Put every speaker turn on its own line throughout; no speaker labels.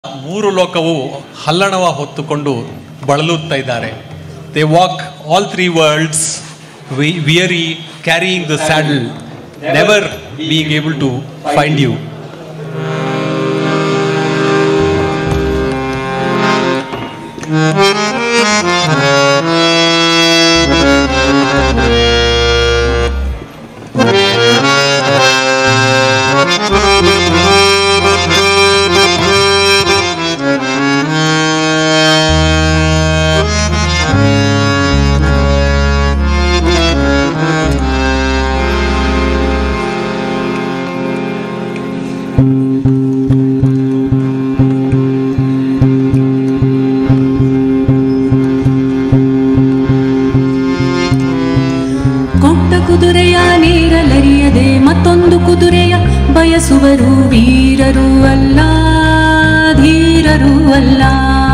ಮೂರು ಲೋಕವು ಹಲ್ಲಣವ ಹೊತ್ತುಕೊಂಡು ಬಳಲುತ್ತಾ ಇದ್ದಾರೆ. They walk all three worlds weary, carrying the saddle, never being able to find you.
ಕುದುರೆಯ ನೀರಲರಿಯದೆ ಮತ್ತೊಂದು ಕುದುರೆಯ ಬಯಸುವರು ವೀರರು ಅಲ್ಲ, ಧೀರರು ಅಲ್ಲ.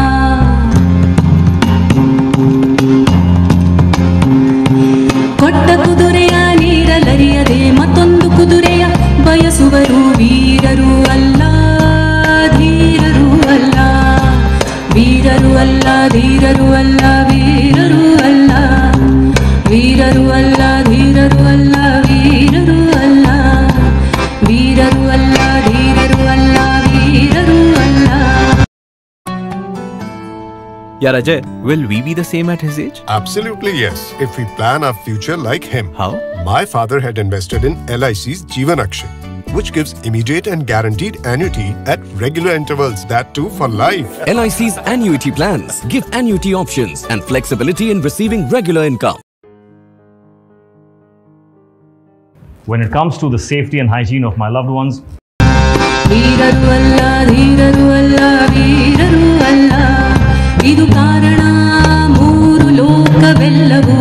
ಕೊಟ್ಟ ಕುದುರೆಯ ನೀರಲರಿಯದೆ ಮತ್ತೊಂದು ಕುದುರೆಯ ಬಯಸುವರು ವೀರರು ಅಲ್ಲ, ಧೀರರು ಅಲ್ಲ. ವೀರರು ಅಲ್ಲ, ಧೀರರು ಅಲ್ಲ, ವೀರರು ಅಲ್ಲ. ವೀರರು ಅಲ್ಲ, ಧೀರರು ಅಲ್ಲ, ವೀರರು ಅಲ್ಲ. ವೀರರು ಅಲ್ಲ, ಧೀರರು ಅಲ್ಲ, ವೀರರು ಅಲ್ಲ.
Yeah, Rajay, will we be the same at his age?
Absolutely yes, if we plan our future like him.
How?
My father had invested in LIC's Jeevan Akshay, which gives immediate and guaranteed annuity at regular intervals, that too for life.
LIC's annuity plans give annuity options and flexibility in receiving regular income.
When it comes to the safety and hygiene of my loved ones,
ವೀರರು ಅಲ್ಲ, ಧೀರರು ಅಲ್ಲ, ವೀರರು ಅಲ್ಲ. ಇದು ಕಾರಣ ಮೂರು ಲೋಕವೆಲ್ಲವೂ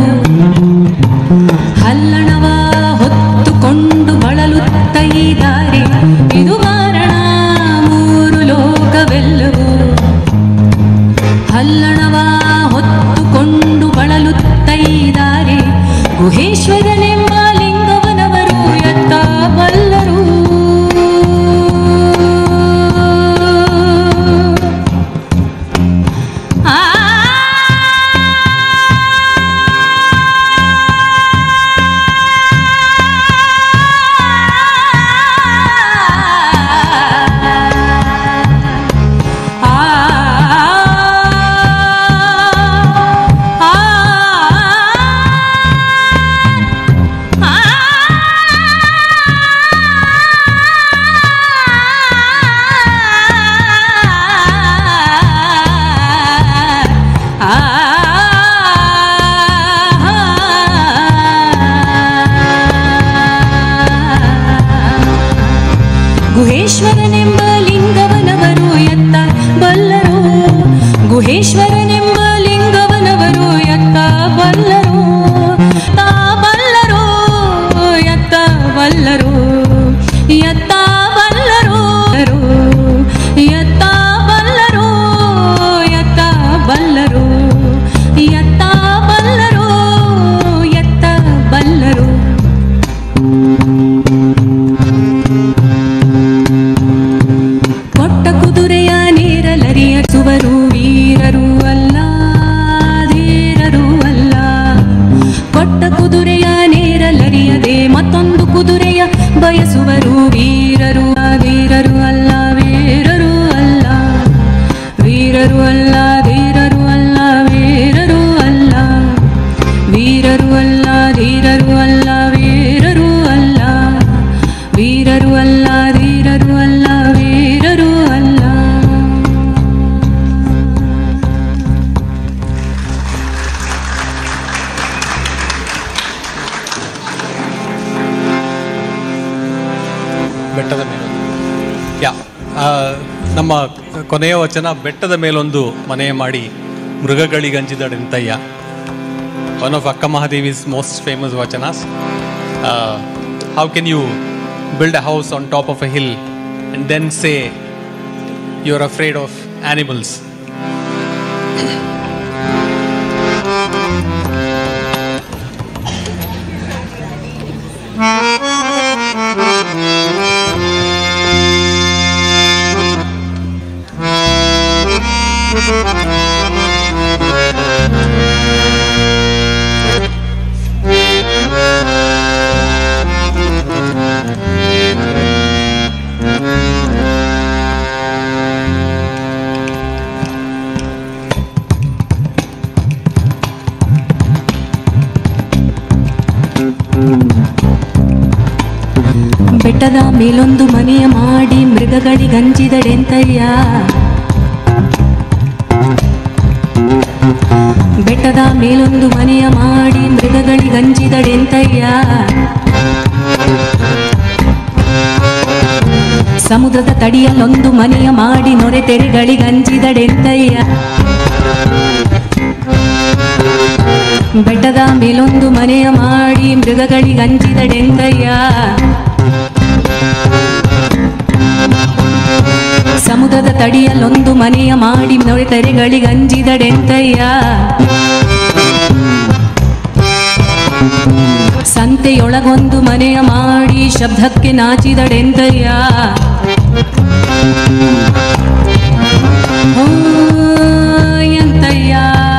ಹಲ್ಲಣವ ಹೊತ್ತುಕೊಂಡು ಬಳಲುತ್ತ ಇದ್ದಾರೆ. ಇದು ಕಾರಣ ಮೂರು ಲೋಕವೆಲ್ಲವೂ ಹಲ್ಲಣವ ಹೊತ್ತುಕೊಂಡು ಬಳಲುತ್ತ ಇದ್ದಾರೆ. ಗುಹೇಶ್ವರನೆಂಬ ಲಿಂಗವನವರು ಎತ್ತ ಬಲ್ಲರು. ಗುಹೇಶ್ವರನೆಂಬ ಲಿಂಗವನವರು ಎತ್ತ ಬಲ್ಲರು. ಗುಹೇಶ್ವರನೆಂಬ ಲಿಂಗವನವರು ಎತ್ತ ಬಲ್ಲರು. ತಾ ಬಲ್ಲರು, ಎತ್ತ ಬಲ್ಲರು, ಎತ್ತ ಬಲ್ಲರು, ಎತ್ತ ಬಲ್ಲರು, ಎತ್ತ ಬಲ್ಲರು, ಎತ್ತ ಬಲ್ಲರು, ಎತ್ತ ಬಲ್ಲರು. ಕೊಟ್ಟ ಕುದುರೆಯ ನೀರಲರಿಯಸುವರು ವೀರರು ಅಲ್ಲ, ಧೀರರು ಅಲ್ಲ. ಕೊಟ್ಟ ಕುದುರೆಯ ನೀರಲರಿಯದೆ ಮತ್ತೊಂದು ಕುದುರೆಯ ಬಯಸುವರು ವೀರರು, ಧೀರರು ಅಲ್ಲ, ವೀರರು ಅಲ್ಲ. ವೀರರು ಅಲ್ಲ, ಧೀರರು ಅಲ್ಲ, ವೀರರು ಅಲ್ಲ. ವೀರರು ಅಲ್ಲ, ಧೀರರು ಅಲ್ಲ, ವೀರರು ಅಲ್ಲ. ವೀರರು ಅಲ್ಲ, ಧೀರರು ಅಲ್ಲ, ವೀರರು ಅಲ್ಲ.
ಬೆಟ್ಟದ ಮೇಲೊಂದು ನಮ್ಮ ಕೊನೆಯ ವಚನ, ಬೆಟ್ಟದ ಮೇಲೊಂದು ಮನೆ ಮಾಡಿ ಮೃಗಗಳಿಗಂಜಿದಡೆಂತಯ್ಯ. ಒನ್ ಆಫ್ ಅಕ್ಕ ಮಹಾದೇವಿ's most famous vachanas. How can you build a house on top of a hill and then say you're afraid of animals?
ಬೆಟ್ಟದ ಮೇಲೊಂದು ಮನೆಯ ಮಾಡಿ ಮೃಗಗಳಿಗಂಜಿದಡೆಂತಯ್ಯ. ಬೆಟ್ಟದ ಮೇಲೊಂದು ಮನೆಯ ಮಾಡಿ ಮೃಗಗಳಿಗಂಜಿದಡೆಂತಯ್ಯ. ಸಮುದ್ರದ ತಡಿಯಲ್ಲೊಂದು ಮನೆಯ ಮಾಡಿ ನೊರೆ ತೆರೆಗಳಿಗಂಜಿದಡೆಂತಯ್ಯ. ಬೆಟ್ಟದ ಮೇಲೊಂದು ಮನೆಯ ಮಾಡಿ ಮೃಗಗಳಿಗಂಜಿದಡೆಂತಯ್ಯ. ಸಮುದ್ರದ ತಡಿಯಲ್ಲೊಂದು ಮನೆಯ ಮಾಡಿ ನೊರೆ ತೆರೆಗಳಿಗಂಜಿದಡೆಂತಯ್ಯ. ಸಂತೆಯೊಳಗೊಂದು ಮನೆಯ ಮಾಡಿ ಶಬ್ದಕ್ಕೆ ನಾಚಿದಡೆಂತಯ್ಯ. ಓ ಎಂತಯ್ಯ,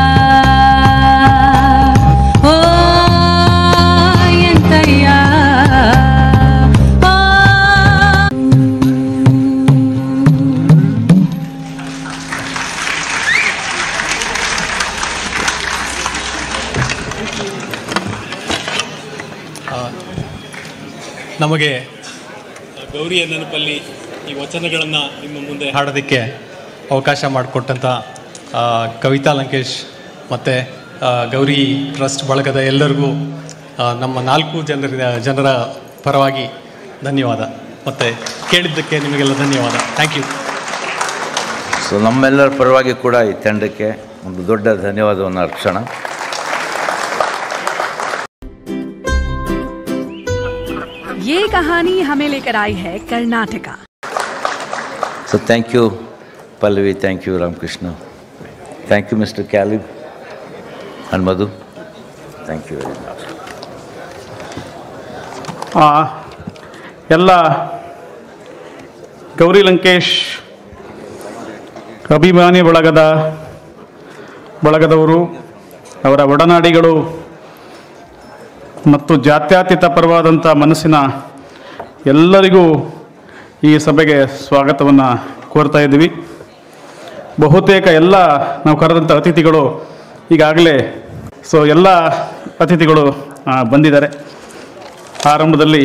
ಓ ಎಂತಯ್ಯ.
ನಮಗೆ ಗೌರಿಯ ನೆನಪಲ್ಲಿ ಈ ವಚನಗಳನ್ನು ನಿಮ್ಮ ಮುಂದೆ ಹಾಡೋದಕ್ಕೆ ಅವಕಾಶ ಮಾಡಿಕೊಟ್ಟಂಥ ಕವಿತಾ ಲಂಕೇಶ್ ಮತ್ತು ಗೌರಿ ಟ್ರಸ್ಟ್ ಬಳಗದ ಎಲ್ಲರಿಗೂ ನಮ್ಮ 4 ಜನರ ಪರವಾಗಿ ಧನ್ಯವಾದ. ಮತ್ತು ಕೇಳಿದ್ದಕ್ಕೆ ನಿಮಗೆಲ್ಲ ಧನ್ಯವಾದ. Thank you.
ಸೊ ನಮ್ಮೆಲ್ಲರ ಪರವಾಗಿ ಕೂಡ ಈ ತಂಡಕ್ಕೆ ಒಂದು ದೊಡ್ಡ ಧನ್ಯವಾದವನ್ನು ಅರ್ಪಿಸೋಣ.
ये कहानी हमें लेकर आई है Karnataka.
So thank you Pallavi, thank you Ramakrishna, thank you Mr. Caleb and Madhu, thank you very much.
ಎಲ್ಲ ಗೌರಿ ಲಂಕೇಶ್ ಅಭಿಮಾನಿ ಬಳಗದವರು, ಅವರ ಒಡನಾಡಿಗಳು ಮತ್ತು ಜಾತ್ಯತೀತ ಪರವಾದಂಥ ಮನಸ್ಸಿನ ಎಲ್ಲರಿಗೂ ಈ ಸಭೆಗೆ ಸ್ವಾಗತವನ್ನು ಕೋರ್ತಾ ಇದ್ದೀವಿ. ಬಹುತೇಕ ಎಲ್ಲ ನಾವು ಕರೆದಂಥ ಅತಿಥಿಗಳು ಈಗಾಗಲೇ ಎಲ್ಲ ಅತಿಥಿಗಳು ಬಂದಿದ್ದಾರೆ. ಆರಂಭದಲ್ಲಿ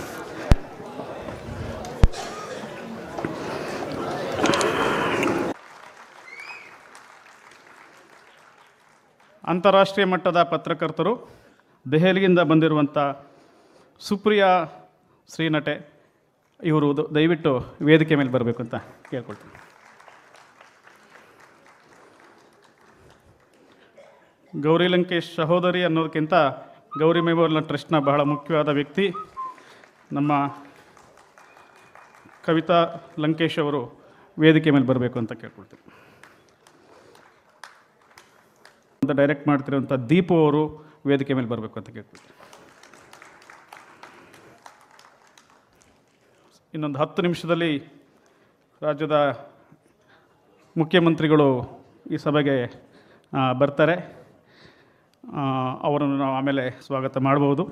ಅಂತಾರಾಷ್ಟ್ರೀಯ ಮಟ್ಟದ ಪತ್ರಕರ್ತರು, ದೆಹಲಿಯಿಂದ ಬಂದಿರುವಂಥ ಸುಪ್ರಿಯಾ ಶ್ರೀನಟೆ ಇವರು ದಯವಿಟ್ಟು ವೇದಿಕೆ ಮೇಲೆ ಬರಬೇಕು ಅಂತ ಕೇಳ್ಕೊಳ್ತೀನಿ. ಗೌರಿ ಲಂಕೇಶ್ ಸಹೋದರಿ ಅನ್ನೋದಕ್ಕಿಂತ ಗೌರಿ ಮೆಮೋರಿಯಲ್ ಟ್ರಸ್ಟ್ನ ಬಹಳ ಮುಖ್ಯವಾದ ವ್ಯಕ್ತಿ ನಮ್ಮ ಕವಿತಾ ಲಂಕೇಶ್ ಅವರು ವೇದಿಕೆ ಮೇಲೆ ಬರಬೇಕು ಅಂತ ಕೇಳ್ಕೊಳ್ತೀನಿ. ಅಂತ ಡೈರೆಕ್ಟ್ ಮಾಡ್ತಿರೋಂಥ ದೀಪು ಅವರು ವೇದಿಕೆ ಮೇಲೆ ಬರಬೇಕು ಅಂತ ಕೇಳ್ಕೊಳ್ತೀನಿ. ಇನ್ನೊಂದು 10 ನಿಮಿಷದಲ್ಲಿ ರಾಜ್ಯದ ಮುಖ್ಯಮಂತ್ರಿಗಳು ಈ ಸಭೆಗೆ ಬರ್ತಾರೆ. ಅವರನ್ನು ನಾವು ಆಮೇಲೆ ಸ್ವಾಗತ ಮಾಡ್ಬೋದು.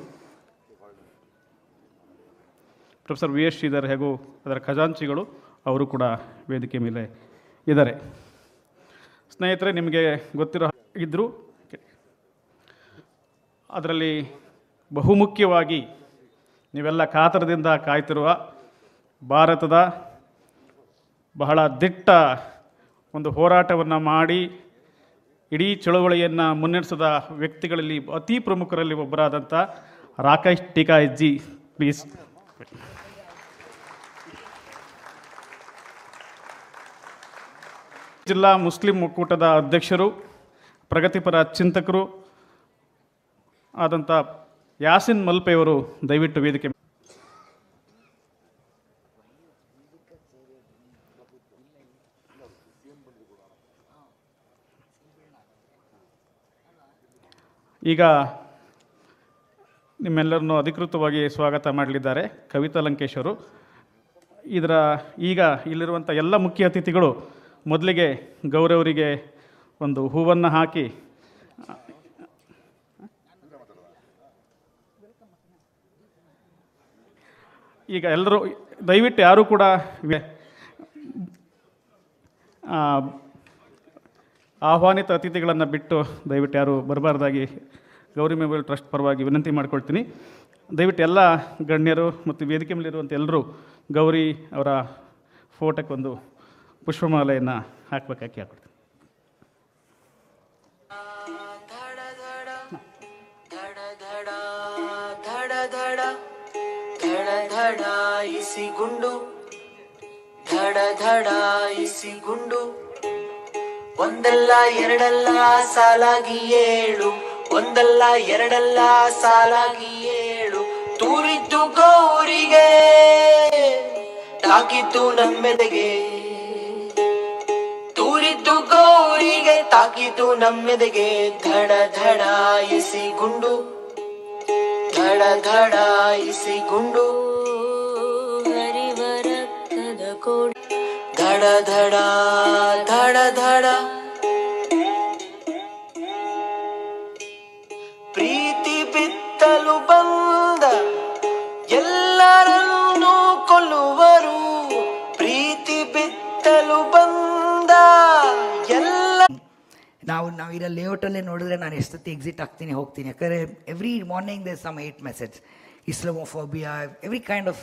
ಪ್ರೊಫೆಸರ್ ವಿ ಎಸ್ ಶ್ರೀಧರ್ ಹಾಗೂ ಅದರ ಖಜಾಂಚಿಗಳು ಅವರು ಕೂಡ ವೇದಿಕೆ ಮೇಲೆ ಇದ್ದಾರೆ. ಸ್ನೇಹಿತರೆ, ನಿಮಗೆ ಗೊತ್ತಿರೋ ಇದ್ದರು ಅದರಲ್ಲಿ ಬಹುಮುಖ್ಯವಾಗಿ ನೀವೆಲ್ಲ ಕಾತರದಿಂದ ಕಾಯ್ತಿರುವ ಭಾರತದ ಬಹಳ ದಿಟ್ಟ ಒಂದು ಹೋರಾಟವನ್ನು ಮಾಡಿ ಇಡೀ ಚಳುವಳಿಯನ್ನು ಮುನ್ನಡೆಸಿದ ವ್ಯಕ್ತಿಗಳಲ್ಲಿ ಅತಿ ಪ್ರಮುಖರಲ್ಲಿ ಒಬ್ಬರಾದಂಥ ರಾಕೇಶ್ ಟಿಕಾಯತ್ ಪ್ಲೀಸ್. ಜಿಲ್ಲಾ ಮುಸ್ಲಿಂ ಒಕ್ಕೂಟದ ಅಧ್ಯಕ್ಷರು, ಪ್ರಗತಿಪರ ಚಿಂತಕರು ಆದಂಥ ಯಾಸಿನ್ ಮಲ್ಪೆಯವರು ದಯವಿಟ್ಟು ವೇದಿಕೆ. ಈಗ ನಿಮ್ಮೆಲ್ಲರನ್ನು ಅಧಿಕೃತವಾಗಿ ಸ್ವಾಗತ ಮಾಡಲಿದ್ದಾರೆ ಕವಿತಾ ಲಂಕೇಶ್ ಅವರು. ಈಗ ಇಲ್ಲಿರುವಂಥ ಎಲ್ಲ ಮುಖ್ಯ ಅತಿಥಿಗಳು ಮೊದಲಿಗೆ ಗೌರವರಿಗೆ ಒಂದು ಹೂವನ್ನು ಹಾಕಿ ಈಗ ಎಲ್ಲರೂ ದಯವಿಟ್ಟು ಯಾರೂ ಕೂಡ ಆಹ್ವಾನಿತ ಅತಿಥಿಗಳನ್ನು ಬಿಟ್ಟು ದಯವಿಟ್ಟು ಯಾರು ಬರಬಾರ್ದಾಗಿ ಗೌರಿ ಮೆಮೋರಿಯಲ್ ಟ್ರಸ್ಟ್ ಪರವಾಗಿ ವಿನಂತಿ ಮಾಡ್ಕೊಳ್ತೀನಿ. ದಯವಿಟ್ಟು ಎಲ್ಲ ಗಣ್ಯರು ಮತ್ತು ವೇದಿಕೆ ಮೇಲಿರುವಂಥ ಎಲ್ಲರೂ ಗೌರಿ ಅವರ ಫೋಟೋಕ್ಕೆ ಒಂದು ಪುಷ್ಪಮಾಲೆಯನ್ನು ಹಾಕಬೇಕಾಗಿ ಹಾಕ್ಕೊಡ್ತೀನಿ.
ಗುಂಡು ಧಡ ಧಡ ಇಸಿ ಗುಂಡು ಒಂದಲ್ಲ ಎರಡಲ್ಲ ಸಾಲಾಗಿ ಏಳು, ಒಂದಲ್ಲ ಎರಡಲ್ಲ ಸಾಲಾಗಿ ಏಳು, ತೂರಿದ್ದು ಗೌರಿಗೆ ತಾಕಿದ್ದು ನಮ್ಮೆದೆಗೆ, ತೂರಿದ್ದು ಗೌರಿಗೆ ತಾಕಿದ್ದು ನಮ್ಮೆದೆಗೆ, ಧಡ ಧಡ ಇಸಿ ಗುಂಡು ಧಡ ಧಡ ಇಸಿ ಗುಂಡು ಹರಿವರಕ್ತದ ಕೋಡಿ ಧಡ ಧಡ ಧಡ ಧಡ ಪ್ರೀತಿ ಬಿತ್ತಲು ಬಂದ ಎಲ್ಲರನ್ನೂ ಕೊಲ್ಲುವರು, ಪ್ರೀತಿ ಬಿತ್ತಲು ಬಂದ ಎಲ್ಲ
ನಾವು ಇರೋ ಲೇಔಟಲ್ಲೇ ನೋಡಿದ್ರೆ ನಾನು ಎಷ್ಟೊತ್ತಿ ಎಕ್ಸಿಟ್ ಆಗ್ತೀನಿ ಹೋಗ್ತೀನಿ. ಯಾಕಂದರೆ every morning they some hate message, Islamophobia, every kind of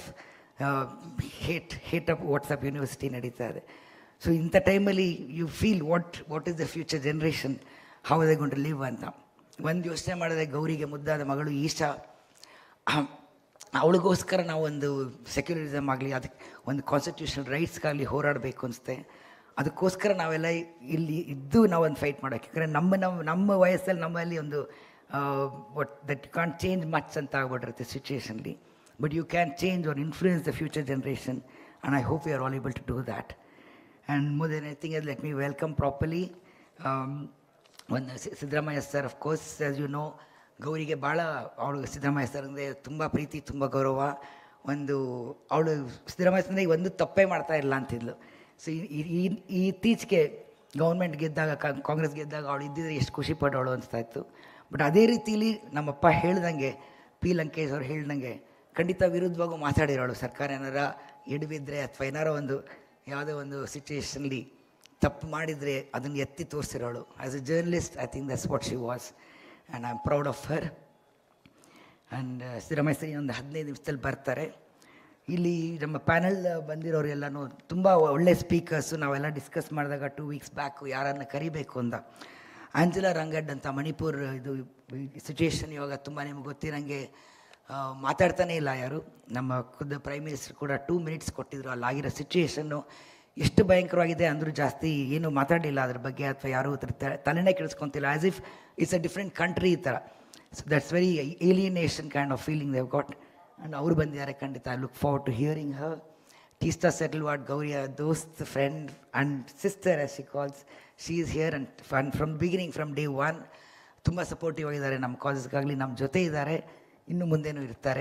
hate of WhatsApp university ನಡೀತಾ ಇದೆ. ಸೊ ಇಂಥ ಟೈಮಲ್ಲಿ you feel what is the future generation, how they going to live ಅಂತ ಒಂದು ಯೋಚನೆ ಮಾಡಿದ್ರೆ, ಗೌರಿಗೆ ಮುದ್ದಾದ ಮಗಳು ಈಶಾ, ಅವಳಿಗೋಸ್ಕರ ನಾವು ಒಂದು ಸೆಕ್ಯುಲರಿಸಮ್ ಆಗಲಿ, ಅದಕ್ಕೆ ಒಂದು ಕಾನ್ಸ್ಟಿಟ್ಯೂಷನಲ್ ರೈಟ್ಸ್ಗಾಗಲಿ ಹೋರಾಡಬೇಕು ಅನಿಸುತ್ತೆ. ಅದಕ್ಕೋಸ್ಕರ ನಾವೆಲ್ಲ ಇಲ್ಲಿ ಇದ್ದು ನಾವೊಂದು ಫೈಟ್ ಮಾಡೋಕ್ಕೆ. ಯಾಕಂದರೆ ನಮ್ಮ ವಯಸ್ಸಲ್ಲಿ ನಮ್ಮಲ್ಲಿ ಒಂದು what that you can't change much ಅಂತ ಆಗ್ಬಿಟ್ಟಿರುತ್ತೆ ಸಿಚುಯೇಷನ್ಲಿ, but you can change or influence the future generation, and I hope you are all able to do that. And more than anything else, let me welcome properly ಒಂದು Siddaramaiah sir. Of course as you know, ಗೌರಿಗೆ ಭಾಳ ಅವಳು Siddaramaiah sir ಅಂದರೆ ತುಂಬ ಪ್ರೀತಿ, ತುಂಬ ಗೌರವ. ಅವಳು Siddaramaiah sir ಅಂದರೆ ಒಂದು ತಪ್ಪೇ ಮಾಡ್ತಾ ಇಲ್ಲ ಅಂತಿದ್ಲು. ಸೊ ಈ ಇತ್ತೀಚೆಗೆ ಗೌರ್ಮೆಂಟ್ ಗೆದ್ದಾಗ, ಕಾಂಗ್ರೆಸ್ ಗೆದ್ದಾಗ ಅವಳು ಇದ್ದಿದ್ರೆ ಎಷ್ಟು ಖುಷಿ ಪಟ್ಟವಳು ಅನಿಸ್ತಾ ಇತ್ತು. ಬಟ್ ಅದೇ ರೀತಿಲಿ ನಮ್ಮಪ್ಪ ಹೇಳ್ದಂಗೆ, ಪಿ ಲಂಕೇಶ್ ಅವ್ರು ಹೇಳ್ದಂಗೆ ಖಂಡಿತ ವಿರುದ್ಧವಾಗೂ ಮಾತಾಡಿರೋಳು. ಸರ್ಕಾರ ಏನಾರ ಎಡವಿದ್ರೆ ಅಥವಾ ಏನಾರ ಯಾವುದೋ ಒಂದು ಸಿಚುಯೇಷನ್ಲಿ ತಪ್ಪು ಮಾಡಿದರೆ ಅದನ್ನು ಎತ್ತಿ ತೋರಿಸಿರೋಳು. As a journalist I think that's what she was, and I am proud of her. And Siddaramaiah sir ಒಂದು 15 ನಿಮಿಷದಲ್ಲಿ ಬರ್ತಾರೆ. ಇಲ್ಲಿ ನಮ್ಮ ಪ್ಯಾನಲ್ ಬಂದಿರೋರು ಎಲ್ಲನೂ ತುಂಬ ಒಳ್ಳೆ ಸ್ಪೀಕರ್ಸು. ನಾವೆಲ್ಲ ಡಿಸ್ಕಸ್ ಮಾಡಿದಾಗ 2 weeks ಬ್ಯಾಕು ಯಾರನ್ನು ಕರಿಬೇಕು ಅಂತ, ಆಂಜಲಾ ರಂಗಡ್ ಅಂತ ಮಣಿಪುರ್ ಇದು ಸಿಚುಯೇಷನ್ ಇವಾಗ ತುಂಬ ನಿಮ್ಗೆ ಗೊತ್ತಿರೋಂಗೆ ಮಾತಾಡ್ತಾನೇ ಇಲ್ಲ ಯಾರು. ನಮ್ಮ ಖುದ್ದು ಪ್ರೈಮ್ ಮಿನಿಸ್ಟರ್ ಕೂಡ 2 minutes ಕೊಟ್ಟಿದ್ರು. ಅಲ್ಲಾಗಿರೋ ಸಿಚುಯೇಷನ್ನು ಎಷ್ಟು ಭಯಂಕರವಾಗಿದೆ ಅಂದರೂ ಜಾಸ್ತಿ ಏನು ಮಾತಾಡಲಿಲ್ಲ ಅದ್ರ ಬಗ್ಗೆ, ಅಥವಾ ಯಾರೂ ತಲೆನೇ ಕೆಡಿಸ್ಕೊತಿಲ್ಲ, as if it's a different country ಈ ಥರ. So that's very alienation kind of feeling they've got. And ಅವರು ಬಂದಿದ್ದಾರೆ ಖಂಡಿತ. I look forward to hearing her. Teesta Setalvad, ಗೌರಿಯ ದೋಸ್ತ್, friend and sister as she calls, she is here and from beginning, from day 1 ತುಂಬ supportive ಆಗಿದ್ದಾರೆ ನಮ್ಮ ಕಾಲೇಜ್ಗಾಗಲಿ, ನಮ್ಮ ಜೊತೆ ಇದ್ದಾರೆ, ಇನ್ನು ಮುಂದೇನೂ ಇರ್ತಾರೆ.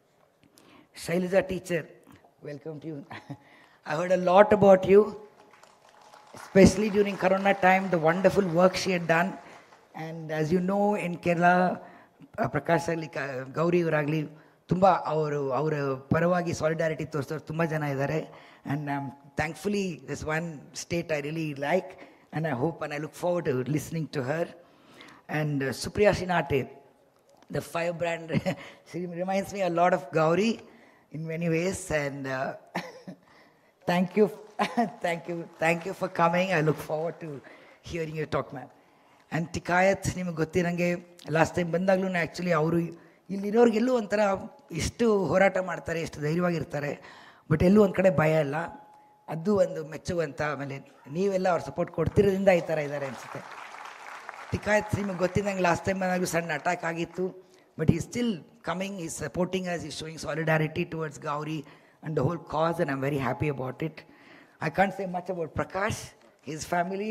Shailaja teacher, welcome to you. I heard a lot about you, especially during Corona time, the wonderful work she had done. And as you know, in Kerala, Prakash agli, Gauri avaraಗಲಿ ತುಂಬ ಅವರ ಪರವಾಗಿ ಸಾಲಿಡಾರಿಟಿ ತೋರಿಸೋರು ತುಂಬ ಜನ ಇದ್ದಾರೆ. And thankfully, this one state I really like, and I hope and I look forward to listening to her. And Supriya Shinate, the firebrand, she reminds me a lot of Gauri in many ways. And thank you for coming. I look forward to hearing you talk, ma'am. And Tikayat, ನಿಮಗೆ ಗೊತ್ತಿರಂಗೆ last time ಬಂದಾಗಲೂ actually ಅವರು ಇಲ್ಲಿರೋರಿಗೆಲ್ಲೂ ಒಂಥರ ಎಷ್ಟು ಹೋರಾಟ ಮಾಡ್ತಾರೆ, ಎಷ್ಟು ಧೈರ್ಯವಾಗಿರ್ತಾರೆ, ಬಟ್ ಎಲ್ಲೂ ಒಂದು ಕಡೆ ಭಯ ಇಲ್ಲ. ಅದು ಒಂದು ಮೆಚ್ಚುವಂಥ. ಆಮೇಲೆ ನೀವೆಲ್ಲ ಅವ್ರ ಸಪೋರ್ಟ್ ಕೊಡ್ತಿರೋದ್ರಿಂದ ಈ ಥರ ಇದ್ದಾರೆ ಅನಿಸುತ್ತೆ. ಟಿಕಾಯತ್ ನಿಮಗೆ ಗೊತ್ತಿದ್ದಂಗೆ ಲಾಸ್ಟ್ ಟೈಮ್ ಬಂದಾಗಲೂ ಸಣ್ಣ ಅಟ್ಯಾಕ್ ಆಗಿತ್ತು, but he still coming, is supporting us, is showing solidarity towards Gauri and the whole cause, and I'm very happy about it. I can't say much about Prakash, his family.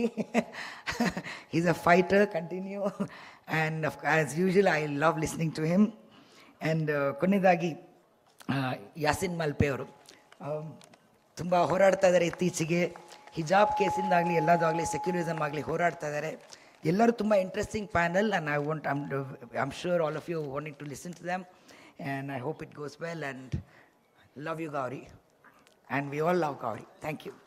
He's a fighter, continue. And as usual, I love listening to him. And ಕೊನೆಯದಾಗಿ ಯಾಸಿನ್ ಮಲ್ಪೆ ಅವರು ತುಂಬ ಹೋರಾಡ್ತಾ ಇದ್ದಾರೆ ಇತ್ತೀಚೆಗೆ. ಹಿಜಾಬ್ ಕೇಸಿಂದಾಗಲಿ ಎಲ್ಲದಾಗಲಿ secularism ಆಗಲಿ ಹೋರಾಡ್ತಾ ಇದ್ದಾರೆ. ಎಲ್ಲರೂ ತುಂಬ interesting panel and I am sure all of you wanting to listen to them and I hope it goes well and love you Gauri and we all love Gauri. Thank you.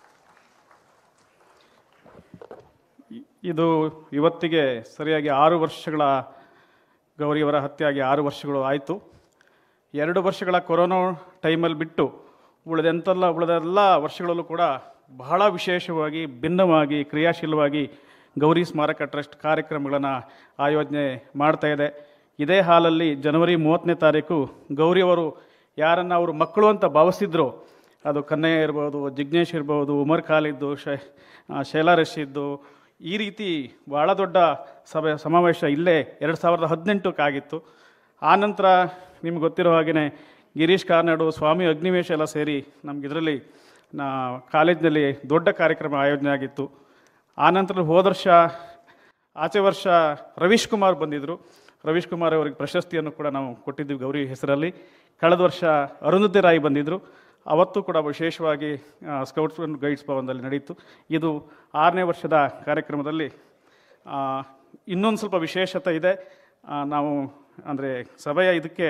ಇದು ಇವತ್ತಿಗೆ ಸರಿಯಾಗಿ 6 ವರ್ಷಗಳ ಗೌರಿಯವರ ಹತ್ಯೆಯಾಗಿ 6 ವರ್ಷಗಳು ಆಯಿತು. 2 ವರ್ಷಗಳ ಕೊರೋನಾ ಟೈಮಲ್ಲಿ ಬಿಟ್ಟು ಉಳಿದೆಲ್ಲ ವರ್ಷಗಳಲ್ಲೂ ಕೂಡ ಬಹಳ ವಿಶೇಷವಾಗಿ ಭಿನ್ನವಾಗಿ ಕ್ರಿಯಾಶೀಲವಾಗಿ ಗೌರಿ ಸ್ಮಾರಕ ಟ್ರಸ್ಟ್ ಕಾರ್ಯಕ್ರಮಗಳನ್ನು ಆಯೋಜನೆ ಮಾಡ್ತಾ ಇದೆ. ಇದೇ ಹಾಲಲ್ಲಿ ಜನವರಿ 30ನೇ ತಾರೀಕು ಗೌರಿಯವರು ಯಾರನ್ನು ಅವರು ಮಕ್ಕಳು ಅಂತ ಭಾವಿಸಿದ್ರು, ಅದು ಕನ್ನಯ್ಯ ಇರ್ಬೋದು, ಜಿಗ್ನೇಶ್ ಇರ್ಬೋದು, ಉಮರ್ ಖಾಲಿದ್ದು, ಶೈಲಾ ರಶೀದ್ದು, ಈ ರೀತಿ ಭಾಳ ದೊಡ್ಡ ಸಮಾವೇಶ ಇಲ್ಲೇ 2018ಕ್ಕೆ ಆಗಿತ್ತು. ಆನಂತರ ನಿಮ್ಗೆ ಗೊತ್ತಿರೋ ಹಾಗೆಯೇ ಗಿರೀಶ್ ಕಾರ್ನಾಡು, ಸ್ವಾಮಿ ಅಗ್ನಿವೇಶ ಎಲ್ಲ ಸೇರಿ ನಮ್ಗೆ ಇದರಲ್ಲಿ ಕಾಲೇಜಿನಲ್ಲಿ ದೊಡ್ಡ ಕಾರ್ಯಕ್ರಮ ಆಯೋಜನೆ ಆಗಿತ್ತು. ಆನಂತರ ಆಚೆ ವರ್ಷ ರವೀಶ್ ಕುಮಾರ್ ಬಂದಿದ್ದರು. ರವೀಶ್ ಕುಮಾರ್ ಅವರಿಗೆ ಪ್ರಶಸ್ತಿಯನ್ನು ಕೂಡ ನಾವು ಕೊಟ್ಟಿದ್ದೀವಿ ಗೌರಿ ಹೆಸರಲ್ಲಿ. ಕಳೆದ ವರ್ಷ ಅರುಂಧತಿ ರಾಯ್ ಬಂದಿದ್ದರು. ಅವತ್ತು ಕೂಡ ವಿಶೇಷವಾಗಿ ಸ್ಕೌಟ್ಸ್ ಆ್ಯಂಡ್ ಗೈಡ್ಸ್ ಭವನದಲ್ಲಿ ನಡೆಯಿತು. ಇದು 6ನೇ ವರ್ಷದ ಕಾರ್ಯಕ್ರಮದಲ್ಲಿ ಇನ್ನೊಂದು ಸ್ವಲ್ಪ ವಿಶೇಷತೆ ಇದೆ. ನಾವು ಅಂದರೆ ಸಭೆಯ ಇದಕ್ಕೆ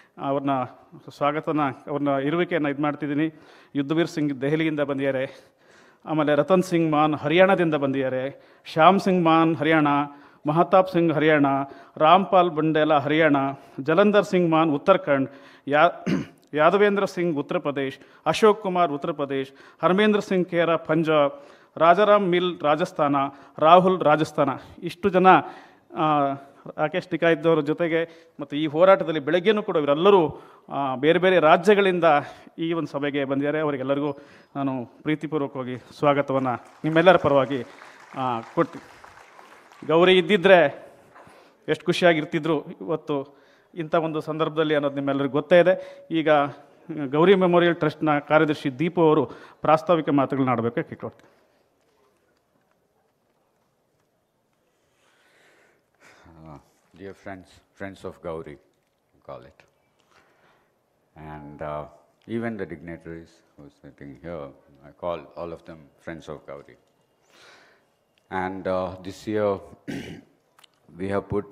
ಅವ್ರನ್ನ ಇರುವಿಕೆಯನ್ನು ಇದು ಮಾಡ್ತಿದ್ದೀನಿ. ಯುದ್ಧವೀರ್ ಸಿಂಗ್ ದೆಹಲಿಯಿಂದ ಬಂದಿದ್ದಾರೆ, ಆಮೇಲೆ ರತನ್ ಸಿಂಗ್ ಮಾನ್ ಹರಿಯಾಣದಿಂದ ಬಂದಿದ್ದಾರೆ, ಶ್ಯಾಮ್ ಸಿಂಗ್ ಮಾನ್ ಹರಿಯಾಣ, ಮಹತಾಬ್ ಸಿಂಗ್ ಹರಿಯಾಣ, ರಾಮ್ಪಾಲ್ ಬಂಡೇಲಾ ಹರಿಯಾಣ, ಜಲಂಧರ್ ಸಿಂಗ್ ಮಾನ್ ಉತ್ತರಾಖಂಡ್, ಯಾದವೇಂದ್ರ ಸಿಂಗ್ ಉತ್ತರ ಪ್ರದೇಶ್, ಅಶೋಕ್ ಕುಮಾರ್ ಉತ್ತರ ಪ್ರದೇಶ್, ಹರ್ಮೇಂದ್ರ ಸಿಂಗ್ ಖೇರಾ ಪಂಜಾಬ್, ರಾಜಾರಾಮ್ ಮಿಲ್ ರಾಜಸ್ಥಾನ, ರಾಹುಲ್ ರಾಜಸ್ಥಾನ. ಇಷ್ಟು ಜನ ರಾಕೇಶ್ ಟಿಕಾಯಿದ್ದವರ ಜೊತೆಗೆ ಮತ್ತು ಈ ಹೋರಾಟದಲ್ಲಿ ಬೆಳಗ್ಗೆನೂ ಕೂಡ ಇವರೆಲ್ಲರೂ ಬೇರೆ ಬೇರೆ ರಾಜ್ಯಗಳಿಂದ ಈ ಒಂದು ಸಭೆಗೆ ಬಂದಿದ್ದಾರೆ. ಅವರಿಗೆಲ್ಲರಿಗೂ ನಾನು ಪ್ರೀತಿಪೂರ್ವಕವಾಗಿ ಸ್ವಾಗತವನ್ನು ನಿಮ್ಮೆಲ್ಲರ ಪರವಾಗಿ ಕೊಟ್ಟು, ಗೌರಿ ಇದ್ದಿದ್ದರೆ ಎಷ್ಟು ಖುಷಿಯಾಗಿರ್ತಿದ್ರು ಇವತ್ತು ಇಂಥ ಒಂದು ಸಂದರ್ಭದಲ್ಲಿ ಅನ್ನೋದು ನಿಮ್ಮೆಲ್ಲರಿಗೂ ಗೊತ್ತೇ ಇದೆ. ಈಗ ಗೌರಿ ಮೆಮೋರಿಯಲ್ ಟ್ರಸ್ಟ್ನ ಕಾರ್ಯದರ್ಶಿ ದೀಪು ಅವರು ಪ್ರಾಸ್ತಾವಿಕ ಮಾತುಗಳನ್ನ ಆಡಬೇಕಾಗಿ ಕೇಳ್ಕೊಡ್ತೀನಿ.
Dear friends of Gauri, call it. And even the dignitaries who are sitting here, I call all of them friends of Gauri. And this year, we have put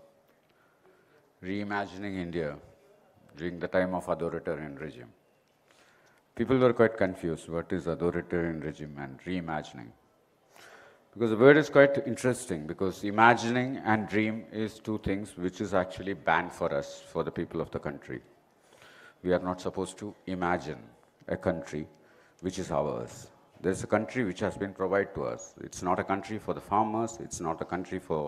reimagining India during the time of authoritarian regime. People were quite confused, what is authoritarian regime and reimagining? Because the word is quite interesting, because imagining and dream is two things which is actually banned for us, for the people of the country. We are not supposed to imagine a country which is ours. There is a country which has been provided to us. It's not a country for the farmers, it's not a country for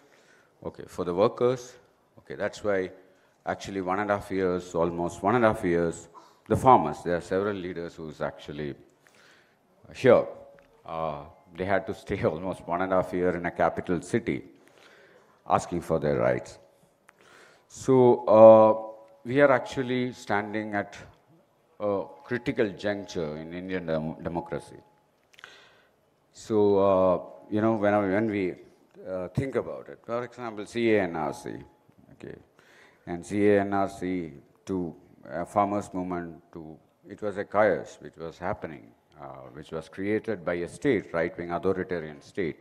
the workers. Okay, that's why actually 1.5 years, almost 1.5 years, the farmers, there are several leaders who's actually here. They had to stay almost 1.5 years in a capital city asking for their rights. So we are actually standing at a critical juncture in Indian democracy. So, when we think about it, for example, CANRC, okay, and CANRC to a farmers' movement, it was a chaos which was happening. Which was created by a state, right-wing authoritarian state.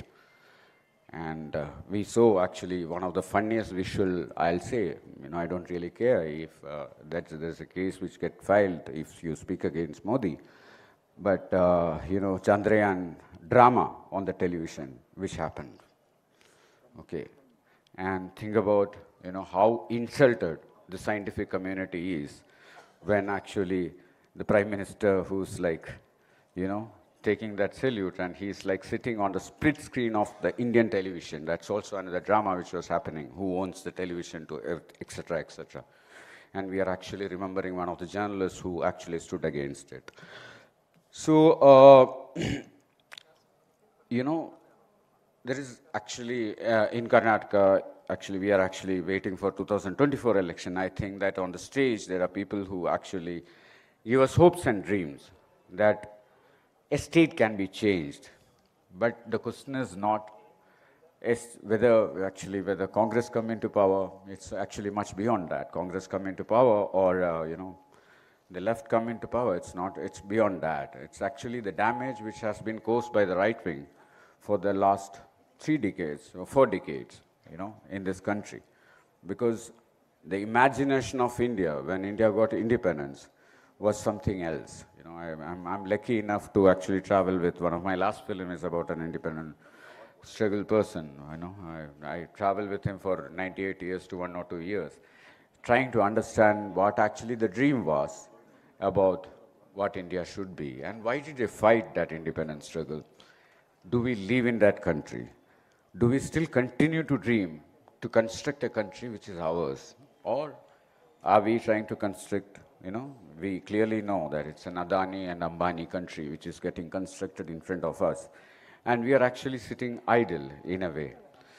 And we saw actually one of the funniest visual, I'll say, I don't really care if there's a case which gets filed if you speak against Modi. But, Chandrayaan drama on the television, which happened. Okay. And think about, how insulted the scientific community is when actually the Prime Minister who's like, taking that salute, and he's like sitting on the split screen of the Indian television. That's also another drama which was happening. Who owns the television to earth, etc., etc. And we are actually remembering one of the journalists who actually stood against it. So, there is actually, in Karnataka, actually we are actually waiting for 2024 election. I think that on the stage there are people who actually give us hopes and dreams that a state can be changed, but the question is not whether Congress come into power. It's actually much beyond that. Congress come into power, or the left come into power, it's not, it's beyond that. It's actually the damage which has been caused by the right wing for the last 3 decades or 4 decades, in this country. Because the imagination of India, when India got independence, was something else. I'm lucky enough to actually travel with one of my last film is about an independent struggle person. I traveled with him for 98 years to 1 or 2 years, trying to understand what actually the dream was about what India should be and why did they fight that independence struggle. Do we live in that country? Do we still continue to dream to construct a country which is ours? Or are we trying to construct, we clearly know that it's an Adani and Ambani country which is getting constructed in front of us. And we are actually sitting idle in a way.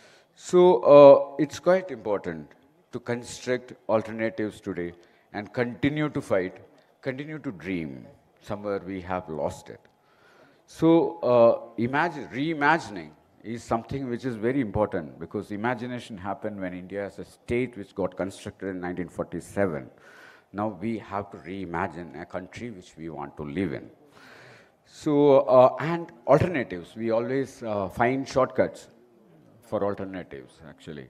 So it's quite important to construct alternatives today and continue to fight, continue to dream. Somewhere we have lost it. So reimagining is something which is very important because imagination happened when India as a state which got constructed in 1947. Now we have to reimagine a country which we want to live in. So, and alternatives, we always find shortcuts for alternatives, actually.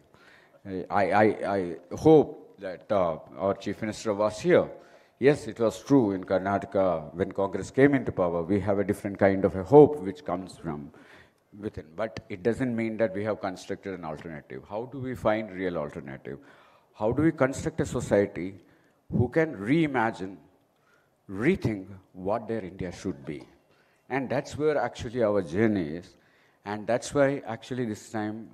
I hope that our Chief Minister was here. Yes, it was true in Karnataka, when Congress came into power, we have a different kind of a hope which comes from within. But it doesn't mean that we have constructed an alternative. How do we find real alternative? How do we construct a society who can reimagine, rethink what their India should be? And that's where actually our journey is. And that's why actually this time,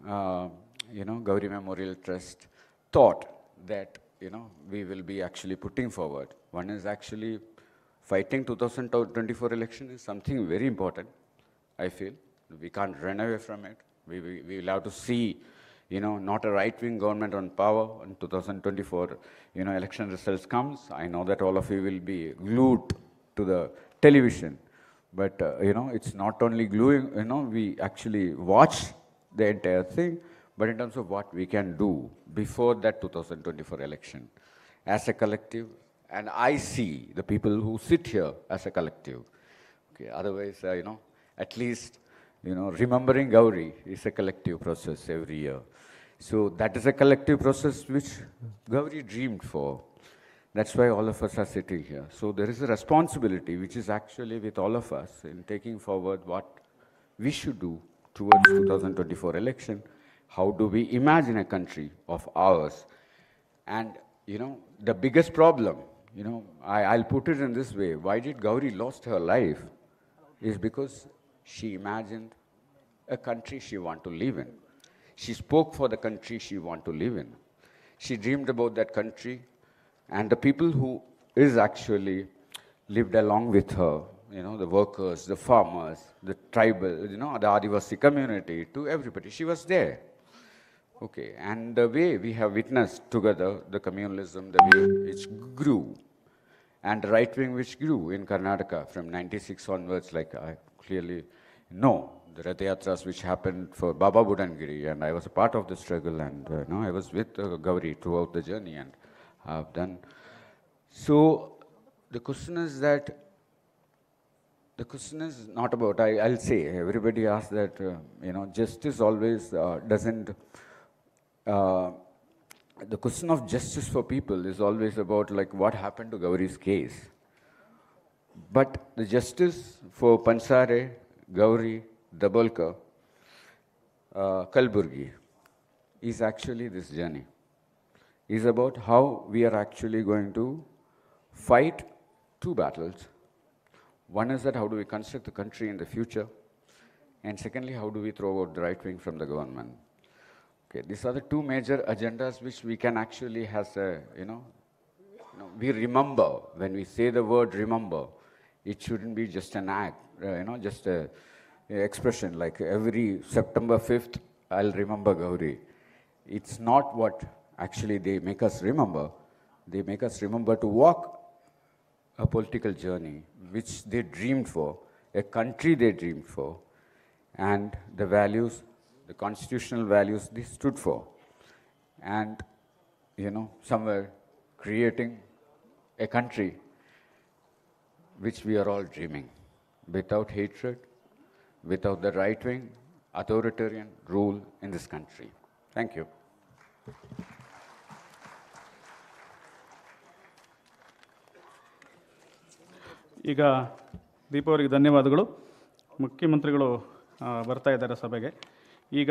Gauri Memorial Trust thought that, we will be actually putting forward. One is actually fighting 2024 election is something very important, I feel. We can't run away from it. We will have to see, not a right-wing government on power in 2024, election results comes. I know that all of you will be glued to the television. But, it's not only gluing, we actually watch the entire thing, but in terms of what we can do before that 2024 election as a collective. And I see the people who sit here as a collective. Okay, otherwise, at least, remembering Gauri is a collective process every year. So that is a collective process which Gauri dreamed for. That's why all of us are sitting here. So there is a responsibility which is actually with all of us in taking forward what we should do towards 2024 election. How do we imagine a country of ours? And, the biggest problem, I'll put it in this way. Why did Gauri lost her life? Is because she imagined a country she want to live in. She spoke for the country she want to live in. She dreamed about that country. And the people who is actually lived along with her, the workers, the farmers, the tribal, the Adivasi community, to everybody, she was there. Okay, and the way we have witnessed together, the communalism, the way which grew, and the right wing which grew in Karnataka from 96 onwards, like I clearly know, the Rath Yatras which happened for Baba Budangiri, and I was a part of the struggle, and I was with Gauri throughout the journey, and I've done. So the question is not about, I'll say, everybody asks that, justice always doesn't, the question of justice for people is always about like what happened to Gauri's case. But the justice for Pansare, Gauri, Dabolka, Kalburgi is actually this journey. Is about how we are actually going to fight 2 battles. One is that how do we construct the country in the future? And secondly, how do we throw out the right wing from the government? Okay, these are the 2 major agendas which we can actually has a, we remember. When we say the word remember, it shouldn't be just an act, just a expression like every September 5th, I'll remember Gauri. It's not what actually they make us remember. They make us remember to walk a political journey which they dreamed for, a country they dreamed for, and the values, the constitutional values they stood for. And, somewhere creating a country which we are all dreaming, without hatred, without the right-wing, authoritarian rule in this country. Thank you.
ಈಗ ದೀಪಾ ಅವರಿಗೆ ಧನ್ಯವಾದಗಳು. ಮುಖ್ಯಮಂತ್ರಿಗಳು ಬರ್ತಾ ಇದ್ದಾರೆ ಸಭೆಗೆ. ಈಗ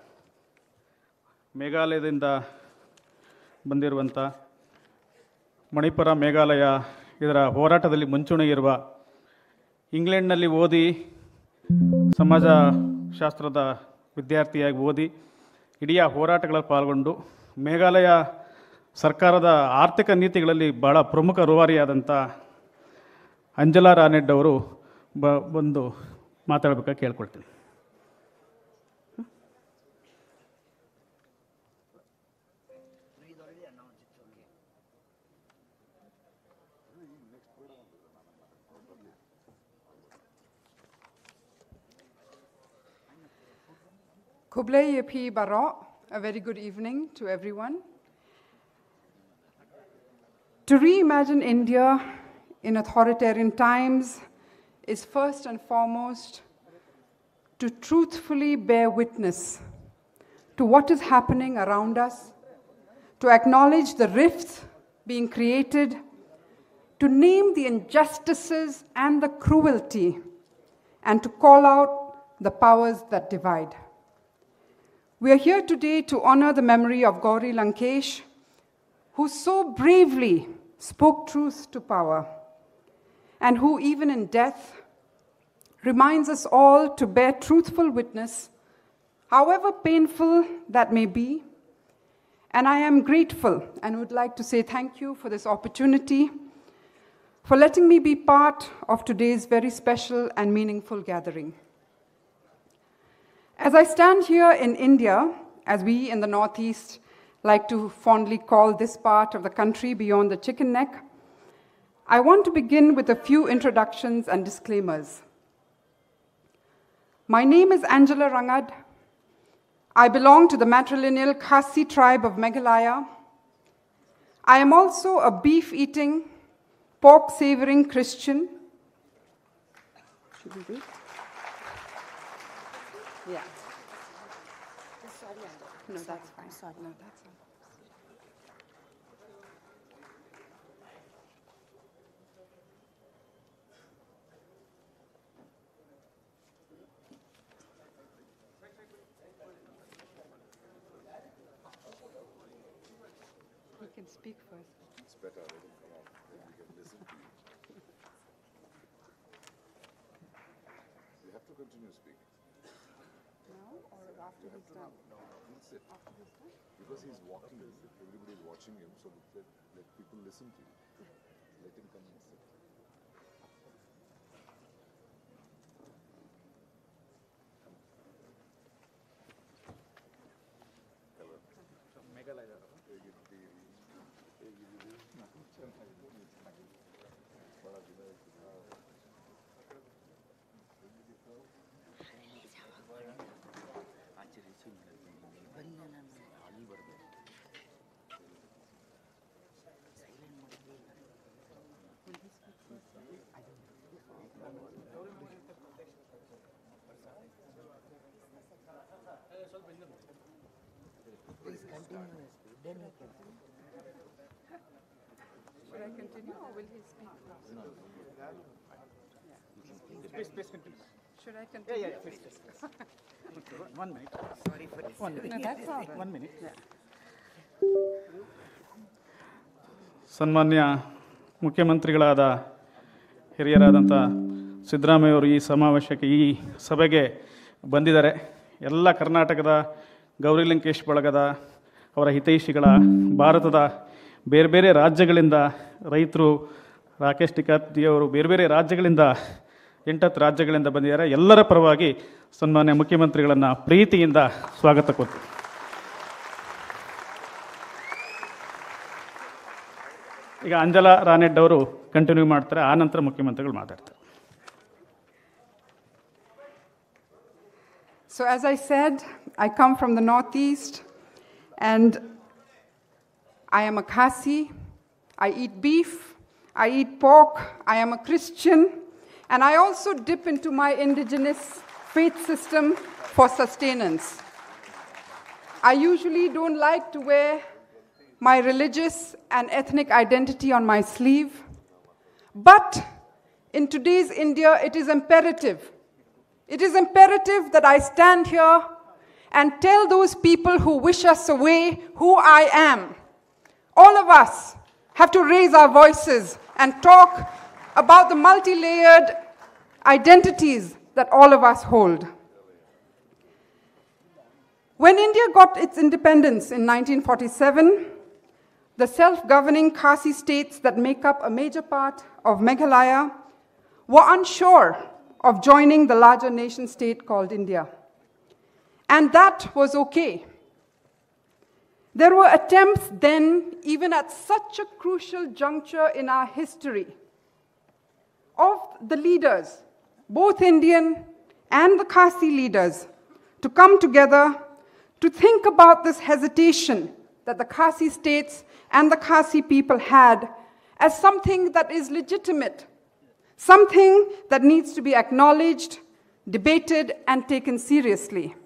ಮೇಘಾಲಯದಿಂದ ಬಂದಿರುವಂಥ ಮಣಿಪುರ ಮೇಘಾಲಯ ಇದರ ಹೋರಾಟದಲ್ಲಿ ಮುಂಚೂಣಿಯಿರುವ ಇಂಗ್ಲೆಂಡ್ನಲ್ಲಿ ಓದಿ ಸಮಾಜಶಾಸ್ತ್ರದ ವಿದ್ಯಾರ್ಥಿಯಾಗಿ ಓದಿ ಇಡೀ ಹೋರಾಟಗಳಲ್ಲಿ ಪಾಲ್ಗೊಂಡು ಮೇಘಾಲಯ ಸರ್ಕಾರದ ಆರ್ಥಿಕ ನೀತಿಗಳಲ್ಲಿ ಬಹಳ ಪ್ರಮುಖ ರೂವಾರಿಯಾದಂಥ ಅಂಜಲಾ ರಾನೆಡ್ ಅವರು ಬಂದು ಮಾತಾಡಬೇಕಾಗಿ ಕೇಳ್ಕೊಳ್ತೀನಿ.
Kublai Yepi Baro, a very good evening to everyone. To reimagine India in authoritarian times is first and foremost to truthfully bear witness to what is happening around us, to acknowledge the rifts being created, to name the injustices and the cruelty, and to call out the powers that divide. We are here today to honor the memory of Gauri Lankesh, who so bravely spoke truth to power, and who, even in death, reminds us all to bear truthful witness, however painful that may be. And I am grateful and would like to say thank you for this opportunity, for letting me be part of today's very special and meaningful gathering. As I stand here in India, as we in the Northeast like to fondly call this part of the country beyond the chicken neck, I want to begin with a few introductions and disclaimers. My name is Angela Rangad. I belong to the matrilineal Khasi tribe of Meghalaya. I am also a beef-eating, pork-savoring Christian. Should we do? Yeah. No, that's fine. No, that's fine. You can speak first.
It's better, let him come out, then we can listen to you. You have to continue speaking.
Now or after he's done?
No, he'll sit. Because he's walking, everybody is watching him, so let people listen to you. Let him come and sit.
Should I continue or will he speak first?
No. Please continue.
Should I continue?
Yeah, please. 1 minute.
Sorry for this.
1 minute.
No, that's all right.
1 minute.
Yeah.
ಸನ್ಮಾನ್ಯ ಮುಖ್ಯಮಂತ್ರಿಗಳಾದ ಹಿರಿಯರಾದಂಥ ಸಿದ್ದರಾಮಯ್ಯವರು ಈ ಸಮಾವೇಶಕ್ಕೆ ಈ ಸಭೆಗೆ ಬಂದಿದ್ದಾರೆ. ಎಲ್ಲ ಕರ್ನಾಟಕದ ಗೌರಿ ಲಂಕೇಶ್ ಬಳಗದ ಅವರ ಹಿತೈಷಿಗಳ ಭಾರತದ ಬೇರೆ ಬೇರೆ ರಾಜ್ಯಗಳಿಂದ ರೈತರು ರಾಕೇಶ್ ಟಿಕಾತಿಯವರು ಬೇರೆ ಬೇರೆ ರಾಜ್ಯಗಳಿಂದ 8 ರಾಜ್ಯಗಳಿಂದ ಬಂದಿದ್ದಾರೆ. ಎಲ್ಲರ ಪರವಾಗಿ ಸನ್ಮಾನ್ಯ ಮುಖ್ಯಮಂತ್ರಿಗಳನ್ನು ಪ್ರೀತಿಯಿಂದ ಸ್ವಾಗತ ಕೊಡ್ತೀನಿ. ಈಗ ಅಂಜಲಾ ರಾನೆಡ್ ಅವರು ಕಂಟಿನ್ಯೂ ಮಾಡ್ತಾರೆ, ಆ ನಂತರ ಮುಖ್ಯಮಂತ್ರಿಗಳು ಮಾತಾಡ್ತಾರೆ.
So as I said, I come from the Northeast and I am a Khasi. I eat beef. I eat pork, I am a Christian, and I also dip into my indigenous faith system for sustenance. I usually don't like to wear my religious and ethnic identity on my sleeve, but in today's India, it is imperative. It is imperative that I stand here and tell those people who wish us away who I am. All of us have to raise our voices and talk about the multi-layered identities that all of us hold. When India got its independence in 1947, the self-governing Khasi states that make up a major part of Meghalaya were unsure of joining the larger nation state called India. And that was okay. There were attempts then, even at such a crucial juncture in our history, of the leaders, both Indian and the Khasi leaders, to come together to think about this hesitation that the Khasi states and the Khasi people had as something that is legitimate, something that needs to be acknowledged, debated, and taken seriously.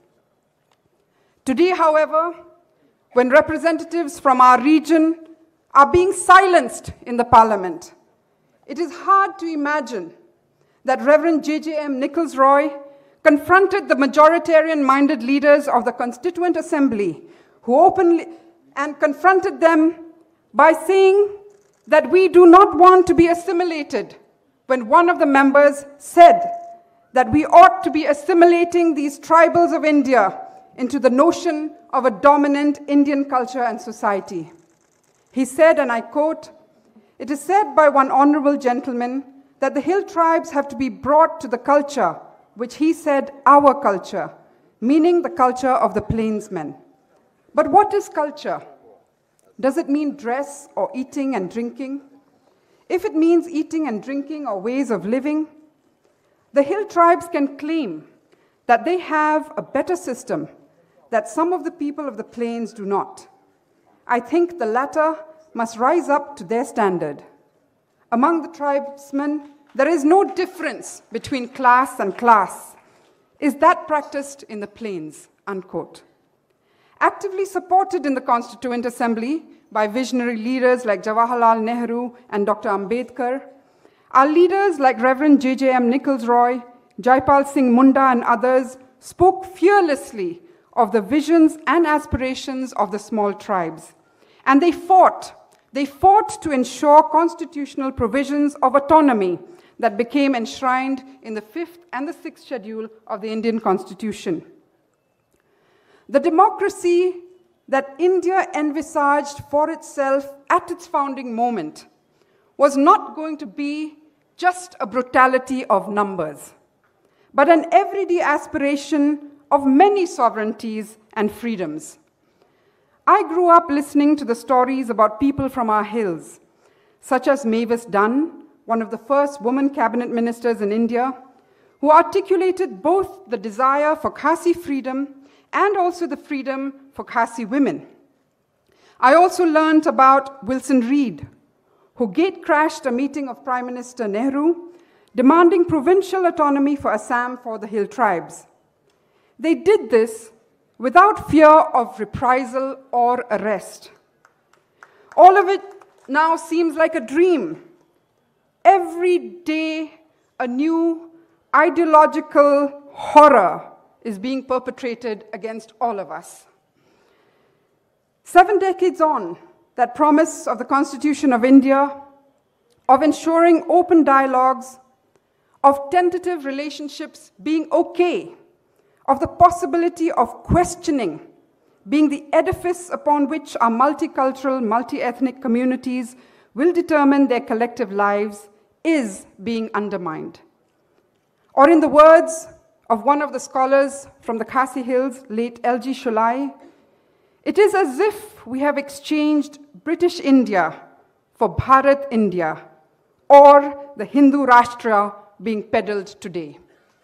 Today, however, when representatives from our region are being silenced in the parliament, it is hard to imagine that Reverend J.J.M. Nichols Roy confronted the majoritarian-minded leaders of the Constituent Assembly, who openly and confronted them by saying that we do not want to be assimilated, when one of the members said that we ought to be assimilating these tribals of India into the notion of a dominant Indian culture and society. He said, and I quote, "It is said by one honorable gentleman that the hill tribes have to be brought to the culture, which he said, our culture, meaning the culture of the plainsmen. But what is culture? Does it mean dress or eating and drinking? If it means eating and drinking or ways of living, the hill tribes can claim that they have a better system that some of the people of the plains do not. I think the latter must rise up to their standard. Among the tribesmen, there is no difference between class and class. Is that practiced in the plains?" Unquote. Actively supported in the Constituent Assembly by visionary leaders like Jawaharlal Nehru and Dr. Ambedkar, our leaders like Reverend J.J.M. Nichols Roy, Jaipal Singh Munda, and others spoke fearlessly of the visions and aspirations of the small tribes. And they fought to ensure constitutional provisions of autonomy that became enshrined in the 5th and the 6th schedule of the Indian Constitution. The democracy that India envisaged for itself at its founding moment was not going to be just a brutality of numbers, but an everyday aspiration of many sovereignties and freedoms. I grew up listening to the stories about people from our hills, such as Mavis Dunn, one of the first woman cabinet ministers in India, who articulated both the desire for Khasi freedom and also the freedom for Khasi women. I also learned about Wilson Reed, who gate-crashed a meeting of Prime Minister Nehru, demanding provincial autonomy for Assam for the hill tribes. They did this without fear of reprisal or arrest. All of it now seems like a dream. Every day, a new ideological horror is being perpetrated against all of us. 7 decades on, that promise of the Constitution of India, of ensuring open dialogues, of tentative relationships being okay, of the possibility of questioning being the edifice upon which our multicultural, multi-ethnic communities will determine their collective lives, is being undermined. Or in the words of one of the scholars from the Khasi Hills, late L.G. Sholai, it is as if we have exchanged British India for Bharat India, or the Hindu Rashtra being peddled today.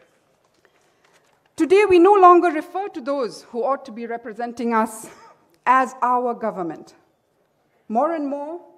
Today, we no longer refer to those who ought to be representing us as our government. More and more,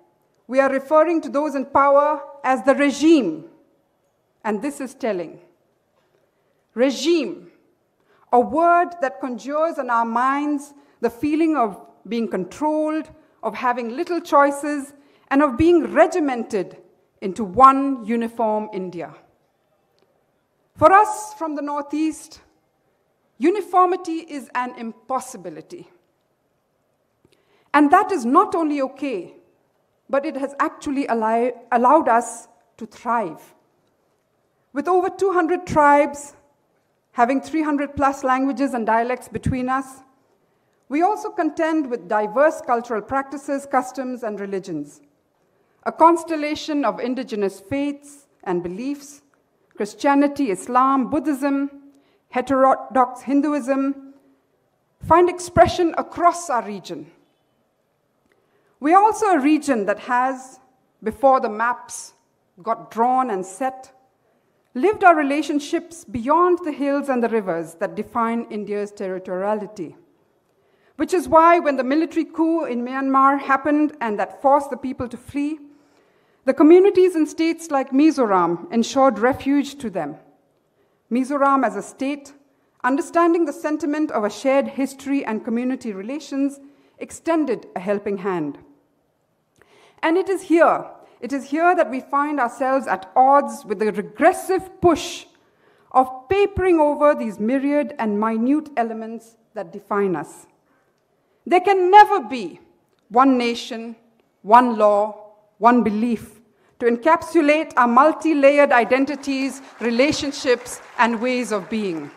we are referring to those in power as the regime. And this is telling. Regime, a word that conjures in our minds the feeling of being controlled, of having little choices, and of being regimented into one uniform India. For us from the Northeast, uniformity is an impossibility. And that is not only okay, but it has actually allowed us to thrive. With over 200 tribes, having 300 plus languages and dialects between us, we also contend with diverse cultural practices, customs, and religions. A constellation of indigenous faiths and beliefs, Christianity, Islam, Buddhism, heterodox Hinduism, find expression across our region. We are also a region that has, before the maps got drawn and set, lived our relationships beyond the hills and the rivers that define India's territoriality. Which is why when the military coup in Myanmar happened and that forced the people to flee, the communities in states like Mizoram ensured refuge to them. Mizoram as a state, understanding the sentiment of a shared history and community relations, extended a helping hand. And it is here that we find ourselves at odds with the regressive push of papering over these myriad and minute elements that define us. There can never be one nation, one law, one belief to encapsulate our multi-layered identities, relationships, and ways of being.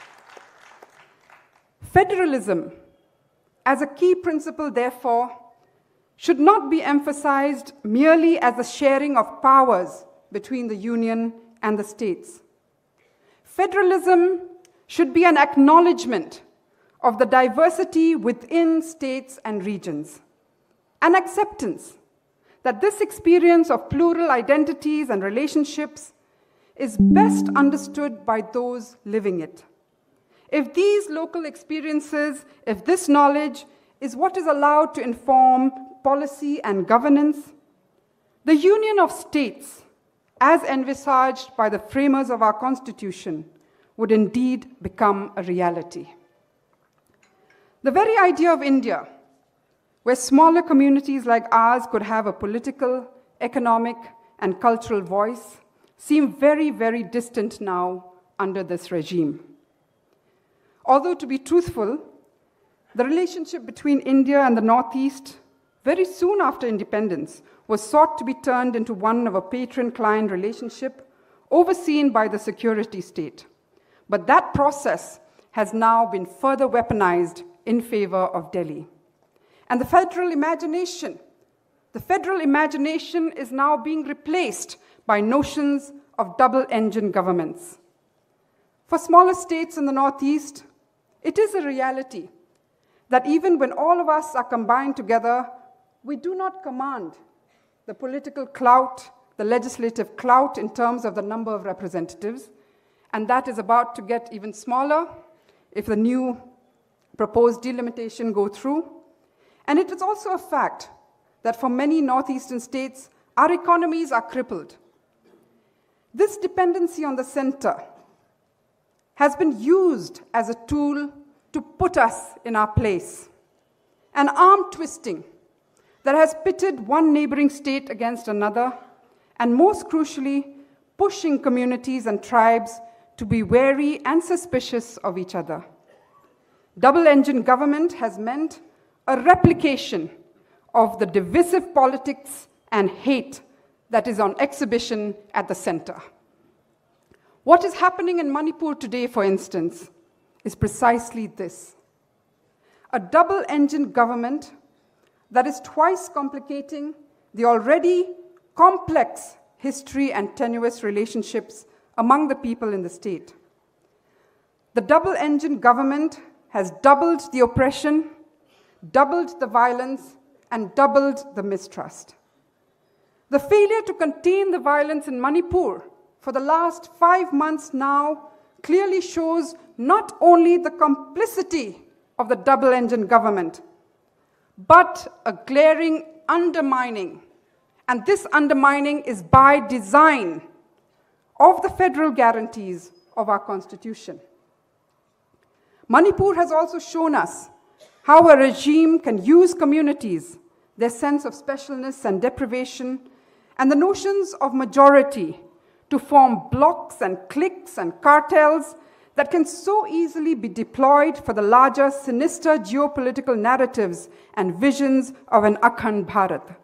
Federalism, as a key principle, therefore, should not be emphasized merely as a sharing of powers between the union and the states. Federalism should be an acknowledgement of the diversity within states and regions, an acceptance that this experience of plural identities and relationships is best understood by those living it. If these local experiences, if this knowledge is what is allowed to inform policy and governance, the union of states, as envisaged by the framers of our Constitution, would indeed become a reality. The very idea of India, where smaller communities like ours could have a political, economic, and cultural voice, seem very, very distant now under this regime. Although, to be truthful, the relationship between India and the Northeast, very soon after independence, was sought to be turned into one of a patron-client relationship overseen by the security state. But that process has now been further weaponized in favor of Delhi. And the federal imagination is now being replaced by notions of double-engine governments. For smaller states in the Northeast, it is a reality that even when all of us are combined together, we do not command the political clout, the legislative clout in terms of the number of representatives, and that is about to get even smaller if the new proposed delimitation go through. And it is also a fact that for many northeastern states, our economies are crippled. This dependency on the center has been used as a tool to put us in our place. An arm twisting that has pitted one neighboring state against another, and most crucially, pushing communities and tribes to be wary and suspicious of each other. Double-engine government has meant a replication of the divisive politics and hate that is on exhibition at the center. What is happening in Manipur today, for instance, is precisely this. A double-engine government that is twice complicating the already complex history and tenuous relationships among the people in the state. The double-engine government has doubled the oppression, doubled the violence, and doubled the mistrust. The failure to contain the violence in Manipur for the last 5 months now clearly shows not only the complicity of the double-engine government, but a glaring undermining And this undermining is by design of the federal guarantees of our constitution. Manipur has also shown us how a regime can use communities, their sense of specialness and deprivation, and the notions of majority to form blocs and cliques and cartels that can so easily be deployed for the larger sinister geopolitical narratives and visions of an Akhand Bharat.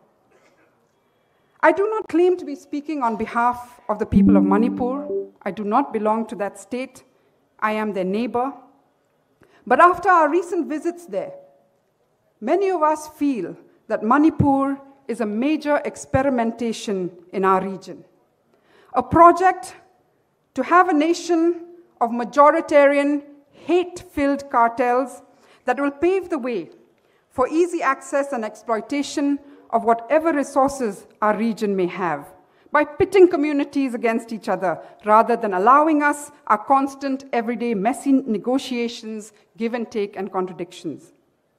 I do not claim to be speaking on behalf of the people of Manipur. I do not belong to that state. I am their neighbor. But after our recent visits there, many of us feel that Manipur is a major experimentation in our region. A project to have a nation of majoritarian, hate-filled cartels that will pave the way for easy access and exploitation of whatever resources our region may have, by pitting communities against each other rather than allowing us our constant, everyday, messy negotiations, give and take, and contradictions.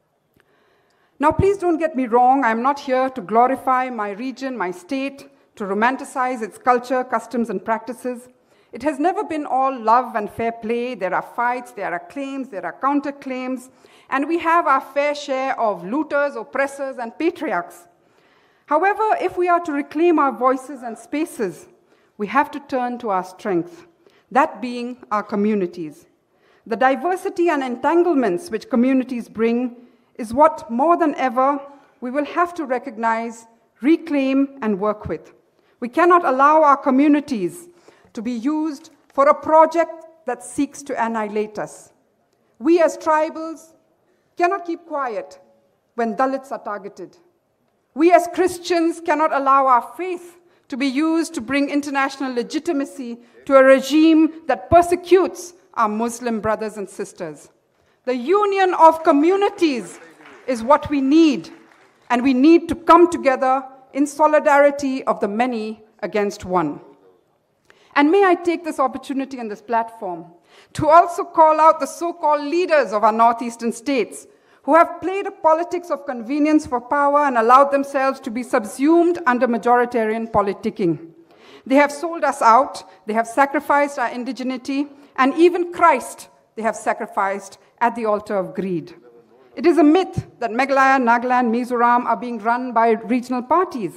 Now, please don't get me wrong. I'm not here to glorify my region, my state, to romanticize its culture, customs, and practices. It has never been all love and fair play. There are fights, there are claims, there are counterclaims, and we have our fair share of looters, oppressors, and patriarchs. However, if we are to reclaim our voices and spaces, we have to turn to our strength, that being our communities. The diversity and entanglements which communities bring is what, more than ever, we will have to recognize, reclaim, and work with. We cannot allow our communities to be used for a project that seeks to annihilate us. We as tribals cannot keep quiet when Dalits are targeted. We as Christians cannot allow our faith to be used to bring international legitimacy to a regime that persecutes our Muslim brothers and sisters. The union of communities is what we need, and we need to come together in solidarity of the many against one. And may I take this opportunity and this platform to also call out the so-called leaders of our northeastern states who have played a politics of convenience for power and allowed themselves to be subsumed under majoritarian politicking. They have sold us out, they have sacrificed our indigeneity, and even Christ they have sacrificed at the altar of greed. It is a myth that Meghalaya, Nagaland, Mizoram are being run by regional parties.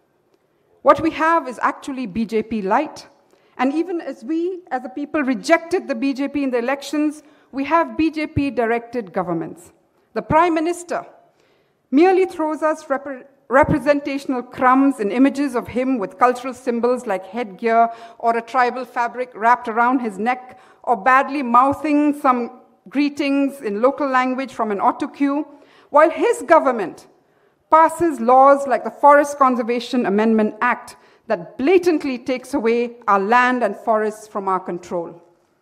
What we have is actually BJP light. And even as we, as a people, rejected the BJP in the elections, we have BJP-directed governments. The Prime Minister merely throws us representational crumbs in images of him with cultural symbols like headgear or a tribal fabric wrapped around his neck, or badly mouthing some greetings in local language from an auto cue, while his government passes laws like the Forest Conservation Amendment Act that blatantly takes away our land and forests from our control.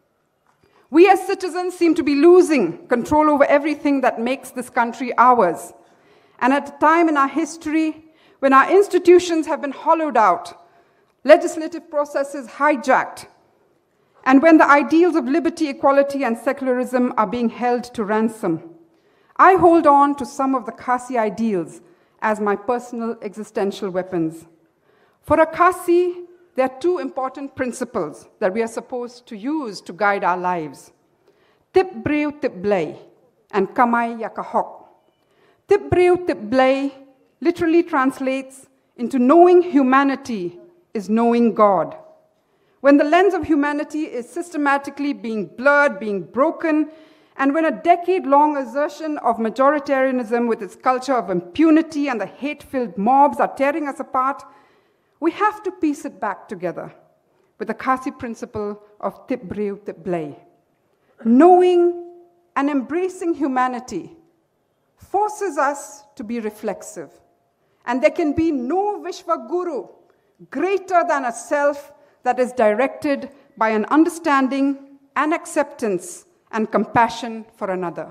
We as citizens seem to be losing control over everything that makes this country ours. And at a time in our history when our institutions have been hollowed out, legislative processes hijacked, and when the ideals of liberty, equality, and secularism are being held to ransom, I hold on to some of the Khasi ideals as my personal existential weapons. For a Khasi, there are two important principles that we are supposed to use to guide our lives. Tip breu tip blay and kamai yakahok. Tip breu tip blay literally translates into knowing humanity is knowing God. When the lens of humanity is systematically being blurred, being broken, and when a decade-long assertion of majoritarianism with its culture of impunity and the hate-filled mobs are tearing us apart, we have to piece it back together with the Khasi principle of tip breu tip blay. Knowing and embracing humanity forces us to be reflexive. And there can be no Vishwa Guru greater than a self that is directed by an understanding and acceptance and compassion for another.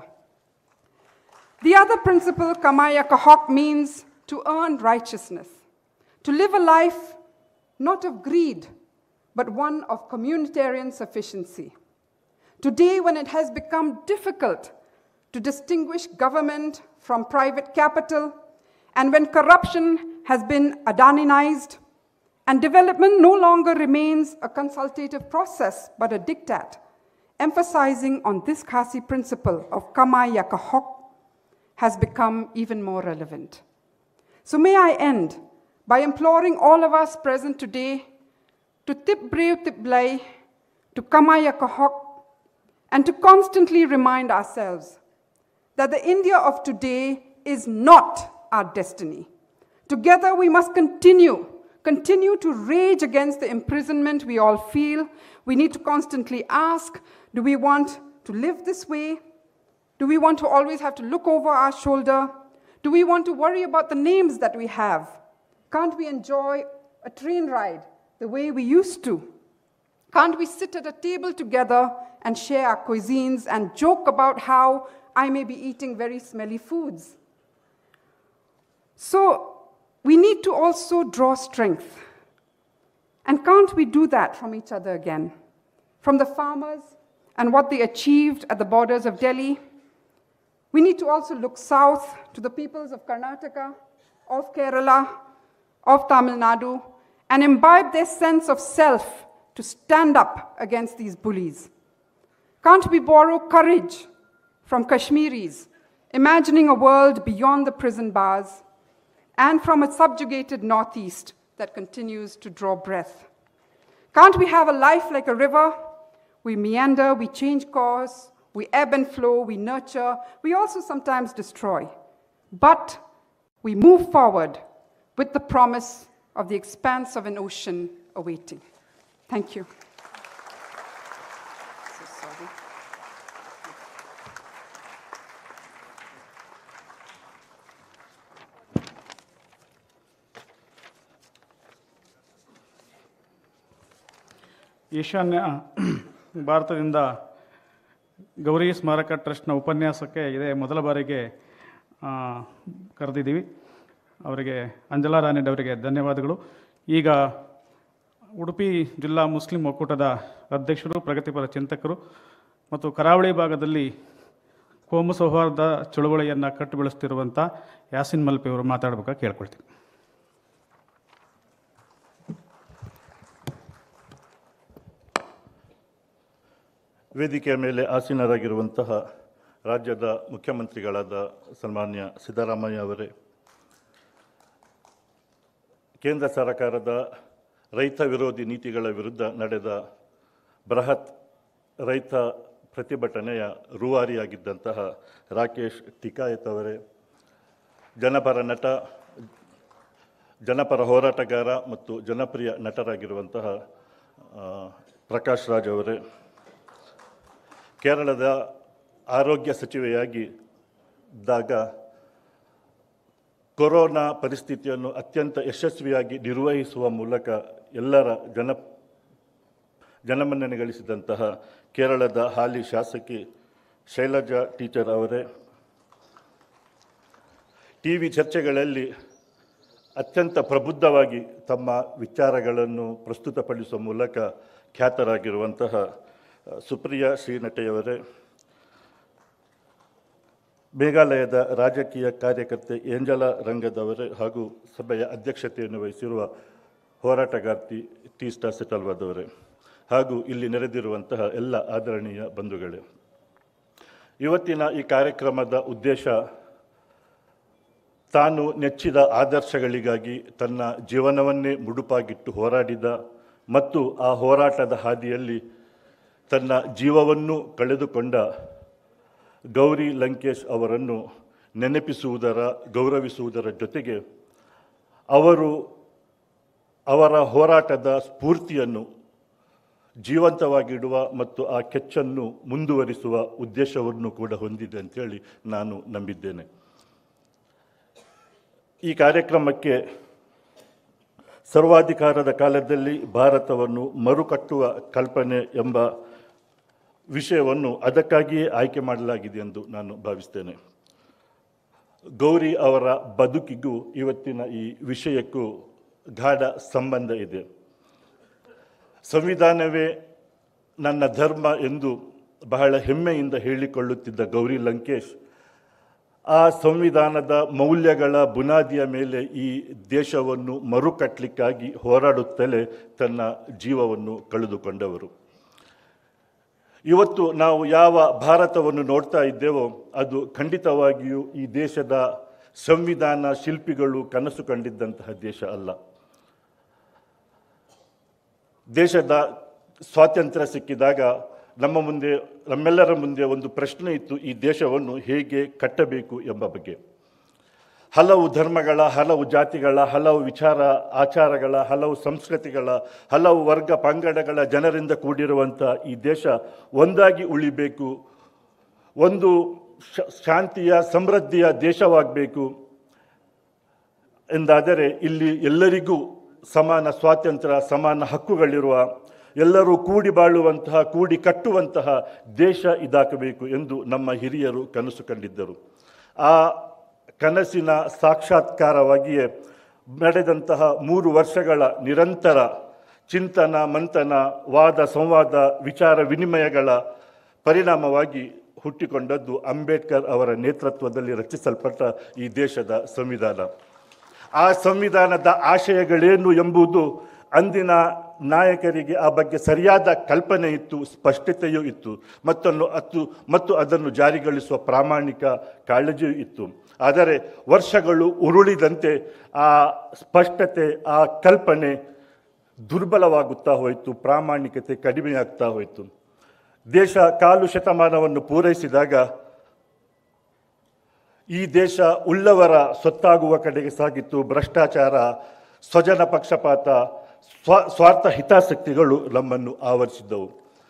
The other principle, Kamaya Kahok, means to earn righteousness, to live a life not of greed, but one of communitarian sufficiency. Today, when it has become difficult to distinguish government from private capital, and when corruption has been Adanized, and development no longer remains a consultative process but a diktat, emphasizing on this Khasi principle of Kamai Ya Kahok has become even more relevant. So may I end by imploring all of us present today to tip brave tip blai, to Kamai Ya Kahok, and to constantly remind ourselves that the India of today is not our destiny. Together we must continue to rage against the imprisonment we all feel. We need to constantly ask, do we want to live this way? Do we want to always have to look over our shoulder? Do we want to worry about the names that we have? Can't we enjoy a train ride the way we used to? Can't we sit at a table together and share our cuisines and joke about how I may be eating very smelly foods? So we need to also draw strength. And can't we do that from each other again? From the farmers and what they achieved at the borders of Delhi. We need to also look south to the peoples of Karnataka, of Kerala, of Tamil Nadu, and imbibe their sense of self to stand up against these bullies. Can't we borrow courage from Kashmiris, imagining a world beyond the prison bars, and from a subjugated Northeast that continues to draw breath? Can't we have a life like a river? We meander, we change course, we ebb and flow, we nurture, we also sometimes destroy. But we move forward with the promise of the expanse of an ocean awaiting. Thank you. So sorry.
ಈಶಾನ್ಯ ಭಾರತದಿಂದ ಗೌರಿ ಸ್ಮಾರಕ ಟ್ರಸ್ಟ್ನ ಉಪನ್ಯಾಸಕ್ಕೆ ಇದೇ ಮೊದಲ ಬಾರಿಗೆ ಕರೆದಿದ್ದೀವಿ. ಅವರಿಗೆ ಅಂಜಲಾ ರಾಣಿಯವರಿಗೆ ಧನ್ಯವಾದಗಳು. ಈಗ ಉಡುಪಿ ಜಿಲ್ಲಾ ಮುಸ್ಲಿಂ ಒಕ್ಕೂಟದ ಅಧ್ಯಕ್ಷರು, ಪ್ರಗತಿಪರ ಚಿಂತಕರು ಮತ್ತು ಕರಾವಳಿ ಭಾಗದಲ್ಲಿ ಕೋಮು ಸೌಹಾರ್ದ ಚಳುವಳಿಯನ್ನು ಕಟ್ಟು ಬೆಳೆಸ್ತಿರುವಂಥ ಯಾಸಿನ್ ಮಲ್ಪೆ ಅವರು ಮಾತಾಡಬೇಕಾಗಿ ಕೇಳ್ಕೊಳ್ತೀನಿ.
ವೇದಿಕೆಯ ಮೇಲೆ ಆಸೀನರಾಗಿರುವಂತಹ ರಾಜ್ಯದ ಮುಖ್ಯಮಂತ್ರಿಗಳಾದ ಸನ್ಮಾನ್ಯ ಸಿದ್ದರಾಮಯ್ಯ ಅವರೇ, ಕೇಂದ್ರ ಸರ್ಕಾರದ ರೈತ ವಿರೋಧಿ ನೀತಿಗಳ ವಿರುದ್ಧ ನಡೆದ ಬೃಹತ್ ರೈತ ಪ್ರತಿಭಟನೆಯ ರೂವಾರಿಯಾಗಿದ್ದಂತಹ ರಾಕೇಶ್ ಟಿಕಾಯತ್ ಅವರೇ, ಜನಪರ ನಟ, ಜನಪರ ಹೋರಾಟಗಾರ ಮತ್ತು ಜನಪ್ರಿಯ ನಟರಾಗಿರುವಂತಹ ಪ್ರಕಾಶ್ ರಾಜ್ ಅವರೇ, ಕೇರಳದ ಆರೋಗ್ಯ ಸಚಿವೆಯಾಗಿದ್ದಾಗ ಕೊರೋನಾ ಪರಿಸ್ಥಿತಿಯನ್ನು ಅತ್ಯಂತ ಯಶಸ್ವಿಯಾಗಿ ನಿರ್ವಹಿಸುವ ಮೂಲಕ ಎಲ್ಲರ ಜನಮನ್ನಣೆ ಗಳಿಸಿದಂತಹ ಕೇರಳದ ಹಾಲಿ ಶಾಸಕಿ ಶೈಲಜಾ ಟೀಚರ್ ಅವರೇ, ಟಿವಿ ಚರ್ಚೆಗಳಲ್ಲಿ ಅತ್ಯಂತ ಪ್ರಬುದ್ಧವಾಗಿ ತಮ್ಮ ವಿಚಾರಗಳನ್ನು ಪ್ರಸ್ತುತಪಡಿಸುವ ಮೂಲಕ ಖ್ಯಾತರಾಗಿರುವಂತಹ ಸುಪ್ರಿಯಾ ಶ್ರೀನಟೆಯವರೇ, ಮೇಘಾಲಯದ ರಾಜಕೀಯ ಕಾರ್ಯಕರ್ತೆ ಏಂಜಲಾ ರಂಗದವರೇ ಹಾಗೂ ಸಭೆಯ ಅಧ್ಯಕ್ಷತೆಯನ್ನು ವಹಿಸಿರುವ ಹೋರಾಟಗಾರ್ತಿ ಟೀಸ್ಟಾ ಸೆಟಲ್ವಾದವರೇ ಹಾಗೂ ಇಲ್ಲಿ ನೆರೆದಿರುವಂತಹ ಎಲ್ಲ ಆದರಣೀಯ ಬಂಧುಗಳೇ, ಇವತ್ತಿನ ಈ ಕಾರ್ಯಕ್ರಮದ ಉದ್ದೇಶ ತಾನು ನೆಚ್ಚಿದ ಆದರ್ಶಗಳಿಗಾಗಿ ತನ್ನ ಜೀವನವನ್ನೇ ಮುಡುಪಾಗಿಟ್ಟು ಹೋರಾಡಿದ ಮತ್ತು ಆ ಹೋರಾಟದ ಹಾದಿಯಲ್ಲಿ ತನ್ನ ಜೀವವನ್ನು ಕಳೆದುಕೊಂಡ ಗೌರಿ ಲಂಕೇಶ್ ಅವರನ್ನು ನೆನಪಿಸುವುದರ, ಗೌರವಿಸುವುದರ ಜೊತೆಗೆ ಅವರ ಹೋರಾಟದ ಸ್ಫೂರ್ತಿಯನ್ನು ಜೀವಂತವಾಗಿಡುವ ಮತ್ತು ಆ ಕೆಚ್ಚನ್ನು ಮುಂದುವರಿಸುವ ಉದ್ದೇಶವನ್ನು ಕೂಡ ಹೊಂದಿದೆ ಅಂತೇಳಿ ನಾನು ನಂಬಿದ್ದೇನೆ. ಈ ಕಾರ್ಯಕ್ರಮಕ್ಕೆ ಸರ್ವಾಧಿಕಾರದ ಕಾಲದಲ್ಲಿ ಭಾರತವನ್ನು ಮರುಕಟ್ಟುವ ಕಲ್ಪನೆ ಎಂಬ ವಿಷಯವನ್ನು ಅದಕ್ಕಾಗಿಯೇ ಆಯ್ಕೆ ಮಾಡಲಾಗಿದೆ ಎಂದು ನಾನು ಭಾವಿಸ್ತೇನೆ. ಗೌರಿ ಅವರ ಬದುಕಿಗೂ ಇವತ್ತಿನ ಈ ವಿಷಯಕ್ಕೂ ಗಾಢ ಸಂಬಂಧ ಇದೆ. ಸಂವಿಧಾನವೇ ನನ್ನ ಧರ್ಮ ಎಂದು ಬಹಳ ಹೆಮ್ಮೆಯಿಂದ ಹೇಳಿಕೊಳ್ಳುತ್ತಿದ್ದ ಗೌರಿ ಲಂಕೇಶ್ ಆ ಸಂವಿಧಾನದ ಮೌಲ್ಯಗಳ ಬುನಾದಿಯ ಮೇಲೆ ಈ ದೇಶವನ್ನು ಮರುಕಟ್ಟಲಿಕ್ಕಾಗಿ ಹೋರಾಡುತ್ತಲೇ ತನ್ನ ಜೀವವನ್ನು ಕಳೆದುಕೊಂಡವರು. ಇವತ್ತು ನಾವು ಯಾವ ಭಾರತವನ್ನು ನೋಡ್ತಾ ಇದ್ದೇವೋ ಅದು ಖಂಡಿತವಾಗಿಯೂ ಈ ದೇಶದ ಸಂವಿಧಾನ ಶಿಲ್ಪಿಗಳು ಕನಸು ಕಂಡಿದ್ದಂತಹ ದೇಶ ಅಲ್ಲ. ದೇಶದ ಸ್ವಾತಂತ್ರ್ಯ ಸಿಕ್ಕಿದಾಗ ನಮ್ಮೆಲ್ಲರ ಮುಂದೆ ಒಂದು ಪ್ರಶ್ನೆ ಇತ್ತು, ಈ ದೇಶವನ್ನು ಹೇಗೆ ಕಟ್ಟಬೇಕು ಎಂಬ ಬಗ್ಗೆ. ಹಲವು ಧರ್ಮಗಳ, ಹಲವು ಜಾತಿಗಳ, ಹಲವು ವಿಚಾರ ಆಚಾರಗಳ, ಹಲವು ಸಂಸ್ಕೃತಿಗಳ, ಹಲವು ವರ್ಗ ಪಂಗಡಗಳ ಜನರಿಂದ ಕೂಡಿರುವಂಥ ಈ ದೇಶ ಒಂದಾಗಿ ಉಳಿಬೇಕು, ಒಂದು ಶಾಂತಿಯ ಸಮೃದ್ಧಿಯ ದೇಶವಾಗಬೇಕು ಎಂದಾದರೆ ಇಲ್ಲಿ ಎಲ್ಲರಿಗೂ ಸಮಾನ ಸ್ವಾತಂತ್ರ್ಯ, ಸಮಾನ ಹಕ್ಕುಗಳಿರುವ, ಎಲ್ಲರೂ ಕೂಡಿ ಬಾಳುವಂತಹ, ಕೂಡಿ ಕಟ್ಟುವಂತಹ ದೇಶ ಇದಾಗಬೇಕು ಎಂದು ನಮ್ಮ ಹಿರಿಯರು ಕನಸು ಕಂಡಿದ್ದರು. ಆ ಕನಸಿನ ಸಾಕ್ಷಾತ್ಕಾರವಾಗಿಯೇ ನಡೆದಂತಹ 3 ವರ್ಷಗಳ ನಿರಂತರ ಚಿಂತನ ಮಂಥನ, ವಾದ ಸಂವಾದ, ವಿಚಾರ ವಿನಿಮಯಗಳ ಪರಿಣಾಮವಾಗಿ ಹುಟ್ಟಿಕೊಂಡದ್ದು ಅಂಬೇಡ್ಕರ್ ಅವರ ನೇತೃತ್ವದಲ್ಲಿ ರಚಿಸಲ್ಪಟ್ಟ ಈ ದೇಶದ ಸಂವಿಧಾನ. ಆ ಸಂವಿಧಾನದ ಆಶಯಗಳೇನು ಎಂಬುದು ಅಂದಿನ ನಾಯಕರಿಗೆ ಆ ಬಗ್ಗೆ ಸರಿಯಾದ ಕಲ್ಪನೆ ಇತ್ತು, ಸ್ಪಷ್ಟತೆಯೂ ಇತ್ತು, ಮತ್ತು ಅದನ್ನು ಜಾರಿಗೊಳಿಸುವ ಪ್ರಾಮಾಣಿಕ ಕಾಳಜಿಯೂ ಇತ್ತು. ಆದರೆ ವರ್ಷಗಳು ಉರುಳಿದಂತೆ ಆ ಸ್ಪಷ್ಟತೆ, ಆ ಕಲ್ಪನೆ ದುರ್ಬಲವಾಗುತ್ತಾ ಹೋಯಿತು, ಪ್ರಾಮಾಣಿಕತೆ ಕಡಿಮೆಯಾಗ್ತಾ ಹೋಯಿತು. ದೇಶ 1/4 ಶತಮಾನವನ್ನು ಪೂರೈಸಿದಾಗ ಈ ದೇಶ ಉಳ್ಳವರ ಸೊತ್ತಾಗುವ ಕಡೆಗೆ ಸಾಗಿತ್ತು. ಭ್ರಷ್ಟಾಚಾರ, ಸ್ವಜನ ಪಕ್ಷಪಾತ, ಸ್ವಾರ್ಥ ಹಿತಾಸಕ್ತಿಗಳು ನಮ್ಮನ್ನು ಆವರಿಸಿದ್ದವು.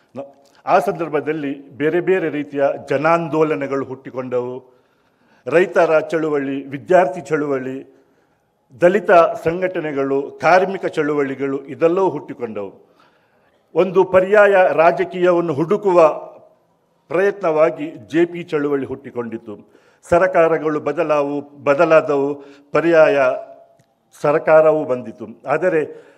ಆ ಸಂದರ್ಭದಲ್ಲಿ ಬೇರೆ ಬೇರೆ ರೀತಿಯ ಜನಾಂದೋಲನಗಳು ಹುಟ್ಟಿಕೊಂಡವು. ರೈತರ ಚಳುವಳಿ, ವಿದ್ಯಾರ್ಥಿ ಚಳುವಳಿ, ದಲಿತ ಸಂಘಟನೆಗಳು, ಕಾರ್ಮಿಕ ಚಳುವಳಿಗಳು ಇದೆಲ್ಲವೂ ಹುಟ್ಟಿಕೊಂಡವು. ಒಂದು ಪರ್ಯಾಯ ರಾಜಕೀಯವನ್ನು ಹುಡುಕುವ ಪ್ರಯತ್ನವಾಗಿ JP ಚಳುವಳಿ ಹುಟ್ಟಿಕೊಂಡಿತು. ಸರಕಾರಗಳು ಬದಲಾದವು, ಪರ್ಯಾಯ ಸರಕಾರವೂ ಬಂದಿತು. ಆದರೆ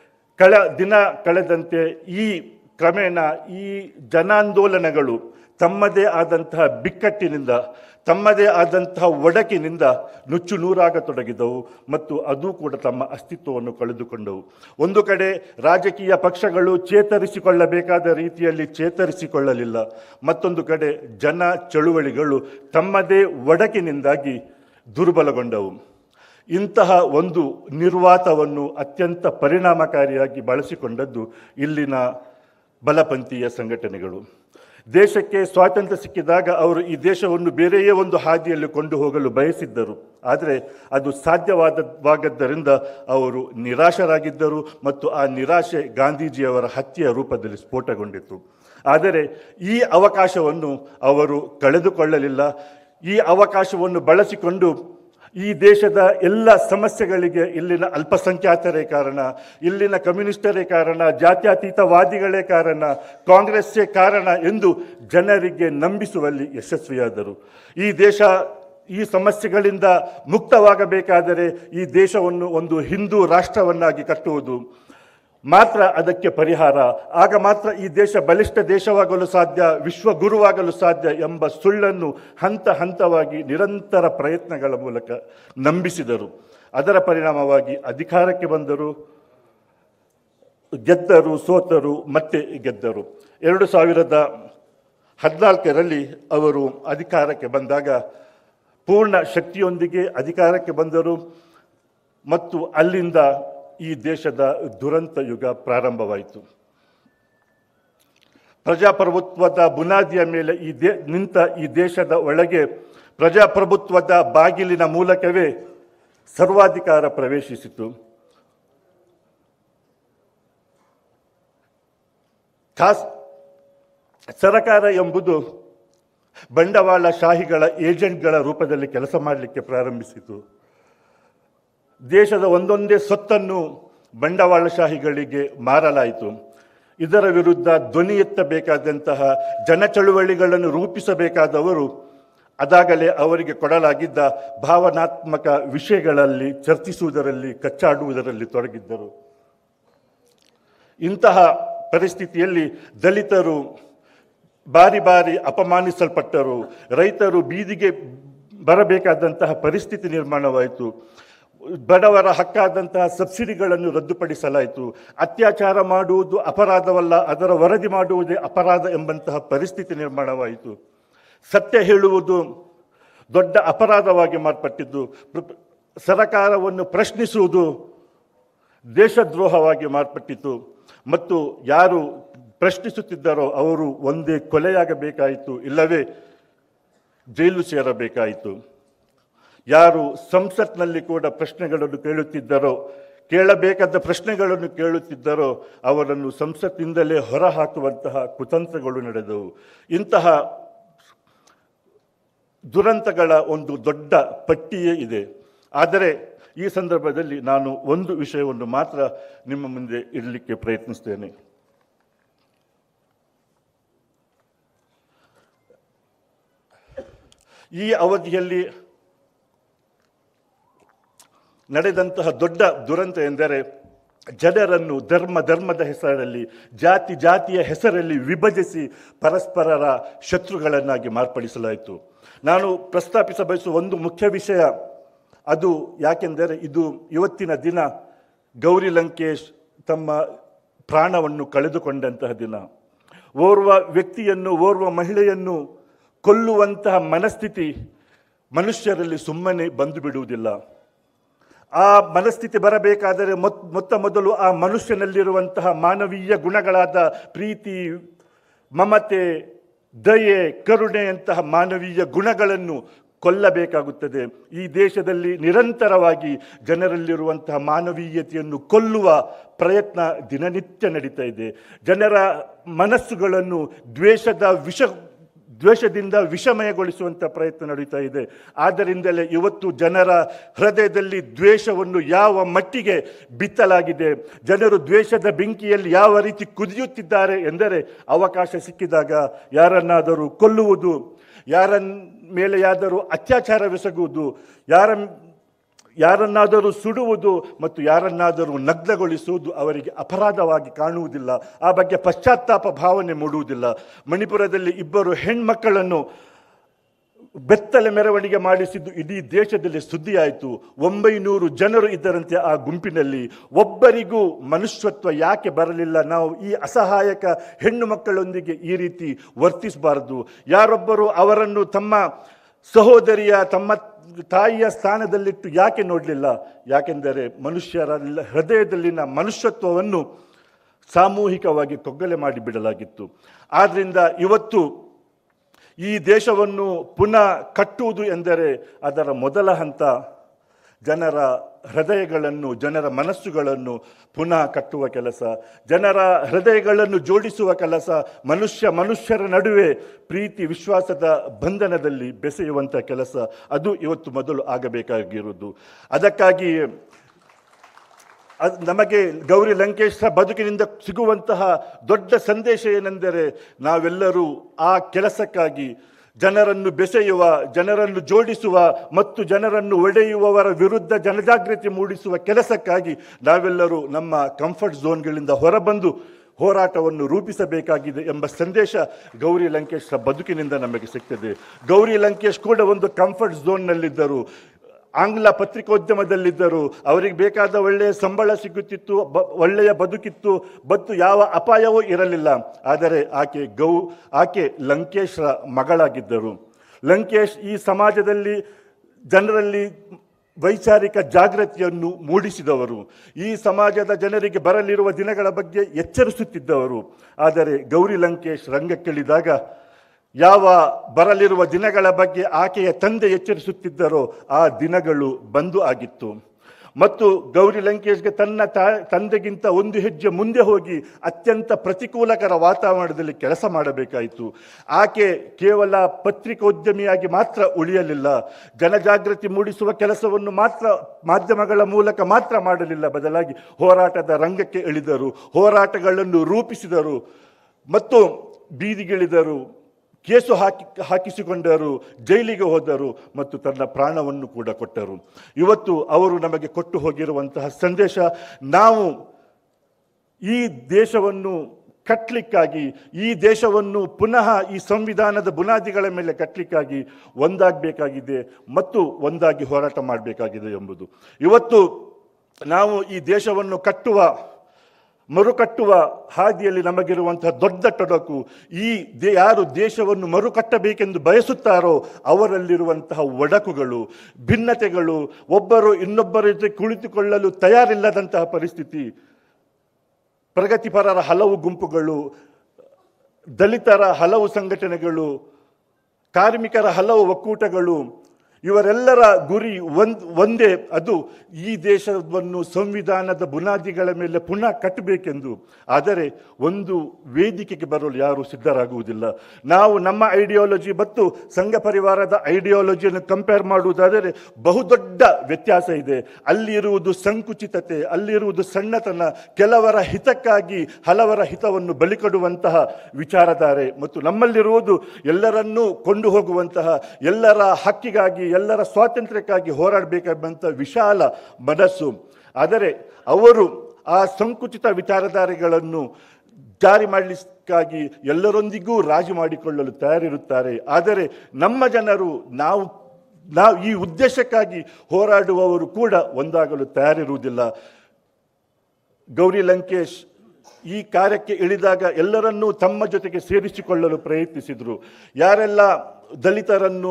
ದಿನ ಕಳೆದಂತೆ ಕ್ರಮೇಣ ಈ ಜನಾಂದೋಲನಗಳು ತಮ್ಮದೇ ಆದಂತಹ ಬಿಕ್ಕಟ್ಟಿನಿಂದ, ತಮ್ಮದೇ ಆದಂತಹ ಒಡಕಿನಿಂದ ನುಚ್ಚು ನೂರಾಗತೊಡಗಿದವು ಮತ್ತು ಅದು ಕೂಡ ತಮ್ಮ ಅಸ್ತಿತ್ವವನ್ನು ಕಳೆದುಕೊಂಡವು. ಒಂದು ಕಡೆ ರಾಜಕೀಯ ಪಕ್ಷಗಳು ಚೇತರಿಸಿಕೊಳ್ಳಬೇಕಾದ ರೀತಿಯಲ್ಲಿ ಚೇತರಿಸಿಕೊಳ್ಳಲಿಲ್ಲ. ಮತ್ತೊಂದು ಕಡೆ ಜನ ಚಳುವಳಿಗಳು ತಮ್ಮದೇ ಒಡಕಿನಿಂದಾಗಿ ದುರ್ಬಲಗೊಂಡವು. ಇಂತಹ ಒಂದು ನಿರ್ವಾತವನ್ನು ಅತ್ಯಂತ ಪರಿಣಾಮಕಾರಿಯಾಗಿ ಬಳಸಿಕೊಂಡದ್ದು ಇಲ್ಲಿನ ಬಲಪಂಥೀಯ ಸಂಘಟನೆಗಳು. ದೇಶಕ್ಕೆ ಸ್ವಾತಂತ್ರ್ಯ ಸಿಕ್ಕಿದಾಗ ಅವರು ಈ ದೇಶವನ್ನು ಬೇರೆಯೇ ಒಂದು ಹಾದಿಯಲ್ಲಿ ಕೊಂಡು ಹೋಗಲು ಬಯಸಿದ್ದರು. ಆದರೆ ಅದು ಸಾಧ್ಯವಾಗದ್ದರಿಂದ ಅವರು ನಿರಾಶರಾಗಿದ್ದರು ಮತ್ತು ಆ ನಿರಾಶೆ ಗಾಂಧೀಜಿಯವರ ಹತ್ಯೆಯ ರೂಪದಲ್ಲಿ ಸ್ಫೋಟಗೊಂಡಿತು. ಆದರೆ ಈ ಅವಕಾಶವನ್ನು ಅವರು ಕಳೆದುಕೊಳ್ಳಲಿಲ್ಲ. ಈ ಅವಕಾಶವನ್ನು ಬಳಸಿಕೊಂಡು ಈ ದೇಶದ ಎಲ್ಲ ಸಮಸ್ಯೆಗಳಿಗೆ ಇಲ್ಲಿನ ಅಲ್ಪಸಂಖ್ಯಾತರೇ ಕಾರಣ, ಇಲ್ಲಿನ ಕಮ್ಯುನಿಸ್ಟರೇ ಕಾರಣ, ಜಾತ್ಯತೀತವಾದಿಗಳೇ ಕಾರಣ, ಕಾಂಗ್ರೆಸ್ಸೇ ಕಾರಣ ಎಂದು ಜನರಿಗೆ ನಂಬಿಸುವಲ್ಲಿ ಯಶಸ್ವಿಯಾದರು. ಈ ದೇಶ ಈ ಸಮಸ್ಯೆಗಳಿಂದ ಮುಕ್ತವಾಗಬೇಕಾದರೆ ಈ ದೇಶವನ್ನು ಒಂದು ಹಿಂದೂ ರಾಷ್ಟ್ರವನ್ನಾಗಿ ಕಟ್ಟುವುದು ಮಾತ್ರ ಅದಕ್ಕೆ ಪರಿಹಾರ. ಆಗ ಮಾತ್ರ ಈ ದೇಶ ಬಲಿಷ್ಠ ದೇಶವಾಗಲು ಸಾಧ್ಯ, ವಿಶ್ವಗುರುವಾಗಲು ಸಾಧ್ಯ ಎಂಬ ಸುಳ್ಳನ್ನು ಹಂತ ಹಂತವಾಗಿ ನಿರಂತರ ಪ್ರಯತ್ನಗಳ ಮೂಲಕ ನಂಬಿಸಿದರು. ಅದರ ಪರಿಣಾಮವಾಗಿ ಅಧಿಕಾರಕ್ಕೆ ಬಂದರು, ಗೆದ್ದರು, ಸೋತರು, ಮತ್ತೆ ಗೆದ್ದರು. 2014ರಲ್ಲಿ ಅವರು ಅಧಿಕಾರಕ್ಕೆ ಬಂದಾಗ ಪೂರ್ಣ ಶಕ್ತಿಯೊಂದಿಗೆ ಅಧಿಕಾರಕ್ಕೆ ಬಂದರು ಮತ್ತು ಅಲ್ಲಿಂದ ಈ ದೇಶದ ದುರಂತ ಯುಗ ಪ್ರಾರಂಭವಾಯಿತು. ಪ್ರಜಾಪ್ರಭುತ್ವದ ಬುನಾದಿಯ ಮೇಲೆ ನಿಂತ ಈ ದೇಶದ ಒಳಗೆ ಪ್ರಜಾಪ್ರಭುತ್ವದ ಬಾಗಿಲಿನ ಮೂಲಕವೇ ಸರ್ವಾಧಿಕಾರ ಪ್ರವೇಶಿಸಿತು. ಸರಕಾರ ಎಂಬುದು ಬಂಡವಾಳಶಾಹಿಗಳ ಏಜೆಂಟ್ಗಳ ರೂಪದಲ್ಲಿ ಕೆಲಸ ಮಾಡಲಿಕ್ಕೆ ಪ್ರಾರಂಭಿಸಿತು. ದೇಶದ ಒಂದೊಂದೇ ಸೊತ್ತನ್ನು ಬಂಡವಾಳಶಾಹಿಗಳಿಗೆ ಮಾರಲಾಯಿತು. ಇದರ ವಿರುದ್ಧ ಧ್ವನಿ ಎತ್ತಬೇಕಾದಂತಹ ಜನಚಳುವಳಿಗಳನ್ನು ರೂಪಿಸಬೇಕಾದವರು ಅದಾಗಲೇ ಅವರಿಗೆ ಕೊಡಲಾಗಿದ್ದ ಭಾವನಾತ್ಮಕ ವಿಷಯಗಳಲ್ಲಿ ಚರ್ಚಿಸುವುದರಲ್ಲಿ, ಕಚ್ಚಾಡುವುದರಲ್ಲಿ ತೊಡಗಿದ್ದರು. ಇಂತಹ ಪರಿಸ್ಥಿತಿಯಲ್ಲಿ ದಲಿತರು ಬಾರಿ ಬಾರಿ ಅಪಮಾನಿಸಲ್ಪಟ್ಟರು, ರೈತರು ಬೀದಿಗೆ ಬರಬೇಕಾದಂತಹ ಪರಿಸ್ಥಿತಿ ನಿರ್ಮಾಣವಾಯಿತು. ಬಡವರ ಹಕ್ಕಾದಂತಹ ಸಬ್ಸಿಡಿಗಳನ್ನು ರದ್ದುಪಡಿಸಲಾಯಿತು. ಅತ್ಯಾಚಾರ ಮಾಡುವುದು ಅಪರಾಧವಲ್ಲ, ಅದರ ವರದಿ ಮಾಡುವುದೇ ಅಪರಾಧ ಎಂಬಂತಹ ಪರಿಸ್ಥಿತಿ ನಿರ್ಮಾಣವಾಯಿತು. ಸತ್ಯ ಹೇಳುವುದು ದೊಡ್ಡ ಅಪರಾಧವಾಗಿ ಮಾರ್ಪಟ್ಟಿದ್ದು, ಸರಕಾರವನ್ನು ಪ್ರಶ್ನಿಸುವುದು ದೇಶದ್ರೋಹವಾಗಿ ಮಾರ್ಪಟ್ಟಿತು. ಮತ್ತು ಯಾರು ಪ್ರಶ್ನಿಸುತ್ತಿದ್ದಾರೋ ಅವರು ಒಂದೇ ಕೊಲೆಯಾಗಬೇಕಾಯಿತು, ಇಲ್ಲವೇ ಜೈಲು ಸೇರಬೇಕಾಯಿತು. ಯಾರು ಸಂಸತ್ನಲ್ಲಿ ಕೂಡ ಪ್ರಶ್ನೆಗಳನ್ನು ಕೇಳುತ್ತಿದ್ದರೋ, ಕೇಳಬೇಕಾದ ಪ್ರಶ್ನೆಗಳನ್ನು ಕೇಳುತ್ತಿದ್ದರೋ ಅವರನ್ನು ಸಂಸತ್ತಿನಿಂದಲೇ ಹೊರಹಾಕುವಂತಹ ಕುತಂತ್ರಗಳು ನಡೆದವು. ಇಂತಹ ದುರಂತಗಳ ಒಂದು ದೊಡ್ಡ ಪಟ್ಟಿಯೇ ಇದೆ. ಆದರೆ ಈ ಸಂದರ್ಭದಲ್ಲಿ ನಾನು ಒಂದು ವಿಷಯವನ್ನು ಮಾತ್ರ ನಿಮ್ಮ ಮುಂದೆ ಇಡಲಿಕ್ಕೆ ಪ್ರಯತ್ನಿಸ್ತೇನೆ. ಈ ಅವಧಿಯಲ್ಲಿ ನಡೆದಂತಹ ದೊಡ್ಡ ದುರಂತ ಎಂದರೆ ಜನರನ್ನು ಧರ್ಮದ ಹೆಸರಲ್ಲಿ, ಜಾತಿಯ ಹೆಸರಲ್ಲಿ ವಿಭಜಿಸಿ ಪರಸ್ಪರರ ಶತ್ರುಗಳನ್ನಾಗಿ ಮಾರ್ಪಡಿಸಲಾಯಿತು. ನಾನು ಪ್ರಸ್ತಾಪಿಸ ಬಯಸುವ ಒಂದು ಮುಖ್ಯ ವಿಷಯ ಅದು ಯಾಕೆಂದರೆ ಇದು ಇವತ್ತಿನ ದಿನ ಗೌರಿ ಲಂಕೇಶ್ ತಮ್ಮ ಪ್ರಾಣವನ್ನು ಕಳೆದುಕೊಂಡಂತಹ ದಿನ. ಓರ್ವ ವ್ಯಕ್ತಿಯನ್ನು, ಓರ್ವ ಮಹಿಳೆಯನ್ನು ಕೊಲ್ಲುವಂತಹ ಮನಸ್ಥಿತಿ ಮನುಷ್ಯರಲ್ಲಿ ಸುಮ್ಮನೆ ಬಂದು ಬಿಡುವುದಿಲ್ಲ. ಆ ಮನಸ್ಥಿತಿ ಬರಬೇಕಾದರೆ ಮೊತ್ತ ಮೊದಲು ಆ ಮನುಷ್ಯನಲ್ಲಿರುವಂತಹ ಮಾನವೀಯ ಗುಣಗಳಾದ ಪ್ರೀತಿ, ಮಮತೆ, ದಯೆ, ಕರುಣೆಯಂತಹ ಮಾನವೀಯ ಗುಣಗಳನ್ನು ಕೊಲ್ಲಬೇಕಾಗುತ್ತದೆ. ಈ ದೇಶದಲ್ಲಿ ನಿರಂತರವಾಗಿ ಜನರಲ್ಲಿರುವಂತಹ ಮಾನವೀಯತೆಯನ್ನು ಕೊಲ್ಲುವ ಪ್ರಯತ್ನ ದಿನನಿತ್ಯ ನಡೀತಾ ಇದೆ. ಜನರ ಮನಸ್ಸುಗಳನ್ನು ದ್ವೇಷದಿಂದ ವಿಷಮಯಗೊಳಿಸುವಂಥ ಪ್ರಯತ್ನ ನಡೀತಾ ಇದೆ. ಆದ್ದರಿಂದಲೇ ಇವತ್ತು ಜನರ ಹೃದಯದಲ್ಲಿ ದ್ವೇಷವನ್ನು ಯಾವ ಮಟ್ಟಿಗೆ ಬಿತ್ತಲಾಗಿದೆ, ಜನರು ದ್ವೇಷದ ಬೆಂಕಿಯಲ್ಲಿ ಯಾವ ರೀತಿ ಕುದಿಯುತ್ತಿದ್ದಾರೆ ಎಂದರೆ, ಅವಕಾಶ ಸಿಕ್ಕಿದಾಗ ಯಾರನ್ನಾದರೂ ಕೊಲ್ಲುವುದು, ಯಾರ ಮೇಲೆ ಯಾದರೂ ಅತ್ಯಾಚಾರವೆಸಗುವುದು, ಯಾರನ್ನಾದರೂ ಸುಡುವುದು ಮತ್ತು ಯಾರನ್ನಾದರೂ ನಗ್ನಗೊಳಿಸುವುದು ಅವರಿಗೆ ಅಪರಾಧವಾಗಿ ಕಾಣುವುದಿಲ್ಲ. ಆ ಬಗ್ಗೆ ಪಶ್ಚಾತ್ತಾಪ ಭಾವನೆ ಮೂಡುವುದಿಲ್ಲ. ಮಣಿಪುರದಲ್ಲಿ 2 ಹೆಣ್ಮಕ್ಕಳನ್ನು ಬೆತ್ತಲೆ ಮೆರವಣಿಗೆ ಮಾಡಿಸಿದ್ದು ಇಡೀ ದೇಶದಲ್ಲಿ ಸುದ್ದಿಯಾಯಿತು. 900 ಜನರು ಇದ್ದರಂತೆ ಆ ಗುಂಪಿನಲ್ಲಿ. ಒಬ್ಬರಿಗೂ ಮನುಷ್ಯತ್ವ ಯಾಕೆ ಬರಲಿಲ್ಲ? ನಾವು ಈ ಅಸಹಾಯಕ ಹೆಣ್ಣು ಮಕ್ಕಳೊಂದಿಗೆ ಈ ರೀತಿ ವರ್ತಿಸಬಾರದು. ಯಾರೊಬ್ಬರು ಅವರನ್ನು ತಮ್ಮ ಸಹೋದರಿಯ, ತಮ್ಮ ತಾಯಿಯ ಸ್ಥಾನದಲ್ಲಿಟ್ಟು ಯಾಕೆ ನೋಡಲಿಲ್ಲ? ಯಾಕೆಂದರೆ ಮನುಷ್ಯರ ಹೃದಯದಲ್ಲಿನ ಮನುಷ್ಯತ್ವವನ್ನು ಸಾಮೂಹಿಕವಾಗಿ ಕೊಗ್ಗಲೆ ಮಾಡಿಬಿಡಲಾಗಿತ್ತು. ಆದ್ದರಿಂದ ಇವತ್ತು ಈ ದೇಶವನ್ನು ಪುನಃ ಕಟ್ಟುವುದು ಎಂದರೆ ಅದರ ಮೊದಲ ಹಂತ ಜನರ ಹೃದಯಗಳನ್ನು, ಜನರ ಮನಸ್ಸುಗಳನ್ನು ಪುನಃ ಕಟ್ಟುವ ಕೆಲಸ, ಜನರ ಹೃದಯಗಳನ್ನು ಜೋಡಿಸುವ ಕೆಲಸ, ಮನುಷ್ಯರ ನಡುವೆ ಪ್ರೀತಿ ವಿಶ್ವಾಸದ ಬಂಧನದಲ್ಲಿ ಬೆಸೆಯುವಂಥ ಕೆಲಸ, ಅದು ಇವತ್ತು ಮೊದಲು ಆಗಬೇಕಾಗಿರುವುದು. ಅದಕ್ಕಾಗಿ ನಮಗೆ ಗೌರಿ ಲಂಕೇಶ್ ಬದುಕಿನಿಂದ ಸಿಗುವಂತಹ ದೊಡ್ಡ ಸಂದೇಶ ಏನೆಂದರೆ, ನಾವೆಲ್ಲರೂ ಆ ಕೆಲಸಕ್ಕಾಗಿ ಜನರನ್ನು ಬೆಸೆಯುವ, ಜನರನ್ನು ಜೋಡಿಸುವ ಮತ್ತು ಜನರನ್ನು ಒಡೆಯುವವರ ವಿರುದ್ಧ ಜನಜಾಗೃತಿ ಮೂಡಿಸುವ ಕೆಲಸಕ್ಕಾಗಿ ನಾವೆಲ್ಲರೂ ನಮ್ಮ ಕಂಫರ್ಟ್ ಝೋನ್ಗಳಿಂದ ಹೊರಬಂದು ಹೋರಾಟವನ್ನು ರೂಪಿಸಬೇಕಾಗಿದೆ ಎಂಬ ಸಂದೇಶ ಗೌರಿ ಲಂಕೇಶ್ ಬದುಕಿನಿಂದ ನಮಗೆ ಸಿಗ್ತದೆ. ಗೌರಿ ಲಂಕೇಶ್ ಕೂಡ ಒಂದು ಕಂಫರ್ಟ್ ಝೋನ್ನಲ್ಲಿದ್ದರು, ಆಂಗ್ಲ ಪತ್ರಿಕೋದ್ಯಮದಲ್ಲಿದ್ದರು. ಅವರಿಗೆ ಬೇಕಾದ ಒಳ್ಳೆಯ ಸಂಬಳ ಸಿಗುತ್ತಿತ್ತು, ಒಳ್ಳೆಯ ಬದುಕಿತ್ತು, ಮತ್ತು ಯಾವ ಅಪಾಯವೂ ಇರಲಿಲ್ಲ. ಆದರೆ ಆಕೆ ಲಂಕೇಶ್ರ ಮಗಳಾಗಿದ್ದರು. ಲಂಕೇಶ್ ಈ ಸಮಾಜದಲ್ಲಿ ಜನರಲ್ಲಿ ವೈಚಾರಿಕ ಜಾಗೃತಿಯನ್ನು ಮೂಡಿಸಿದವರು, ಈ ಸಮಾಜದ ಜನರಿಗೆ ಬರಲಿರುವ ದಿನಗಳ ಬಗ್ಗೆ ಎಚ್ಚರಿಸುತ್ತಿದ್ದವರು. ಆದರೆ ಗೌರಿ ಲಂಕೇಶ್ ರಂಗಕ್ಕಿಳಿದಾಗ ಯಾವ ಬರಲಿರುವ ದಿನಗಳ ಬಗ್ಗೆ ಆಕೆಯ ತಂದೆ ಎಚ್ಚರಿಸುತ್ತಿದ್ದರೋ ಆ ದಿನಗಳು ಬಂದು ಆಗಿತ್ತು. ಮತ್ತು ಗೌರಿ ಲಂಕೇಶ್ಗೆ ತನ್ನ ತಂದೆಗಿಂತ ಒಂದು ಹೆಜ್ಜೆ ಮುಂದೆ ಹೋಗಿ ಅತ್ಯಂತ ಪ್ರತಿಕೂಲಕರ ವಾತಾವರಣದಲ್ಲಿ ಕೆಲಸ ಮಾಡಬೇಕಾಯಿತು. ಆಕೆ ಕೇವಲ ಪತ್ರಿಕೋದ್ಯಮಿಯಾಗಿ ಮಾತ್ರ ಉಳಿಯಲಿಲ್ಲ, ಜನಜಾಗೃತಿ ಮೂಡಿಸುವ ಕೆಲಸವನ್ನು ಮಾತ್ರ ಮಾಧ್ಯಮಗಳ ಮೂಲಕ ಮಾತ್ರ ಮಾಡಲಿಲ್ಲ, ಬದಲಾಗಿ ಹೋರಾಟದ ರಂಗಕ್ಕೆ ಇಳಿದರು, ಹೋರಾಟಗಳನ್ನು ರೂಪಿಸಿದರು ಮತ್ತು ಬೀದಿಗಿಳಿದರು, ಕೇಸು ಹಾಕಿಸಿಕೊಂಡರು, ಜೈಲಿಗೆ ಹೋದರು ಮತ್ತು ತನ್ನ ಪ್ರಾಣವನ್ನು ಕೂಡ ಕೊಟ್ಟರು. ಇವತ್ತು ಅವರು ನಮಗೆ ಕೊಟ್ಟು ಹೋಗಿರುವಂತಹ ಸಂದೇಶ, ನಾವು ಈ ದೇಶವನ್ನು ಕಟ್ಟಲಿಕ್ಕಾಗಿ, ಈ ದೇಶವನ್ನು ಪುನಃ ಈ ಸಂವಿಧಾನದ ಬುನಾದಿಗಳ ಮೇಲೆ ಕಟ್ಟಲಿಕ್ಕಾಗಿ ಒಂದಾಗಬೇಕಾಗಿದೆ ಮತ್ತು ಒಂದಾಗಿ ಹೋರಾಟ ಮಾಡಬೇಕಾಗಿದೆ ಎಂಬುದು. ಇವತ್ತು ನಾವು ಈ ದೇಶವನ್ನು ಮರುಕಟ್ಟುವ ಹಾದಿಯಲ್ಲಿ ನಮಗಿರುವಂತಹ ದೊಡ್ಡ ತೊಡಕು, ಯಾರು ದೇಶವನ್ನು ಮರುಕಟ್ಟಬೇಕೆಂದು ಬಯಸುತ್ತಾರೋ ಅವರಲ್ಲಿರುವಂತಹ ಒಡಕುಗಳು, ಭಿನ್ನತೆಗಳು, ಒಬ್ಬರು ಇನ್ನೊಬ್ಬರ ಜೊತೆ ಕುಳಿತುಕೊಳ್ಳಲು ತಯಾರಿಲ್ಲದಂತಹ ಪರಿಸ್ಥಿತಿ, ಪ್ರಗತಿಪರರ ಹಲವು ಗುಂಪುಗಳು, ದಲಿತರ ಹಲವು ಸಂಘಟನೆಗಳು, ಕಾರ್ಮಿಕರ ಹಲವು ಒಕ್ಕೂಟಗಳು, ಇವರೆಲ್ಲರ ಗುರಿ ಒಂದೇ, ಅದು ಈ ದೇಶವನ್ನು ಸಂವಿಧಾನದ ಬುನಾದಿಗಳ ಮೇಲೆ ಪುನಃ ಕಟ್ಟಬೇಕೆಂದು. ಆದರೆ ಒಂದು ವೇದಿಕೆಗೆ ಬರಲು ಯಾರೂ ಸಿದ್ಧರಾಗುವುದಿಲ್ಲ. ನಾವು ನಮ್ಮ ಐಡಿಯಾಲಜಿ ಮತ್ತು ಸಂಘ ಪರಿವಾರದ ಐಡಿಯಾಲಜಿಯನ್ನು ಕಂಪೇರ್ ಮಾಡುವುದಾದರೆ ಬಹುದೊಡ್ಡ ವ್ಯತ್ಯಾಸ ಇದೆ. ಅಲ್ಲಿರುವುದು ಸಂಕುಚಿತತೆ, ಅಲ್ಲಿರುವುದು ಸಣ್ಣತನ, ಕೆಲವರ ಹಿತಕ್ಕಾಗಿ ಹಲವರ ಹಿತವನ್ನು ಬಲಿಕೊಡುವಂತಹ ವಿಚಾರಧಾರೆ, ಮತ್ತು ನಮ್ಮಲ್ಲಿರುವುದು ಎಲ್ಲರನ್ನೂ ಕೊಂಡು ಹೋಗುವಂತಹ, ಎಲ್ಲರ ಹಕ್ಕಿಗಾಗಿ ಎಲ್ಲರ ಸ್ವಾತಂತ್ರ್ಯಕ್ಕಾಗಿ ಹೋರಾಡಬೇಕೆಂಬಂಥ ವಿಶಾಲ ಮನಸ್ಸು. ಆದರೆ ಅವರು ಆ ಸಂಕುಚಿತ ವಿಚಾರಧಾರೆಗಳನ್ನು ಜಾರಿ ಮಾಡಲಿಕ್ಕಾಗಿ ಎಲ್ಲರೊಂದಿಗೂ ರಾಜಿ ಮಾಡಿಕೊಳ್ಳಲು ತಯಾರಿರುತ್ತಾರೆ. ಆದರೆ ನಮ್ಮ ಜನರು, ನಾವು ಈ ಉದ್ದೇಶಕ್ಕಾಗಿ ಹೋರಾಡುವವರು ಕೂಡ ಒಂದಾಗಲು ತಯಾರಿರುವುದಿಲ್ಲ. ಗೌರಿ ಲಂಕೇಶ್ ಈ ಕಾರ್ಯಕ್ಕೆ ಇಳಿದಾಗ ಎಲ್ಲರನ್ನೂ ತಮ್ಮ ಜೊತೆಗೆ ಸೇರಿಸಿಕೊಳ್ಳಲು ಪ್ರಯತ್ನಿಸಿದರು. ಯಾರೆಲ್ಲ ದಲಿತರನ್ನು,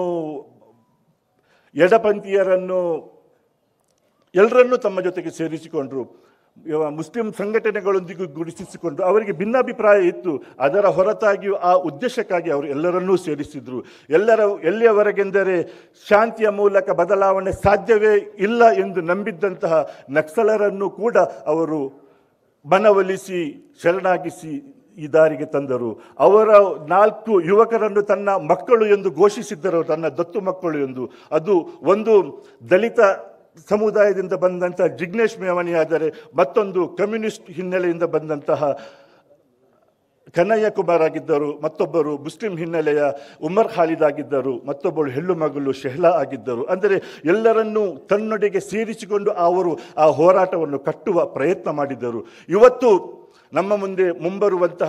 ಎಡಪಂಥೀಯರನ್ನು, ಎಲ್ಲರನ್ನೂ ತಮ್ಮ ಜೊತೆಗೆ ಸೇರಿಸಿಕೊಂಡರು. ಮುಸ್ಲಿಂ ಸಂಘಟನೆಗಳೊಂದಿಗೂ ಗುರುತಿಸಿಕೊಂಡು ಅವರಿಗೆ ಭಿನ್ನಾಭಿಪ್ರಾಯ ಇತ್ತು. ಅದರ ಹೊರತಾಗಿಯೂ ಆ ಉದ್ದೇಶಕ್ಕಾಗಿ ಅವರು ಎಲ್ಲರನ್ನೂ ಸೇರಿಸಿದರು. ಎಲ್ಲಿಯವರೆಗೆಂದರೆ ಶಾಂತಿಯ ಮೂಲಕ ಬದಲಾವಣೆ ಸಾಧ್ಯವೇ ಇಲ್ಲ ಎಂದು ನಂಬಿದ್ದಂತಹ ನಕ್ಸಲರನ್ನು ಕೂಡ ಅವರು ಮನವೊಲಿಸಿ ಶರಣಾಗಿಸಿ ಈ ದಾರಿಗೆ ತಂದರು. ಅವರ 4 ಯುವಕರನ್ನು ತನ್ನ ಮಕ್ಕಳು ಎಂದು ಘೋಷಿಸಿದ್ದರು, ತನ್ನ ದತ್ತು ಮಕ್ಕಳು ಎಂದು. ಅದು ಒಂದು ದಲಿತ ಸಮುದಾಯದಿಂದ ಬಂದಂತಹ ಜಿಗ್ನೇಶ್ ಮೇವಾನಿ ಆದರೆ, ಮತ್ತೊಂದು ಕಮ್ಯುನಿಸ್ಟ್ ಹಿನ್ನೆಲೆಯಿಂದ ಬಂದಂತಹ ಕನ್ನಯ್ಯ ಕುಮಾರ್ ಆಗಿದ್ದರು, ಮತ್ತೊಬ್ಬರು ಮುಸ್ಲಿಂ ಹಿನ್ನೆಲೆಯ ಉಮರ್ ಖಾಲಿದ್ ಆಗಿದ್ದರು, ಮತ್ತೊಬ್ಬಳು ಹೆಣ್ಣು ಮಗಳು ಶೆಹ್ಲಾ ಆಗಿದ್ದರು. ಅಂದರೆ ಎಲ್ಲರನ್ನೂ ತನ್ನೊಡೆಗೆ ಸೇರಿಸಿಕೊಂಡು ಅವರು ಆ ಹೋರಾಟವನ್ನು ಕಟ್ಟುವ ಪ್ರಯತ್ನ ಮಾಡಿದರು. ಇವತ್ತು ನಮ್ಮ ಮುಂದೆ ಮುಂಬರುವಂತಹ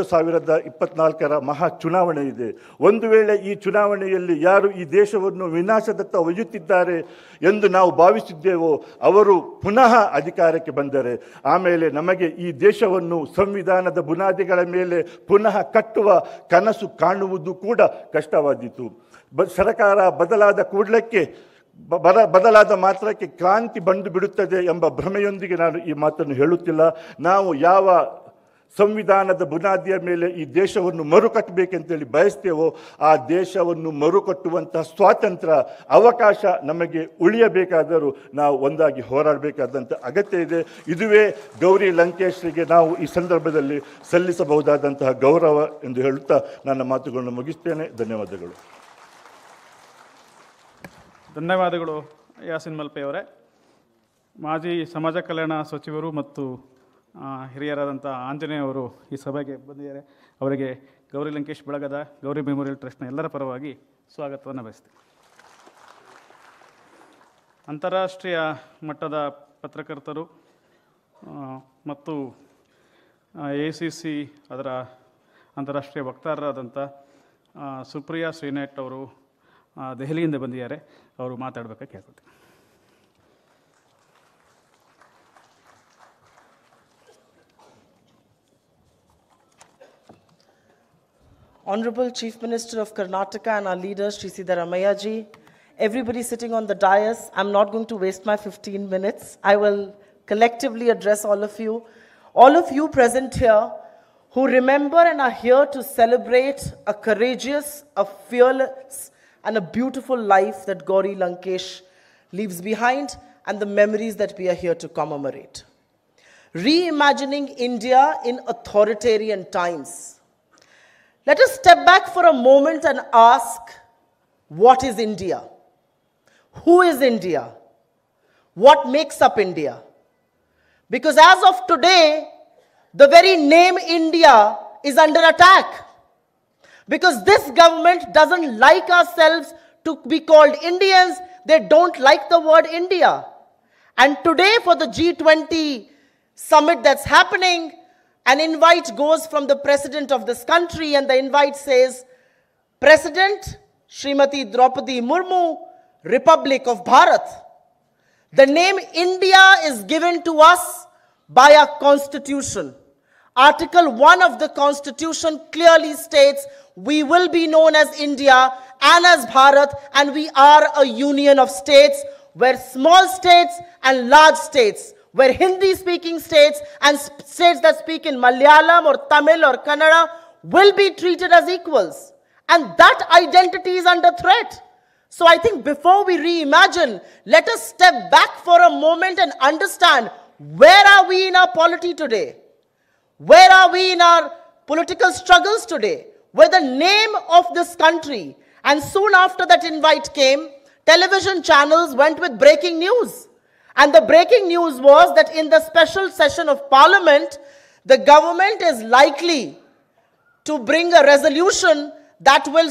2024ರ ಮಹಾ ಚುನಾವಣೆ ಇದೆ. ಒಂದು ವೇಳೆ ಈ ಚುನಾವಣೆಯಲ್ಲಿ ಯಾರು ಈ ದೇಶವನ್ನು ವಿನಾಶದತ್ತ ಒಯ್ಯುತ್ತಿದ್ದಾರೆ ಎಂದು ನಾವು ಭಾವಿಸಿದ್ದೇವೋ ಅವರು ಪುನಃ ಅಧಿಕಾರಕ್ಕೆ ಬಂದರೆ ಆಮೇಲೆ ನಮಗೆ ಈ ದೇಶವನ್ನು ಸಂವಿಧಾನದ ಬುನಾದಿಗಳ ಮೇಲೆ ಪುನಃ ಕಟ್ಟುವ ಕನಸು ಕಾಣುವುದು ಕೂಡ ಕಷ್ಟವಾದೀತು. ಸರ್ಕಾರ ಬದಲಾದ ಕೂಡಲಕ್ಕೆ ಬದಲಾದ ಮಾತ್ರಕ್ಕೆ ಕ್ರಾಂತಿ ಬಂದು ಬಿಡುತ್ತದೆ ಎಂಬ ಭ್ರಮೆಯೊಂದಿಗೆ ನಾನು ಈ ಮಾತನ್ನು ಹೇಳುತ್ತಿಲ್ಲ. ನಾವು ಯಾವ ಸಂವಿಧಾನದ ಬುನಾದಿಯ ಮೇಲೆ ಈ ದೇಶವನ್ನು ಮರುಕಟ್ಟಬೇಕೆಂತೇಳಿ ಬಯಸ್ತೇವೋ ಆ ದೇಶವನ್ನು ಮರುಕಟ್ಟುವಂತಹ ಸ್ವಾತಂತ್ರ್ಯ ಅವಕಾಶ ನಮಗೆ ಉಳಿಯಬೇಕಾದರೂ ನಾವು ಒಂದಾಗಿ ಹೋರಾಡಬೇಕಾದಂಥ ಅಗತ್ಯ ಇದೆ. ಇದುವೇ ಗೌರಿ ಲಂಕೇಶ್ರಿಗೆ ನಾವು ಈ ಸಂದರ್ಭದಲ್ಲಿ ಸಲ್ಲಿಸಬಹುದಾದಂತಹ ಗೌರವ ಎಂದು ಹೇಳುತ್ತಾ ನನ್ನ ಮಾತುಗಳನ್ನು ಮುಗಿಸ್ತೇನೆ. ಧನ್ಯವಾದಗಳು.
ಧನ್ಯವಾದಗಳು ಯಾಸಿನ್ ಮಲ್ಪೆ ಅವರೇ. ಮಾಜಿ ಸಮಾಜ ಕಲ್ಯಾಣ ಸಚಿವರು ಮತ್ತು ಹಿರಿಯರಾದಂಥ ಆಂಜನೇಯ ಅವರು ಈ ಸಭೆಗೆ ಬಂದಿದ್ದಾರೆ. ಅವರಿಗೆ ಗೌರಿ ಲಂಕೇಶ್ ಬಳಗದ ಗೌರಿ ಮೆಮೋರಿಯಲ್ ಟ್ರಸ್ಟ್ನ ಎಲ್ಲರ ಪರವಾಗಿ ಸ್ವಾಗತವನ್ನು ಬಯಸ್ತೀನಿ. ಅಂತಾರಾಷ್ಟ್ರೀಯ ಮಟ್ಟದ ಪತ್ರಕರ್ತರು ಮತ್ತು ACC ಅದರ ಅಂತಾರಾಷ್ಟ್ರೀಯ ವಕ್ತಾರರಾದಂಥ ಸುಪ್ರಿಯಾ ಶ್ರೀನಾಥ್ ಅವರು ದೆಹಲಿಯಿಂದ ಬಂದಿದ್ದಾರೆ. ಅವರು ಮಾತಾಡಬೇಕಾಗಿ ಕೇಳ್ಕೊಳ್ತೀನಿ.
Honorable Chief Minister of Karnataka and our leader, Sri Siddaramaiah ji, everybody sitting on the dais, I'm not going to waste my 15 minutes. I will collectively address all of you present here who remember and are here to celebrate a courageous, a fearless, and a beautiful life that Gauri Lankesh leaves behind and the memories that we are here to commemorate. Reimagining India in authoritarian times. Let us step back for a moment and ask, what is India? Who is India? What makes up India? Because as of today, the very name India is under attack. Because this government doesn't like ourselves to be called Indians. They don't like the word India. And today for the G20 summit that's happening, an invite goes from the president of this country, and the invite says, President Srimati Draupadi Murmu, Republic of Bharat. The name India is given to us by our constitution. Article 1 of the constitution clearly states we will be known as India and as Bharat, and we are a union of states where small states and large states, where Hindi-speaking states and states that speak in Malayalam or Tamil or Kannada will be treated as equals. And that identity is under threat. So I think before we reimagine, let us step back for a moment and understand, where are we in our polity today? Where are we in our political struggles today? Where the name of this country, and soon after that invite came, television channels went with breaking news. And the breaking news was that in the special session of Parliament, the government is likely to bring a resolution that will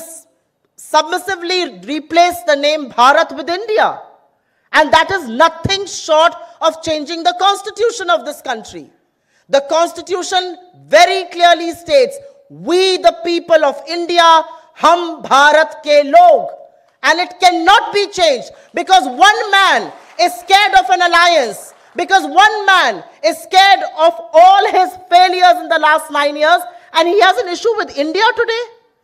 submissively replace the name Bharat with India. And that is nothing short of changing the constitution of this country. The constitution very clearly states, we the people of India, hum Bharat ke log. And it cannot be changed because one man is scared of an alliance, because one man is scared of all his failures in the last 9 years, and he has an issue with India today.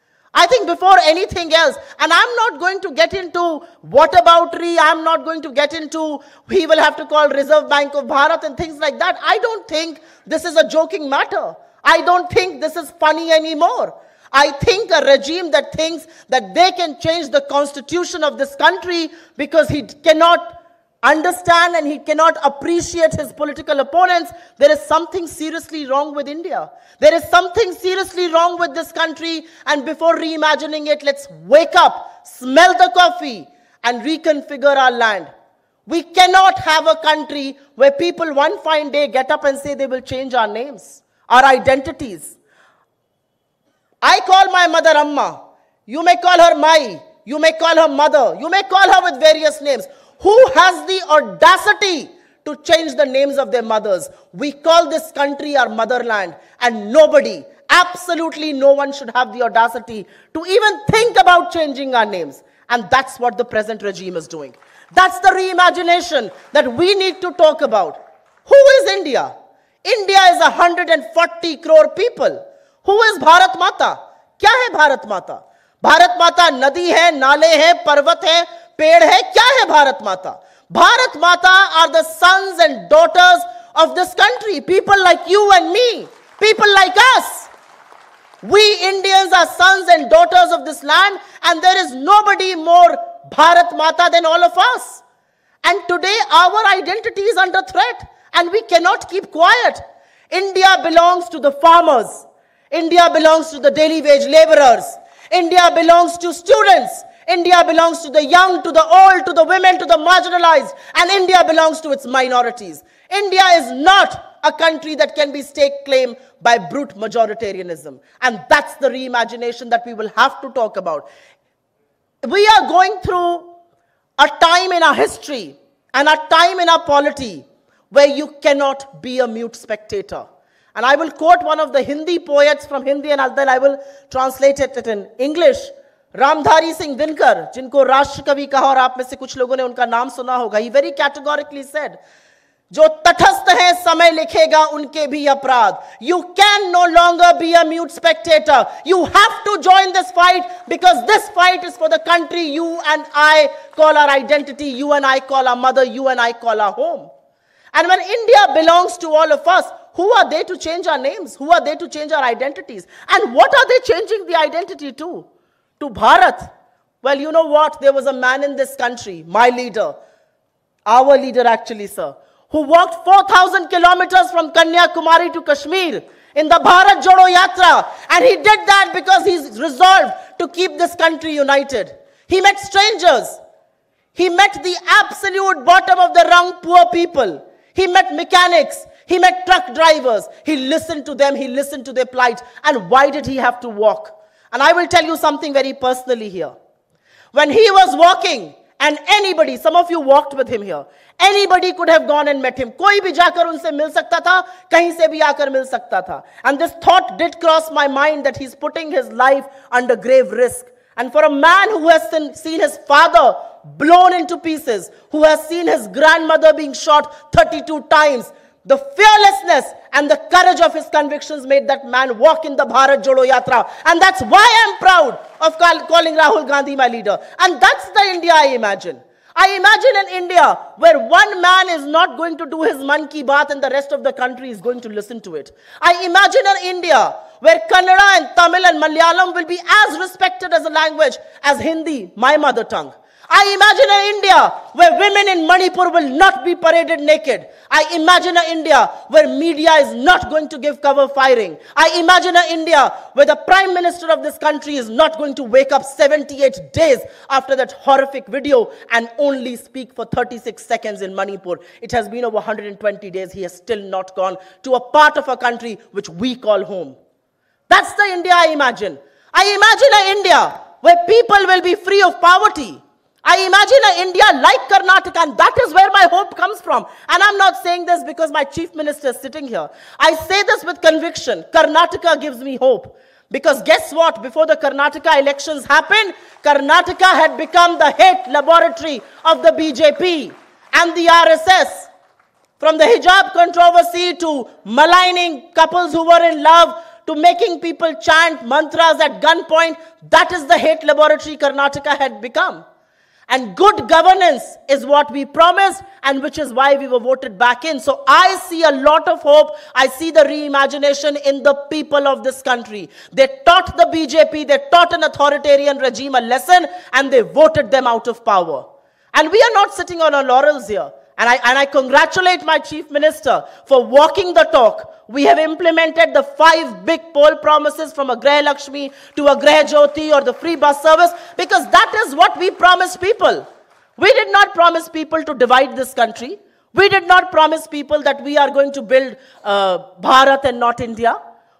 I think before anything else, and I'm not going to get into whataboutery, I'm not going to get into we will have to call Reserve Bank of Bharat and things like that. I don't think this is a joking matter. I don't think this is funny anymore. I think a regime that thinks that they can change the constitution of this country because he cannot understand and he cannot appreciate his political opponents, there is something seriously wrong with India. There is something seriously wrong with this country, and before reimagining it, let's wake up, smell the coffee, and reconfigure our land. We cannot have a country where people one fine day get up and say they will change our names, our identities. I call my mother Amma. You may call her Mai. You may call her mother. You may call her with various names. Who has the audacity to change the names of their mothers? We call this country our motherland, and nobody, absolutely no one should have the audacity to even think about changing our names. And that's what the present regime is doing. That's the reimagination that we need to talk about. Who is India? India is 140 crore people. Who is Bharat Mata? क्या है भारत माता? भारत माता नदी है, नाले हैं, पर्वत है, पेड़ है. क्या है भारत माता? Bharat Mata are the sons and daughters of this country. People like you and me. People like us. We Indians are sons and daughters of this land, and there is nobody more Bharat Mata than all of us. And today our identity is under threat, and we cannot keep quiet. India belongs to the farmers. India belongs to the daily wage laborers. India belongs to students. India belongs to the young, to the old, to the women, to the marginalized. And India belongs to its minorities. India is not a country that can be stake claimed by brute majoritarianism. And that's the reimagination that we will have to talk about. We are going through a time in our history and a time in our polity where you cannot be a mute spectator. And I will quote one of the Hindi poets from Hindi, and then I will translate it in English. Ramdhari Singh Dinkar, जिनको राष्ट्र कवि कहा और आप में से कुछ लोगों ने उनका नाम सुना होगा, he very categorically said, जो तटस्थ हैं समय लिखेगा उनके भी अपराध. You can no longer be a mute spectator. You have to join this fight, because this fight is for the country you and I call our identity, you and I call our mother, you and I call our home. And when India belongs to all of us, who are they to change our names? Who are they to change our identities? And what are they changing the identity to? To Bharat? Well, you know what? There was a man in this country, my leader, our leader actually, sir, who walked 4,000 kilometers from Kanyakumari to Kashmir in the Bharat Jodo Yatra. And he did that because he's resolved to keep this country united. He met strangers. He met the absolute bottom of the rung poor people. He met mechanics. He met truck drivers. He listened to them. He listened to their plight. And why did he have to walk? And I will tell you something very personally here. When he was walking And anybody, some of you walked with him here, anybody could have gone and met him. कोई भी जाकर उनसे मिल सकता था, कहीं से भी आकर मिल सकता था. And this thought did cross my mind that he's putting his life under grave risk. And for a man who has seen his father blown into pieces, who has seen his grandmother being shot 32 times, the fearlessness and the courage of his convictions made that man walk in the Bharat Jodo Yatra. And that's why I'm proud of calling Rahul Gandhi my leader. And that's the India I imagine. I imagine an India where one man is not going to do his Man Ki Baat and the rest of the country is going to listen to it. I imagine an India where Kannada and Tamil and Malayalam will be as respected as a language as Hindi, my mother tongue. I imagine an India where women in Manipur will not be paraded naked. I imagine an India where media is not going to give cover firing. I imagine an India where the Prime Minister of this country is not going to wake up 78 days after that horrific video and only speak for 36 seconds in Manipur. It has been over 120 days. He has still not gone to a part of our country which we call home. That's the India I imagine. I imagine an India where people will be free of poverty. I imagine an India like Karnataka, and that is where my hope comes from. And I'm not saying this because my chief minister is sitting here. I say this with conviction. Karnataka gives me hope. Because guess what? Before the Karnataka elections happened, Karnataka had become the hate laboratory of the BJP and the RSS. From the hijab controversy to maligning couples who were in love, to making people chant mantras at gunpoint, that is the hate laboratory Karnataka had become. And good governance is what we promised, and which is why we were voted back in. So I see a lot of hope. I see the reimagination in the people of this country. They taught the BJP, they taught an authoritarian regime a lesson, and they voted them out of power. And we are not sitting on our laurels here. And I congratulate my chief minister for walking the talk. We have implemented the 5 big poll promises from a Graha Lakshmi to a Graha Jyoti or the free bus service, because that is what we promised people. We did not promise people to divide this country. We did not promise people that we are going to build Bharat and not India.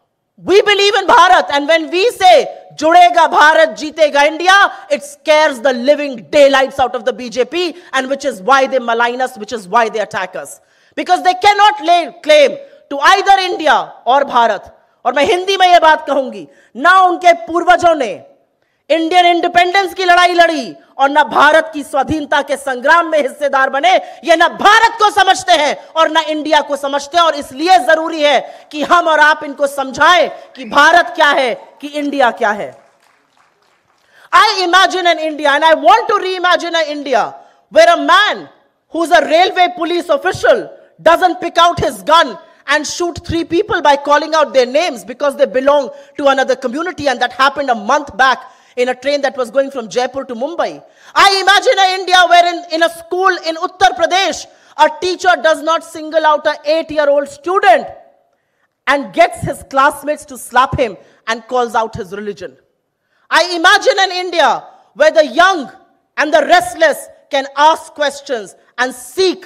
We believe in Bharat, and when we say, Judega Bharat, Jeetega India, it scares the living daylights out of the BJP, and which is why they malign us, which is why they attack us. Because they cannot lay claim to either India or Bharat. और मैं हिंदी में ये बात कहूंगी, ना उनके पूर्वजों ने इंडियन इंडिपेंडेंस की लड़ाई लड़ी और ना भारत की स्वाधीनता के संग्राम में हिस्सेदार बने, ये ना भारत को समझते हैं और ना इंडिया को समझते हैं। और इसलिए जरूरी है कि हम और आप इनको समझाएं कि भारत क्या है, कि इंडिया क्या है। I imagine an India, and I want to reimagine an India where a man who's a railway police official doesn't pick out his gun and shoot 3 people by calling out their names because they belong to another community, and that happened a month back in a train that was going from Jaipur to Mumbai. I imagine an India where in a school in Uttar Pradesh, a teacher does not single out an 8-year-old student and gets his classmates to slap him and calls out his religion. I imagine an India where the young and the restless can ask questions and seek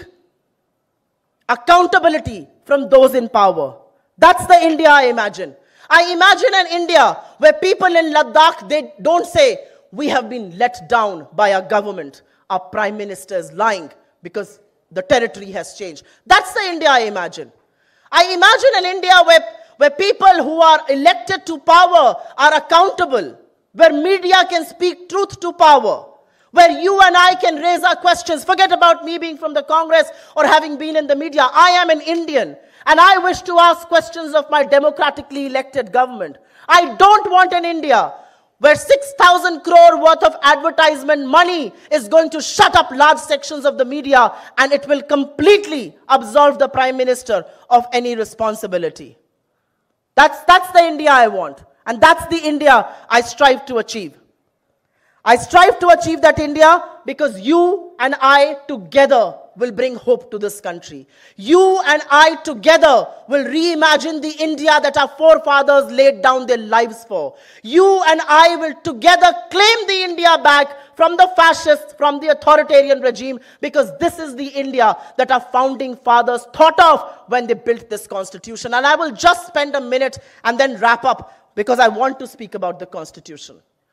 accountability from those in power. That's the India I imagine. I imagine an India where people in Ladakh, they don't say, we have been let down by our government. Our prime minister is lying because the territory has changed. That's the India I imagine. I imagine an India where people who are elected to power are accountable, where media can speak truth to power, where you and I can raise our questions. Forget about me being from the Congress or having been in the media. I am an Indian, and I wish to ask questions of my democratically elected government. I don't want an India where 6,000 crore worth of advertisement money is going to shut up large sections of the media, and it will completely absolve the Prime Minister of any responsibility. That's the India I want, and that's the India I strive to achieve. I strive to achieve that India because you and I together will bring hope to this country. You and I together will reimagine the India that our forefathers laid down their lives for. You and I will together claim the India back from the fascists, from the authoritarian regime, because this is the India that our founding fathers thought of when they built this constitution. And I will just spend a minute and then wrap up because I want to speak about the constitution.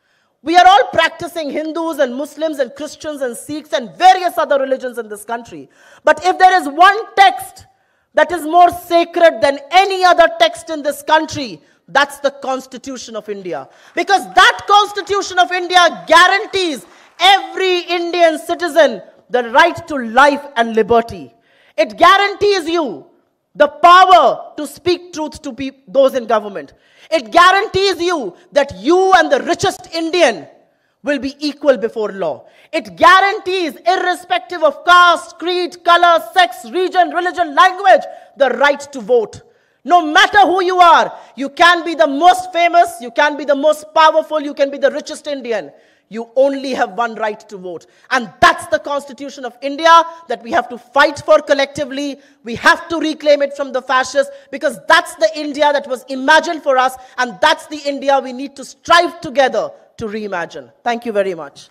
We are all practicing, Hindus and Muslims and Christians and Sikhs and various other religions in this country. But if there is one text that is more sacred than any other text in this country, that's the Constitution of India. Because that Constitution of India guarantees every Indian citizen the right to life and liberty. It guarantees you the power to speak truth to those in government. It guarantees you that you and the richest Indian will be equal before law. It guarantees, irrespective of caste, creed, color, sex, region, religion, language, the right to vote. No matter who you are, you can be the most famous, you can be the most powerful, you can be the richest Indian. You only have one right to vote. And that's the Constitution of India that we have to fight for collectively. We have to reclaim it from the fascists, because that's the India that was imagined for us, and that's the India we need to strive together to reimagine. Thank you very much.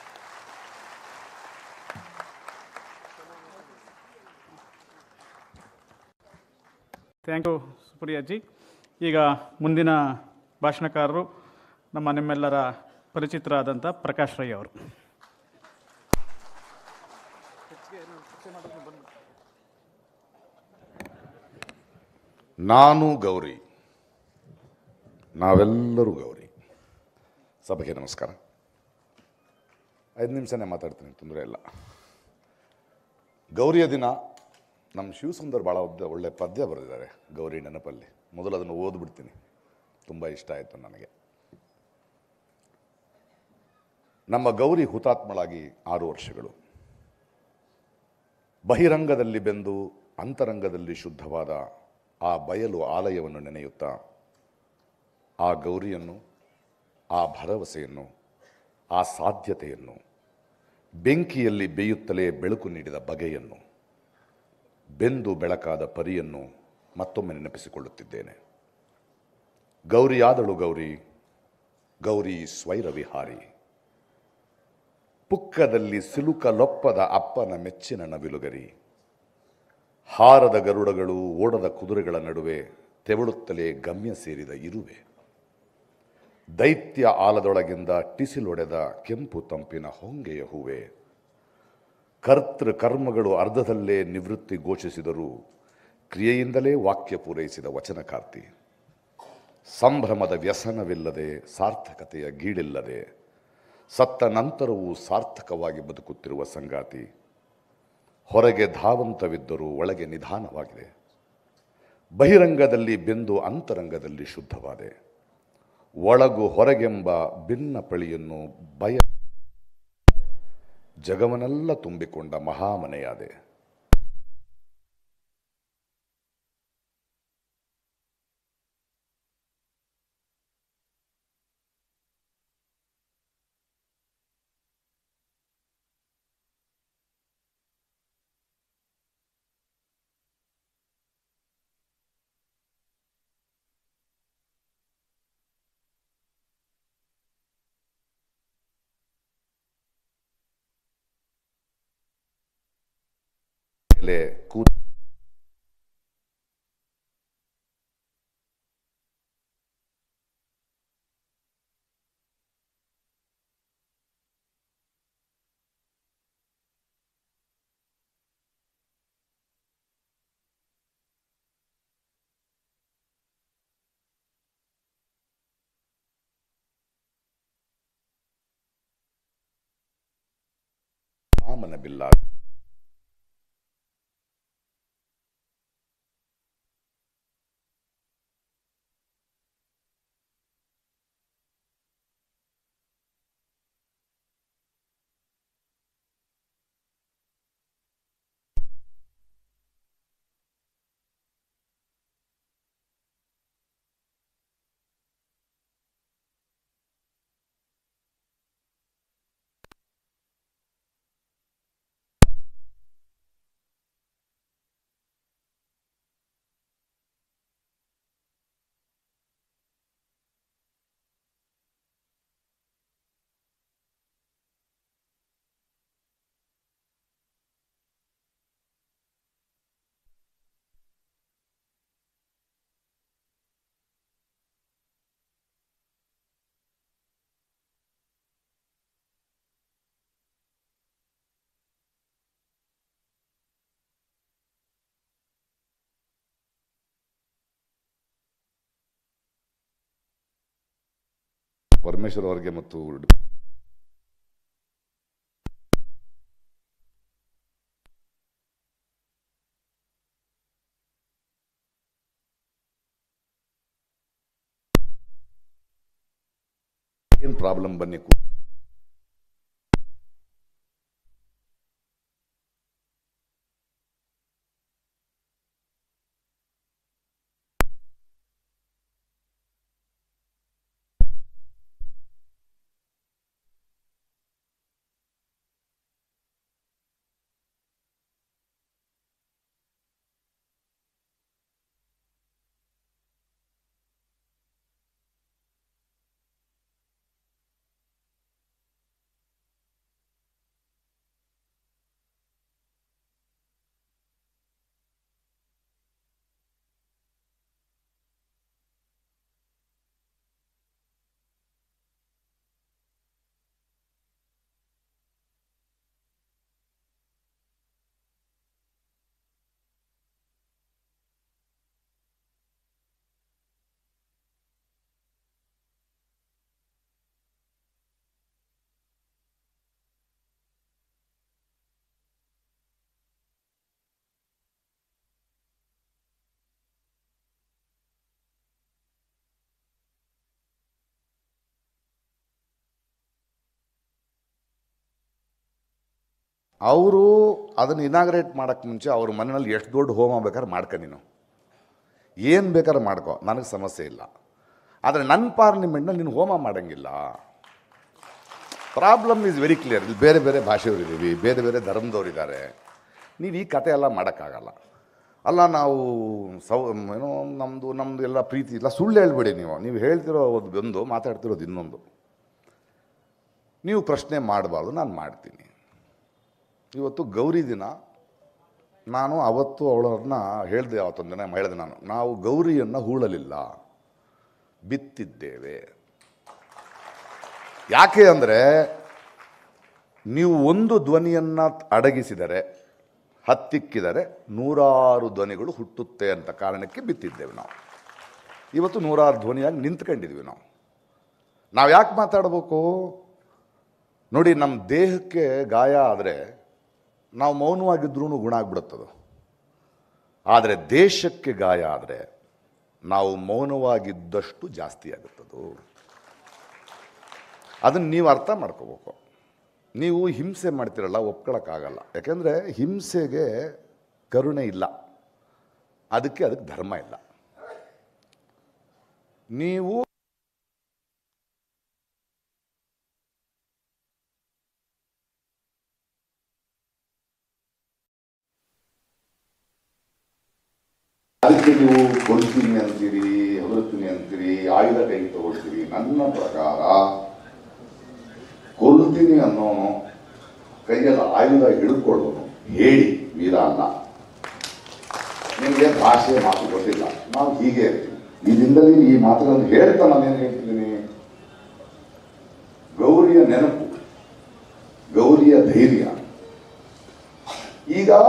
Thank you Supriya ji. ಈಗ ಮುಂದಿನ ಭಾಷಣಕಾರರು ನಿಮ್ಮೆಲ್ಲರ ಪರಿಚಿತರಾದಂಥ ಪ್ರಕಾಶ್ ರೈ ಅವರು.
ನಾನು ಗೌರಿ, ನಾವೆಲ್ಲರೂ ಗೌರಿ. ಸಭೆಗೆ ನಮಸ್ಕಾರ. 5 ನಿಮಿಷನೇ ಮಾತಾಡ್ತೀನಿ, ತೊಂದರೆ ಇಲ್ಲ. ಗೌರಿಯ ದಿನ ನಮ್ಮ ಶಿವಸುಂದರ್ ಭಾಳ ಒಳ್ಳೆ ಪದ್ಯ ಬರೆದಿದ್ದಾರೆ ಗೌರಿ ನೆನಪಲ್ಲಿ. ಮೊದಲು ಅದನ್ನು ಓದ್ಬಿಡ್ತೀನಿ, ತುಂಬ ಇಷ್ಟ ಆಯಿತು ನನಗೆ. ನಮ್ಮ ಗೌರಿ ಹುತಾತ್ಮಳಾಗಿ 6 ವರ್ಷಗಳು. ಬಹಿರಂಗದಲ್ಲಿ ಬೆಂದು ಅಂತರಂಗದಲ್ಲಿ ಶುದ್ಧವಾದ ಆ ಬಯಲು ಆಲಯವನ್ನು ನೆನೆಯುತ್ತಾ ಆ ಗೌರಿಯನ್ನು, ಆ ಭರವಸೆಯನ್ನು, ಆ ಸಾಧ್ಯತೆಯನ್ನು, ಬೆಂಕಿಯಲ್ಲಿ ಬೇಯುತ್ತಲೇ ಬೆಳಕು ನೀಡಿದ ಬಗೆಯನ್ನು, ಬೆಂದು ಬೆಳಕಾದ ಪರಿಯನ್ನು ಮತ್ತೊಮ್ಮೆ ನೆನಪಿಸಿಕೊಳ್ಳುತ್ತಿದ್ದೇನೆ. ಗೌರಿಯಾದಳು ಗೌರಿ, ಗೌರಿ ಸ್ವೈರವಿಹಾರಿ. ಪುಕ್ಕದಲ್ಲಿ ಸಿಲುಕಲೊಪ್ಪದ ಅಪ್ಪನ ಮೆಚ್ಚಿನ ನವಿಲುಗರಿ. ಹಾರದ ಗರುಡಗಳು, ಓಡದ ಕುದುರೆಗಳ ನಡುವೆ ತೆವಳುತ್ತಲೇ ಗಮ್ಯ ಸೇರಿದ ಇರುವೆ. ದೈತ್ಯ ಆಲದೊಳಗಿಂದ ಟಿಸಿಲೊಡೆದ ಕೆಂಪು ತಂಪಿನ ಹೊಂಗೆಯ ಹೂವೆ. ಕರ್ತೃ ಕರ್ಮಗಳು ಅರ್ಧದಲ್ಲೇ ನಿವೃತ್ತಿ ಘೋಷಿಸಿದರೂ ಕ್ರಿಯೆಯಿಂದಲೇ ವಾಕ್ಯ ಪೂರೈಸಿದ ವಚನಕಾರ್ತಿ. ಸಂಭ್ರಮದ ವ್ಯಸನವಿಲ್ಲದೆ, ಸಾರ್ಥಕತೆಯ ಗೀಳಿಲ್ಲದೆ, ಸತ್ತ ನಂತರವೂ ಸಾರ್ಥಕವಾಗಿ ಬದುಕುತ್ತಿರುವ ಸಂಗಾತಿ. ಹೊರಗೆ ಧಾವಂತವಿದ್ದರೂ ಒಳಗೆ ನಿಧಾನವಾಗಿದೆ. ಬಹಿರಂಗದಲ್ಲಿ ಬೆಂದು ಅಂತರಂಗದಲ್ಲಿ ಶುದ್ಧವಾದೆ. ಒಳಗು ಹೊರಗೆಂಬ ಭಿನ್ನ ಪಳಿಯನ್ನು ಜಗವನ್ನೆಲ್ಲ ತುಂಬಿಕೊಂಡ ಮಹಾಮನೆಯಾದೆ. ರಾಮನ ಬಿಲ್ಲ. ಪರಮೇಶ್ವರ್ ಅವರಿಗೆ ಮತ್ತು ಏನು ಪ್ರಾಬ್ಲಮ್ ಬನ್ನಿ ಅವರು ಅದನ್ನು ಇನಾಗ್ರೇಟ್ ಮಾಡೋಕ್ಕೆ ಮುಂಚೆ ಅವ್ರ ಮನೆಯಲ್ಲಿ ಎಷ್ಟು ದೊಡ್ಡ ಹೋಮ ಬೇಕಾದ್ರೆ ಮಾಡ್ಕೊ, ನೀನು ಏನು ಬೇಕಾದ್ರೆ ಮಾಡ್ಕೊ, ನನಗೆ ಸಮಸ್ಯೆ ಇಲ್ಲ. ಆದರೆ ನನ್ನ ಪಾರ್ಲಿಮೆಂಟ್ನಲ್ಲಿ ನೀನು ಹೋಮ ಮಾಡೋಂಗಿಲ್ಲ. Problem is very clear. ಇಲ್ಲಿ ಬೇರೆ ಬೇರೆ ಭಾಷೆಯವರಿದ್ದೀವಿ, ಬೇರೆ ಬೇರೆ ಧರ್ಮದವರಿದ್ದಾರೆ. ನೀವು ಈ ಕತೆ ಎಲ್ಲ ಮಾಡೋಕ್ಕಾಗಲ್ಲ. ಅಲ್ಲ ನಾವು ಏನೋ ನಮ್ಮದು ಎಲ್ಲ ಪ್ರೀತಿ ಇಲ್ಲ, ಸುಳ್ಳು ಹೇಳ್ಬೇಡಿ. ನೀವು ಹೇಳ್ತಿರೋ ಒಂದು ಮಾತಾಡ್ತಿರೋದು ಇನ್ನೊಂದು. ನೀವು ಪ್ರಶ್ನೆ ಮಾಡಬಾರ್ದು, ನಾನು ಮಾಡ್ತೀನಿ. ಇವತ್ತು ಗೌರಿ ದಿನ. ನಾನು ಅವತ್ತು ಅವಳನ್ನ ಹೇಳಿದೆ, ಅವತ್ತೊಂದು ದಿನ ಹೇಳಿದೆ ನಾವು ಗೌರಿಯನ್ನು ಹೂಳಲಿಲ್ಲ, ಬಿತ್ತಿದ್ದೇವೆ. ಯಾಕೆ ಅಂದರೆ ನೀವು ಒಂದು ಧ್ವನಿಯನ್ನು ಅಡಗಿಸಿದರೆ, ಹತ್ತಿಕ್ಕಿದರೆ 100 ಧ್ವನಿಗಳು ಹುಟ್ಟುತ್ತೆ ಅಂತ ಕಾರಣಕ್ಕೆ ಬಿತ್ತಿದ್ದೇವೆ. ನಾವು ಇವತ್ತು 100 ಧ್ವನಿಯಾಗಿ ನಿಂತ್ಕೊಂಡಿದ್ವಿ. ನಾವು ಯಾಕೆ ಮಾತಾಡಬೇಕು ನೋಡಿ? ನಮ್ಮ ದೇಹಕ್ಕೆ ಗಾಯ ಆದರೆ ನಾವು ಮೌನವಾಗಿದ್ರೂ ಗುಣ ಆಗ್ಬಿಡುತ್ತದು. ಆದರೆ ದೇಶಕ್ಕೆ ಗಾಯ ಆದರೆ ನಾವು ಮೌನವಾಗಿದ್ದಷ್ಟು ಜಾಸ್ತಿ ಆಗುತ್ತದು. ಅದನ್ನು ನೀವು ಅರ್ಥ ಮಾಡ್ಕೋಬೇಕು. ನೀವು ಹಿಂಸೆ ಮಾಡ್ತಿರಲ್ಲ, ಒಪ್ಕೊಳ್ಳೋಕ್ಕಾಗಲ್ಲ. ಯಾಕೆಂದರೆ ಹಿಂಸೆಗೆ ಕರುಣೆ ಇಲ್ಲ, ಅದಕ್ಕೆ ಧರ್ಮ ಇಲ್ಲ. ನೀವು ಅದಕ್ಕೆ ನೀವು ಕೊಲ್ತೀನಿ ಅಂತೀರಿ, ಹೊರತೀನಿ ಅಂತೀರಿ, ಆಯುಧ ಕೈ ತಗೊಳ್ತೀರಿ. ನನ್ನ ಪ್ರಕಾರ ಕೊಲ್ತೀನಿ ಅನ್ನೋನು ಕೈಯಲ್ಲಿ ಆಯುಧ ಹಿಡ್ಕೊಳ್ಳೋನು ಹೇಳಿ ವೀರ ಅಲ್ಲ. ನಿಮಗೆ ಭಾಷೆ ಮಾತು ಗೊತ್ತಿಲ್ಲ, ನಾವು ಹೀಗೆ ಇರ್ತೀವಿ. ಇದರಿಂದಲೇ ಈ ಮಾತುಗಳನ್ನು ಹೇಳ್ತಾ ನಾನೇನು ಹೇಳ್ತಿದ್ದೀನಿ, ಗೌರಿಯ ನೆನಪು, ಗೌರಿಯ ಧೈರ್ಯ. ಈಗ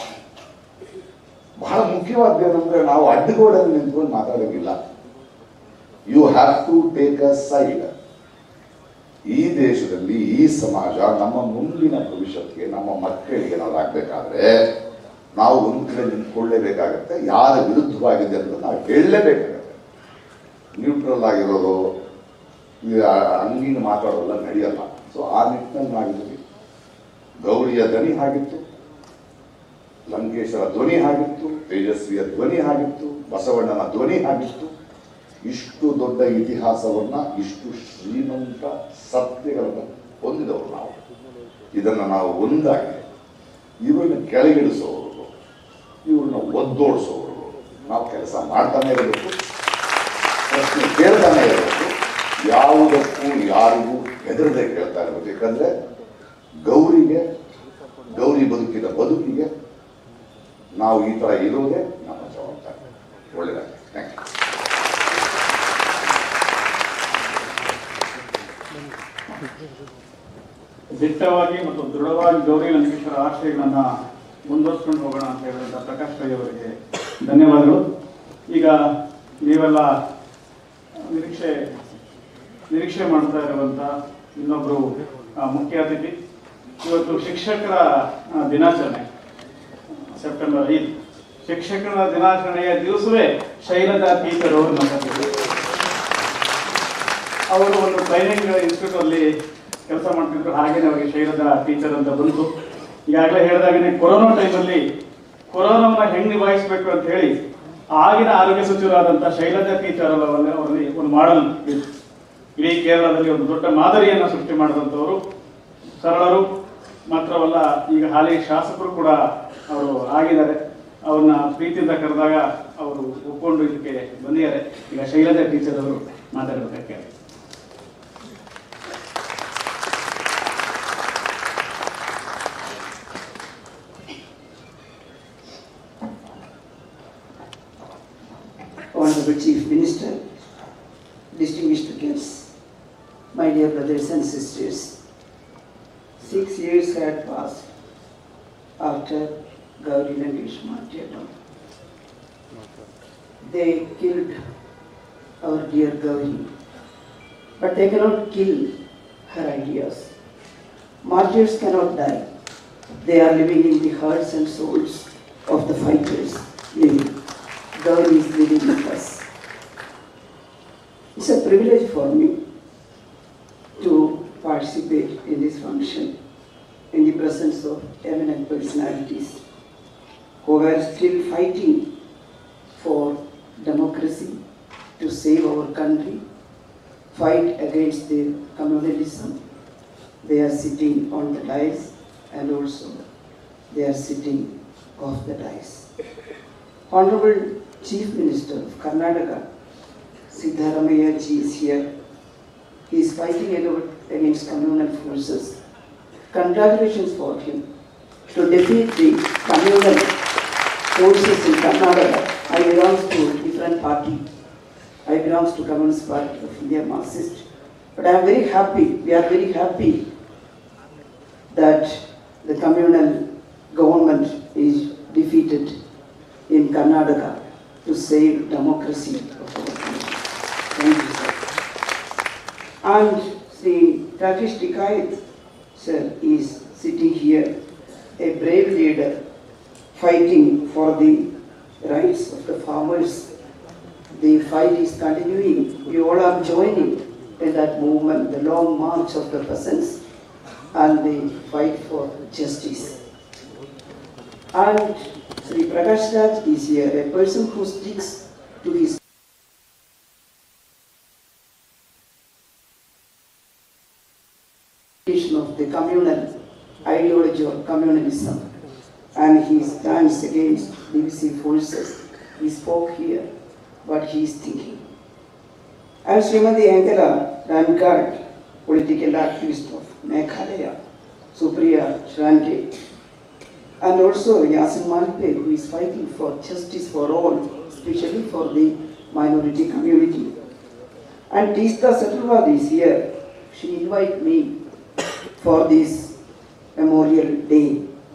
ಬಹಳ ಮುಖ್ಯವಾದ ಏನಂದ್ರೆ ನಾವು ಅಡ್ಡಗೋಡೆಯಲ್ಲಿ ನಿಂತ್ಕೊಂಡು ಮಾತಾಡೋಂಗಿಲ್ಲ. You have to take a side. ಈ ದೇಶದಲ್ಲಿ ಈ ಸಮಾಜ ನಮ್ಮ ಮುಂದಿನ ಭವಿಷ್ಯಕ್ಕೆ, ನಮ್ಮ ಮಕ್ಕಳಿಗೆ ಏನಾದ್ರು ಆಗ್ಬೇಕಾದ್ರೆ ನಾವು ಒಂದು ಕಡೆ ನಿಂತ್ಕೊಳ್ಳೇಬೇಕಾಗತ್ತೆ. ಯಾರ ವಿರುದ್ಧವಾಗಿದೆ ಅಂತ ನಾವು ಹೇಳಲೇಬೇಕಾಗತ್ತೆ. ನ್ಯೂಟ್ರಲ್ ಆಗಿರೋದು, ಹಂಗಿನ ಮಾತಾಡೋಲ್ಲ ನಡೆಯಲ್ಲ. ಸೊ ಆ ನಿಟ್ಟಿನಲ್ಲಿ ನಾವಿದ್ದೀವಿ. ಗೌರಿಯ ಧ್ವನಿ ಹಾಗಿತ್ತು, ಲಂಕೇಶರ ಧ್ವನಿ ಹಾಗಿತ್ತು, ತೇಜಸ್ವಿಯ ಧ್ವನಿ ಹಾಗಿತ್ತು, ಬಸವಣ್ಣನ ಧ್ವನಿ ಹಾಗಿತ್ತು. ಇಷ್ಟು ದೊಡ್ಡ ಇತಿಹಾಸವನ್ನ, ಇಷ್ಟು ಶ್ರೀಮಂತ ಸತ್ಯಗಳನ್ನು ಹೊಂದಿದವರು ನಾವು. ಇದನ್ನು ನಾವು ಒಂದಾಗಿ ಇವ್ರನ್ನ ಕೆಳಗಿಳಿಸೋರು, ಇವ್ರನ್ನ ಒದ್ದೋಡಿಸೋರು ನಾವು ಕೆಲಸ ಮಾಡ್ತಾನೆ ಇರಬೇಕು, ಪ್ರಶ್ನೆ ಕೇಳ್ತಾನೆ ಇರಬೇಕು. ಯಾವುದಕ್ಕೂ ಯಾರಿಗೂ ಹೆದರದೆ ಕೇಳ್ತಾ ಇರಬೇಕು. ಯಾಕಂದ್ರೆ ಗೌರಿಗೆ, ಗೌರಿ ಬದುಕಿದ ಬದುಕಿಗೆ ನಾವು ಈ ಥರ ಇರೋದೇ ನಮ್ಮ ಜವಾಬ್ದಾರಿ. ಒಳ್ಳೆಯದಾಗಿ. Thank you.
ದಿಟ್ಟವಾಗಿ ಮತ್ತು ದೃಢವಾಗಿ ಗೌರಿ ಲಂಕೇಶ್ವರ ಆಶಯಗಳನ್ನು ಮುಂದುವರಿಸ್ಕೊಂಡು ಹೋಗೋಣ ಅಂತ ಹೇಳಿದಂಥ ಪ್ರಕಾಶ್ ರೈ ಅವರಿಗೆ ಧನ್ಯವಾದಗಳು. ಈಗ ನೀವೆಲ್ಲ ನಿರೀಕ್ಷೆ ನಿರೀಕ್ಷೆ ಮಾಡ್ತಾ ಇರುವಂಥ ಇನ್ನೊಬ್ಬರು ಮುಖ್ಯ ಅತಿಥಿ. ಇವತ್ತು ಶಿಕ್ಷಕರ ದಿನಾಚರಣೆ ಸೆಪ್ಟೆಂಬರ್ 5. ಶಿಕ್ಷಕರ ದಿನಾಚರಣೆಯ ದಿವಸವೇ ಶೈಲಜಾ ಟೀಚರ್ ಅವರು ನಮ್ಮಲ್ಲಿದ್ದಾರೆ. ಅವರು ಒಂದು ಟ್ರೈನಿಂಗ್ ಇನ್ಸ್ಟಿಟ್ಯೂಟಲ್ಲಿ ಕೆಲಸ ಮಾಡ್ತಿದ್ರು, ಹಾಗೆಯೇ ಅವರಿಗೆ ಶೈಲಜಾ ಟೀಚರ್ ಅಂತ ಬಂತು. ಈಗಾಗಲೇ ಹೇಳಿದಾಗನೇ ಕೊರೋನಾ ಟೈಮಲ್ಲಿ ಕೊರೋನಾವನ್ನು ಹೆಂಗೆ ನಿಭಾಯಿಸಬೇಕು ಅಂತ ಹೇಳಿ ಆಗಿನ ಆರೋಗ್ಯ ಸಚಿವರಾದಂಥ ಶೈಲಜಾ ಟೀಚರ್ ಅವರಲ್ಲಿ ಒಂದು ಮಾಡೆಲ್ ಇಡೀ ಕೇರಳದಲ್ಲಿ ಒಂದು ದೊಡ್ಡ ಮಾದರಿಯನ್ನು ಸೃಷ್ಟಿ ಮಾಡಿದಂಥವರು. ಸರಳರು ಮಾತ್ರವಲ್ಲ, ಈಗ ಹಾಲಿ ಶಾಸಕರು ಕೂಡ ಅವರು ಆಗಿದ್ದಾರೆ. ಅವ್ರನ್ನ ಪ್ರೀತಿಯಿಂದ ಕರೆದಾಗ ಅವರು ಒಪ್ಕೊಂಡು ಇದಕ್ಕೆ ಬಂದಿದ್ದಾರೆ. ಈಗ ಶೈಲಜಾ ಟೀಚರ್ ಅವರು ಮಾತಾಡೋದಕ್ಕೆ.
Honorable Chief Minister, distinguished guests, my dear brothers and sisters, 6 years had passed after Gauri Lankesh martyrdom. They killed our dear Gauri, but they cannot kill her ideas. Martyrs cannot die. They are living in the hearts and souls of the fighters living. Gauri is living with us. It's a privilege for me to participate in this function in the presence of eminent personalities who are still fighting for democracy, to save our country, fight against the communalism. They are sitting on the dais and also they are sitting off the dais. Honorable Chief Minister of Karnataka, Siddaramaiah ji is here. He is fighting against communal forces. Congratulations for him to defeat the communal forces in Karnataka. I belong to a different party. I belong to Communist Party of India, Marxist. But I am very happy, we are very happy that the communal government is defeated in Karnataka to save democracy of our country. Thank you, sir. And Sri Rakesh Tikayat, sir, is sitting here, a brave leader fighting for the rights of the farmers. The fight is continuing. You all are joining in that movement, the long march of the peasants and the fight for justice. And Sri Prakash Raj is here, a person who sticks to his of the communal ideology or communalism, and he stands against divisive forces. He spoke here what he is thinking. And Srimati Angela Rankard, political activist of Meghalaya, Supriya Shranke, and also Yasin Malpe, who is fighting for justice for all, especially for the minority community. And Tista Saturwad is here. She invited me for this Memorial Day.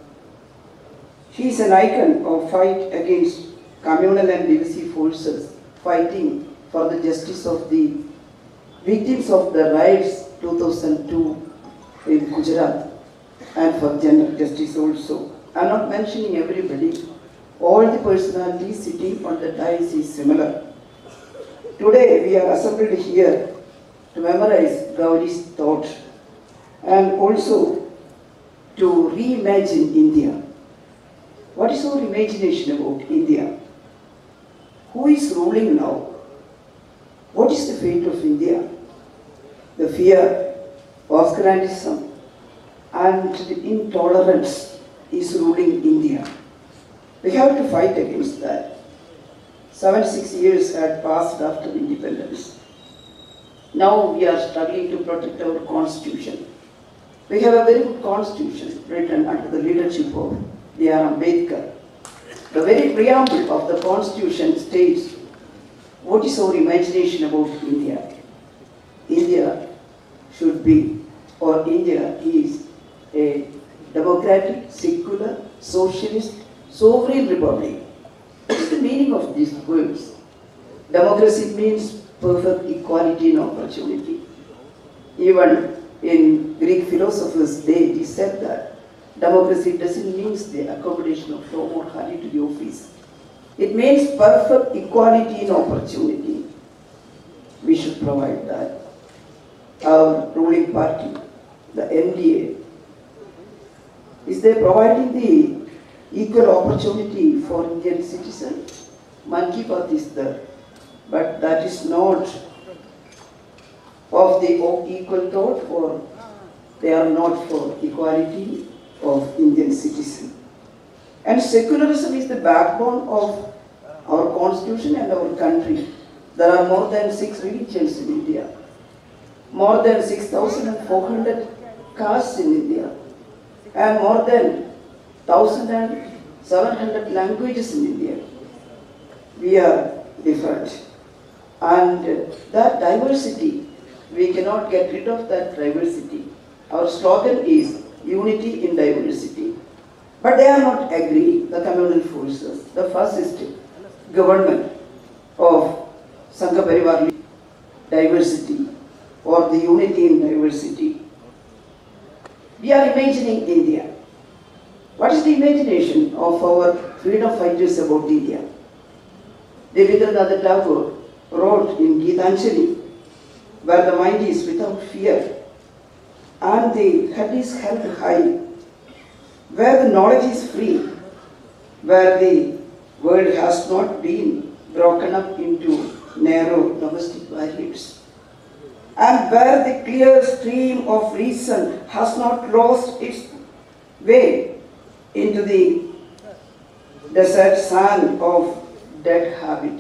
She is an icon of fight against communal and divisive forces, fighting for the justice of the victims of the riots 2002 in Gujarat and for gender justice also. I am not mentioning everybody. All the personalities sitting on the dais is similar. Today we are assembled here to memorize Gauri's thought and also to reimagine India. What is our imagination about India? Who is ruling now? What is the fate of India? The fear of grandism and the intolerance is ruling India. We have to fight against that. 76 years had passed after independence. Now we are struggling to protect our constitution. We have a very good constitution written under the leadership of D.R. Ambedkar. The very preamble of the constitution states what is our imagination about India. India should be, or India is, a democratic, secular, socialist, sovereign republic. What is the meaning of these words? Democracy means perfect equality in opportunity. Even in Greek philosophers' day, it is said that democracy doesn't mean the accommodation of Tom or Harry to the office. It means perfect equality in opportunity. We should provide that. Our ruling party, the NDA, is they providing the equal opportunity for Indian citizens? Man ki baat is there, but that is not of the equal thought, or they are not for equality of Indian citizens. And secularism is the backbone of our constitution and our country. There are more than 6 religions in India, more than 6,400 castes in India, and more than 1,700 languages in India. We are different. And that diversity, we cannot get rid of that diversity. Our slogan is unity in diversity. But they are not agreeing, the communal forces, the fascist government of Sangha Parivar, diversity or the unity in diversity. We are imagining India. What is the imagination of our freedom fighters about India? Rabindranath Tagore wrote in Gitanjali, where the mind is without fear and the head is held high, where the knowledge is free, where the world has not been broken up into narrow domestic barriers, and where the clear stream of reason has not lost its way into the desert sand of dead habit.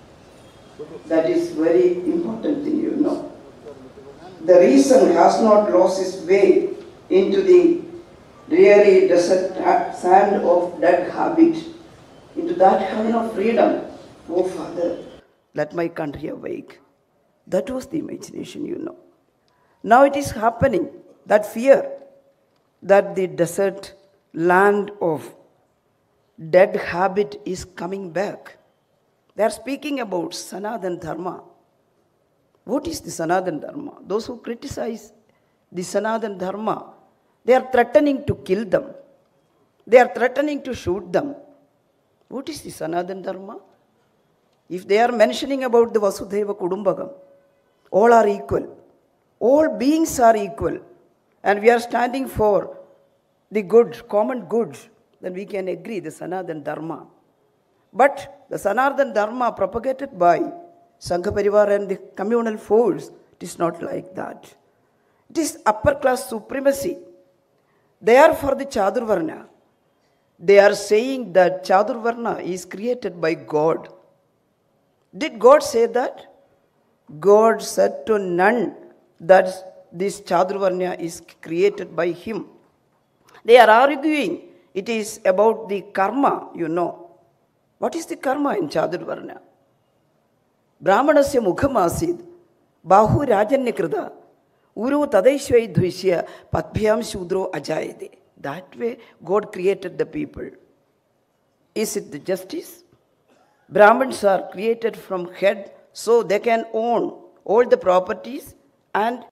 That is very important thing, you know. The reason has not lost its way into the really desert sand of dead habit, into that heaven of freedom. Oh Father, let my country awake. That was the imagination, you know. Now it is happening, that fear, that the desert land of dead habit is coming back. They are speaking about Sanatana Dharma. What is the Sanatana Dharma? Those who criticize the Sanatana Dharma, they are threatening to kill them. They are threatening to shoot them. What is the Sanatana Dharma? If they are mentioning about the Vasudhaiva Kudumbakam, all are equal. All beings are equal. And we are standing for the good, common good, then we can agree the Sanatana Dharma. But the Sanatana Dharma propagated by Sangha Parivar and the communal force, it is not like that. It is upper class supremacy. They are for the Chadurvarna. They are saying that Chadurvarna is created by God. Did God say that? God said to none that this Chadurvarna is created by him. They are arguing it is about the karma, you know. What is the karma in Chadurvarna? Brahmanasya mukham asid, bahu rajanyakrida, uru tadaishvai dhvishya, patbhyam shudro ajayade. That way God created the people. Is it the justice? Brahmins are created from head so they can own all the properties and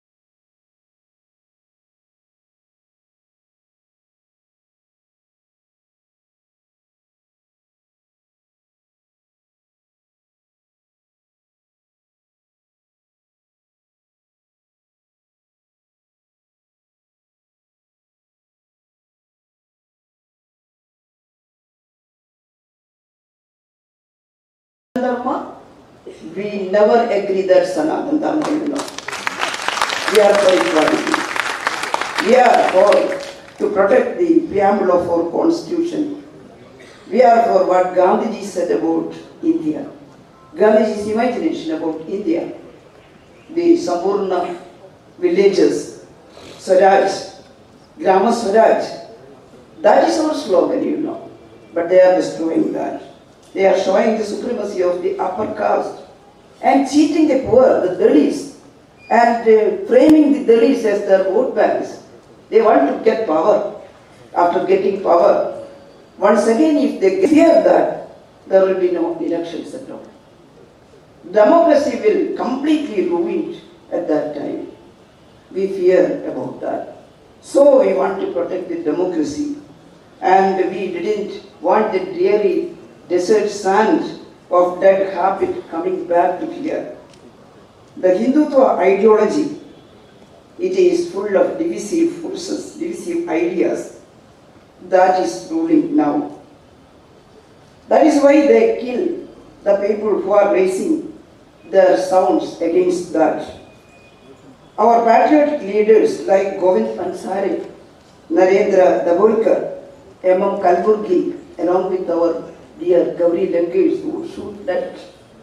Dharma, we never agree that Sanatana Dharma, you know. We are for equality. We are for to protect the preamble of our constitution. We are for what Gandhiji said about India. Gandhiji's imagination about India. The Sampurna villages, Swaraj, Grama Swaraj. That is our slogan, you know. But they are destroying that. They are showing the supremacy of the upper caste and cheating the poor, the Dalits, and framing the Dalits as their vote banks. They want to get power. After getting power, once again, if they fear that, there will be no elections at all. Democracy will completely ruined at that time. We fear about that. So we want to protect the democracy, and we didn't want the dreary desert sand of that habit coming back to here. The Hindutva ideology, it is full of divisive forces, divisive ideas that is ruling now. That is why they kill the people who are raising their sounds against that. Our patriotic leaders like Govind Pansari, Narendra Dabholkar, M.M. Kalburgi, along with our dear Gauri Lankesh who shoot that.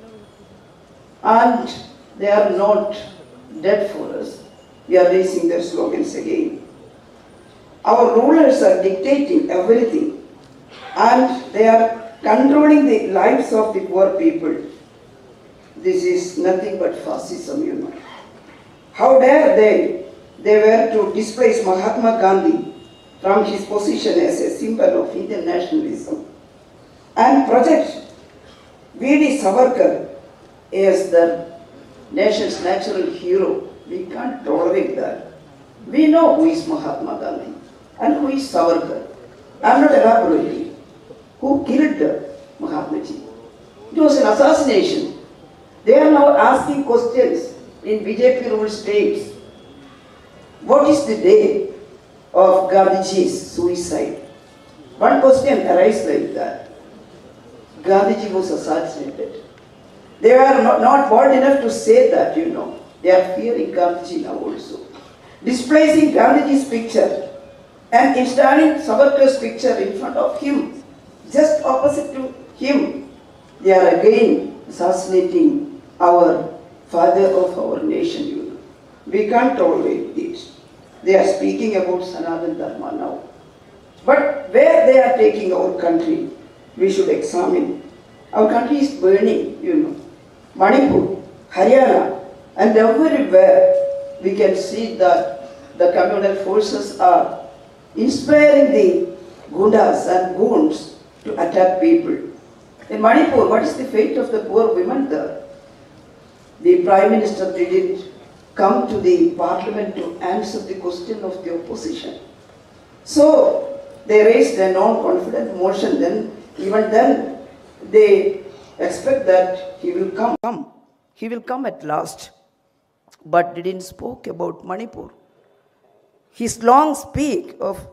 And they are not dead for us. We are raising their slogans again. Our rulers are dictating everything, and they are controlling the lives of the poor people. This is nothing but fascism, you know. How dare they were to displace Mahatma Gandhi from his position as a symbol of Indian nationalism and project V.D. Savarkar as the nation's natural hero. We can't tolerate that. We know who is Mahatma Gandhi and who is Savarkar. I am not elaborating. Who killed Mahatma Ji? It was an assassination. They are now asking questions in BJP ruled states. What is the day of Gandhiji's suicide? One question arises like that. Gandhiji was assassinated. They were not bold enough to say that, you know. They are fearing Gandhiji now also. Displacing Gandhiji's picture and installing Savarkar's picture in front of him, just opposite to him, they are again assassinating our father of our nation, you know. We can't tolerate this. They are speaking about Sanatana Dharma now. But where they are taking our country, we should examine. Our country is burning, you know. Manipur, Haryana, and everywhere we can see that the communal forces are inspiring the gundas and goons to attack people. In Manipur, what is the fate of the poor women there? The Prime Minister didn't come to the Parliament to answer the question of the opposition. So they raised a non-confident motion. Then, even then, they expect that he will come. He will come at last. But didn't spoke about Manipur. His long speech of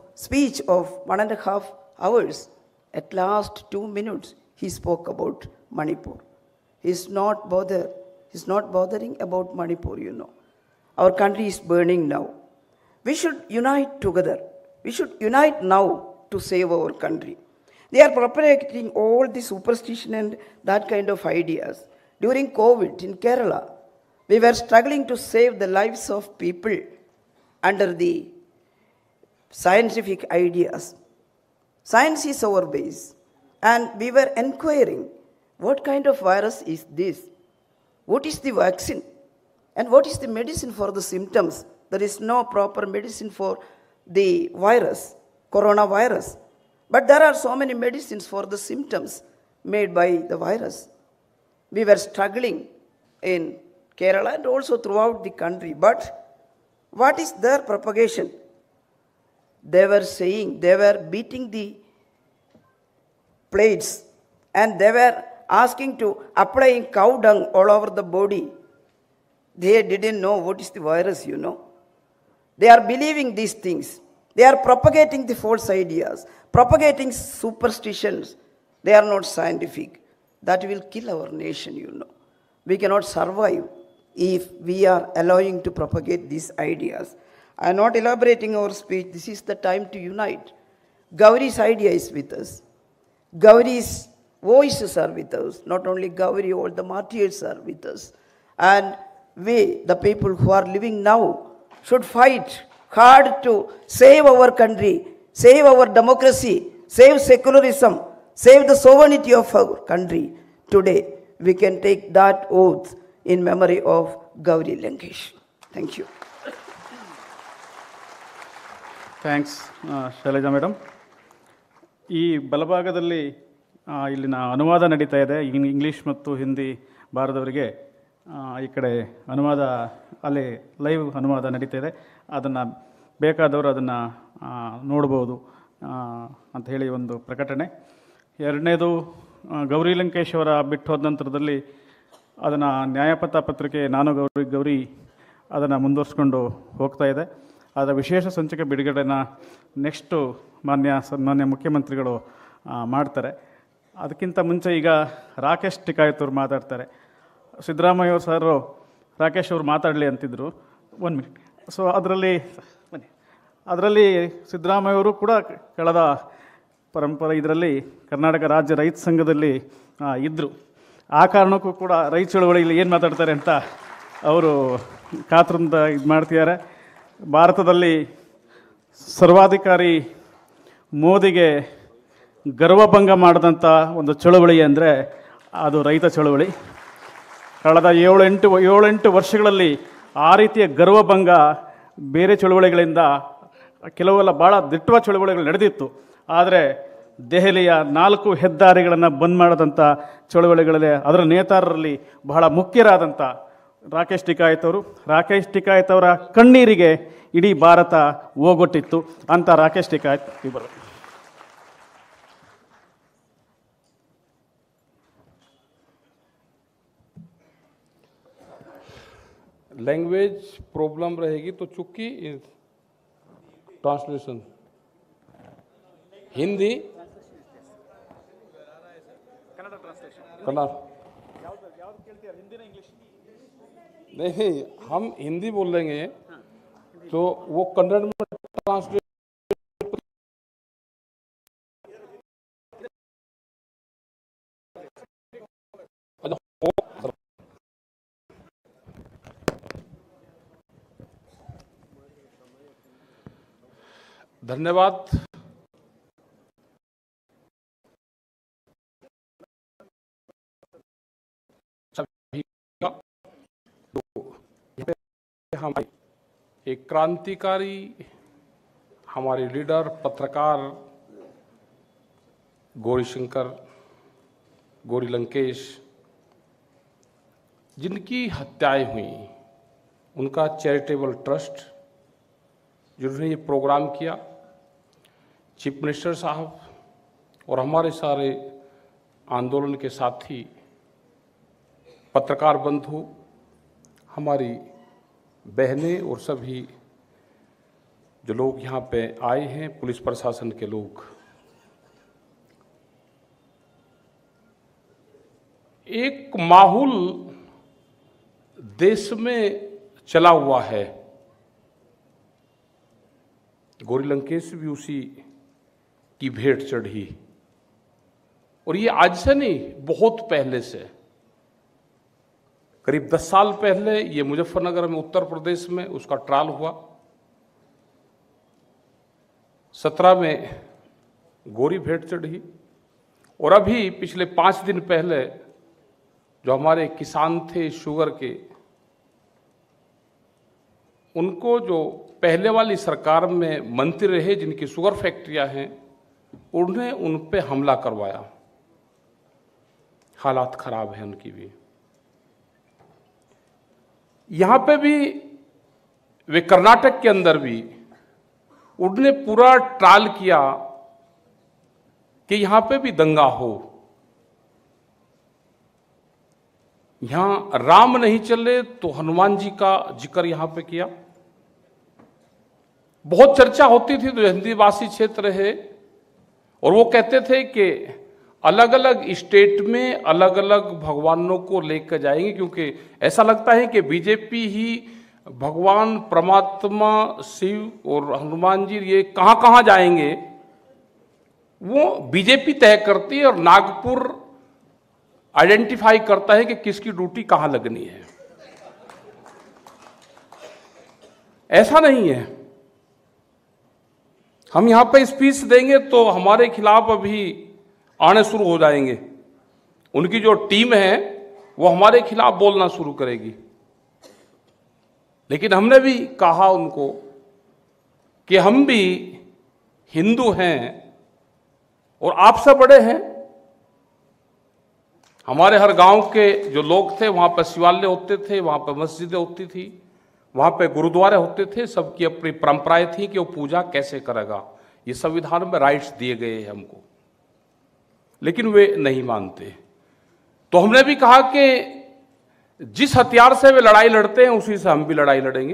1.5 hours, at last 2 minutes, he spoke about Manipur. He's not bothering about Manipur, you know. Our country is burning now. We should unite together. We should unite now to save our country. They are propagating all the superstition and that kind of ideas. During COVID in Kerala, we were struggling to save the lives of people under the scientific ideas. Science is our base. And we were inquiring, what kind of virus is this? What is the vaccine? And what is the medicine for the symptoms? There is no proper medicine for the virus, coronavirus. But there are so many medicines for the symptoms made by the virus. We were struggling in Kerala and also throughout the country. But what is their propagation? They were saying, they were beating the plates and they were asking to applying cow dung all over the body. They didn't know what is the virus, you know. They are believing these things. They are propagating the false ideas, propagating superstitions. They are not scientific. That will kill our nation, you know. We cannot survive if we are allowing to propagate these ideas. I am not elaborating our speech. This is the time to unite. Gauri's idea is with us. Gauri's voices are with us. Not only Gauri, all the martyrs are with us. And we, the people who are living now, should fight hard to save our country, save our democracy, save secularism, save the sovereignty of our country. Today, we can take that oath in memory of Gauri Lankesh. Thank you.
Thanks Shailaja madam. ಈ ಬಲಭಾಗದಲ್ಲಿ ಇಲ್ಲಿನ ಅನುವಾದ ನಡೀತಾ ಇದೆ. English ಮತ್ತು ಹಿಂದಿ ಬಾರದವರಿಗೆ ಈ ಕಡೆ ಅನುವಾದ ಅಲ್ಲಿ ಲೈವ್ ಅನುವಾದ ನಡೀತಿದೆ. ಅದನ್ನು ಬೇಕಾದವರು ಅದನ್ನು ನೋಡ್ಬೋದು ಅಂತ ಹೇಳಿ ಒಂದು ಪ್ರಕಟಣೆ. ಎರಡನೇದು, ಗೌರಿ ಲಂಕೇಶ್ ಅವರ ಬಿಟ್ಟು ಹೋದ ನಂತರದಲ್ಲಿ ಅದನ್ನು ನ್ಯಾಯಪಥ ಪತ್ರಿಕೆ ನಾನು ಗೌರಿ ಅದನ್ನು ಮುಂದುವರಿಸ್ಕೊಂಡು ಹೋಗ್ತಾ ಇದೆ. ಅದರ ವಿಶೇಷ ಸಂಚಿಕೆ ಬಿಡುಗಡೆನ ನೆಕ್ಸ್ಟು ಮಾನ್ಯ ಮುಖ್ಯಮಂತ್ರಿಗಳು ಮಾಡ್ತಾರೆ. ಅದಕ್ಕಿಂತ ಮುಂಚೆ ಈಗ ರಾಕೇಶ್ ಟಿಕಾಯತ್ ಅವರು ಮಾತಾಡ್ತಾರೆ. ಸಿದ್ದರಾಮಯ್ಯ ಸರ್ ರಾಕೇಶ್ ಅವರು ಮಾತಾಡಲಿ ಅಂತಿದ್ರು. 1 ಮಿನಿಟ್. ಸೊ ಅದರಲ್ಲಿ ಸಿದ್ದರಾಮಯ್ಯ ಅವರು ಕೂಡ ಕಳೆದ ಪರಂಪರೆ ಇದರಲ್ಲಿ ಕರ್ನಾಟಕ ರಾಜ್ಯ ರೈತ ಸಂಘದಲ್ಲಿ ಇದ್ದರು. ಆ ಕಾರಣಕ್ಕೂ ಕೂಡ ರೈತ ಚಳವಳಿಯಲ್ಲಿ ಏನು ಮಾತಾಡ್ತಾರೆ ಅಂತ ಅವರು ಕಾತುರದಿಂದ ಇದು ಮಾಡ್ತಿದ್ದಾರೆ. ಭಾರತದಲ್ಲಿ ಸರ್ವಾಧಿಕಾರಿ ಮೋದಿಗೆ ಗರ್ವಭಂಗ ಮಾಡಿದಂಥ ಒಂದು ಚಳವಳಿ ಅಂದರೆ ಅದು ರೈತ ಚಳವಳಿ. ಕಳೆದ 7-8 ವರ್ಷಗಳಲ್ಲಿ ಆ ರೀತಿಯ ಗರ್ವಭಂಗ ಬೇರೆ ಚಳವಳಿಗಳಿಂದ ಕೆಲವೆಲ್ಲ ಭಾಳ ದಿಟ್ಟವ ಚಳವಳಿಗಳು ನಡೆದಿತ್ತು. ಆದರೆ ದೆಹಲಿಯ 4 ಹೆದ್ದಾರಿಗಳನ್ನು ಬಂದ್ ಮಾಡಿದಂಥ ಚಳವಳಿಗಳಲ್ಲಿ ಅದರ ನೇತಾರರಲ್ಲಿ ಬಹಳ ಮುಖ್ಯರಾದಂಥ ರಾಕೇಶ್ ಟಿಕಾಯತ್ ಅವರು. ರಾಕೇಶ್ ಟಿಕಾಯತ್ ಅವರ ಕಣ್ಣೀರಿಗೆ ಇಡೀ ಭಾರತ ಓಗೊಟ್ಟಿತ್ತು ಅಂತ ರಾಕೇಶ್ ಟಿಕಾಯತ್ ಇಬ್ಬರು.
लैंग्वेज प्रॉब्लम रहेगी तो चूंकि ट्रांसलेशन हिंदी कन्नड़ नहीं, हम हिंदी बोल लेंगे तो वो कन्नड़ में ट्रांसलेट धन्यवाद। सभी का हम एक क्रांतिकारी हमारे लीडर पत्रकार गौरी लंकेश जिनकी हत्याएं हुई, उनका चैरिटेबल ट्रस्ट जिन्होंने ये प्रोग्राम किया, चीफ मिनिस्टर साहब और हमारे सारे आंदोलन के साथी पत्रकार बंधु, हमारी बहनें और सभी जो लोग यहाँ पे आए हैं, पुलिस प्रशासन के लोग, एक माहौल देश में चला हुआ है। गौरी लंकेश भी उसी की भेंट चढ़ी और ये आज से नहीं, बहुत पहले से, करीब 10 साल पहले ये मुजफ्फरनगर में उत्तर प्रदेश में उसका ट्रायल हुआ। 17 में गौरी भेंट चढ़ी और अभी पिछले 5 दिन पहले जो हमारे किसान थे शुगर के, उनको जो पहले वाली सरकार में मंत्री रहे जिनकी शुगर फैक्ट्रियां हैं, उन्हें उन पे हमला करवाया। हालात खराब है उनकी भी। यहां पे भी वे कर्नाटक के अंदर भी उन्होंने पूरा ट्रायल किया कि यहां पे भी दंगा हो, यहां राम नहीं चले तो हनुमान जी का जिक्र यहां पे किया। बहुत चर्चा होती थी तो हिंदी भाषी क्षेत्र है और वो कहते थे कि अलग अलग स्टेट में अलग अलग भगवानों को लेकर जाएंगे, क्योंकि ऐसा लगता है कि बीजेपी ही भगवान परमात्मा शिव और हनुमान जी ये कहां कहां जाएंगे वो बीजेपी तय करती है और नागपुर आइडेंटिफाई करता है कि किसकी ड्यूटी कहां लगनी है। ऐसा नहीं है। हम यहां पे स्पीच देंगे तो हमारे खिलाफ अभी आने शुरू हो जाएंगे, उनकी जो टीम है वो हमारे खिलाफ बोलना शुरू करेगी। लेकिन हमने भी कहा उनको कि हम भी हिंदू हैं और आपसे बड़े हैं। हमारे हर गांव के जो लोग थे वहां पर शिवालय होते थे, वहां पर मस्जिदें होती थी, वहाँ पे गुरुद्वारे होते थे, सबकी अपनी परंपराएं थी कि वो पूजा कैसे करेगा। ये संविधान में राइट्स दिए गए हैं हमको, लेकिन वे नहीं मानते। तो हमने भी कहा कि जिस हथियार से वे लड़ाई लड़ते हैं उसी से हम भी लड़ाई लड़ेंगे।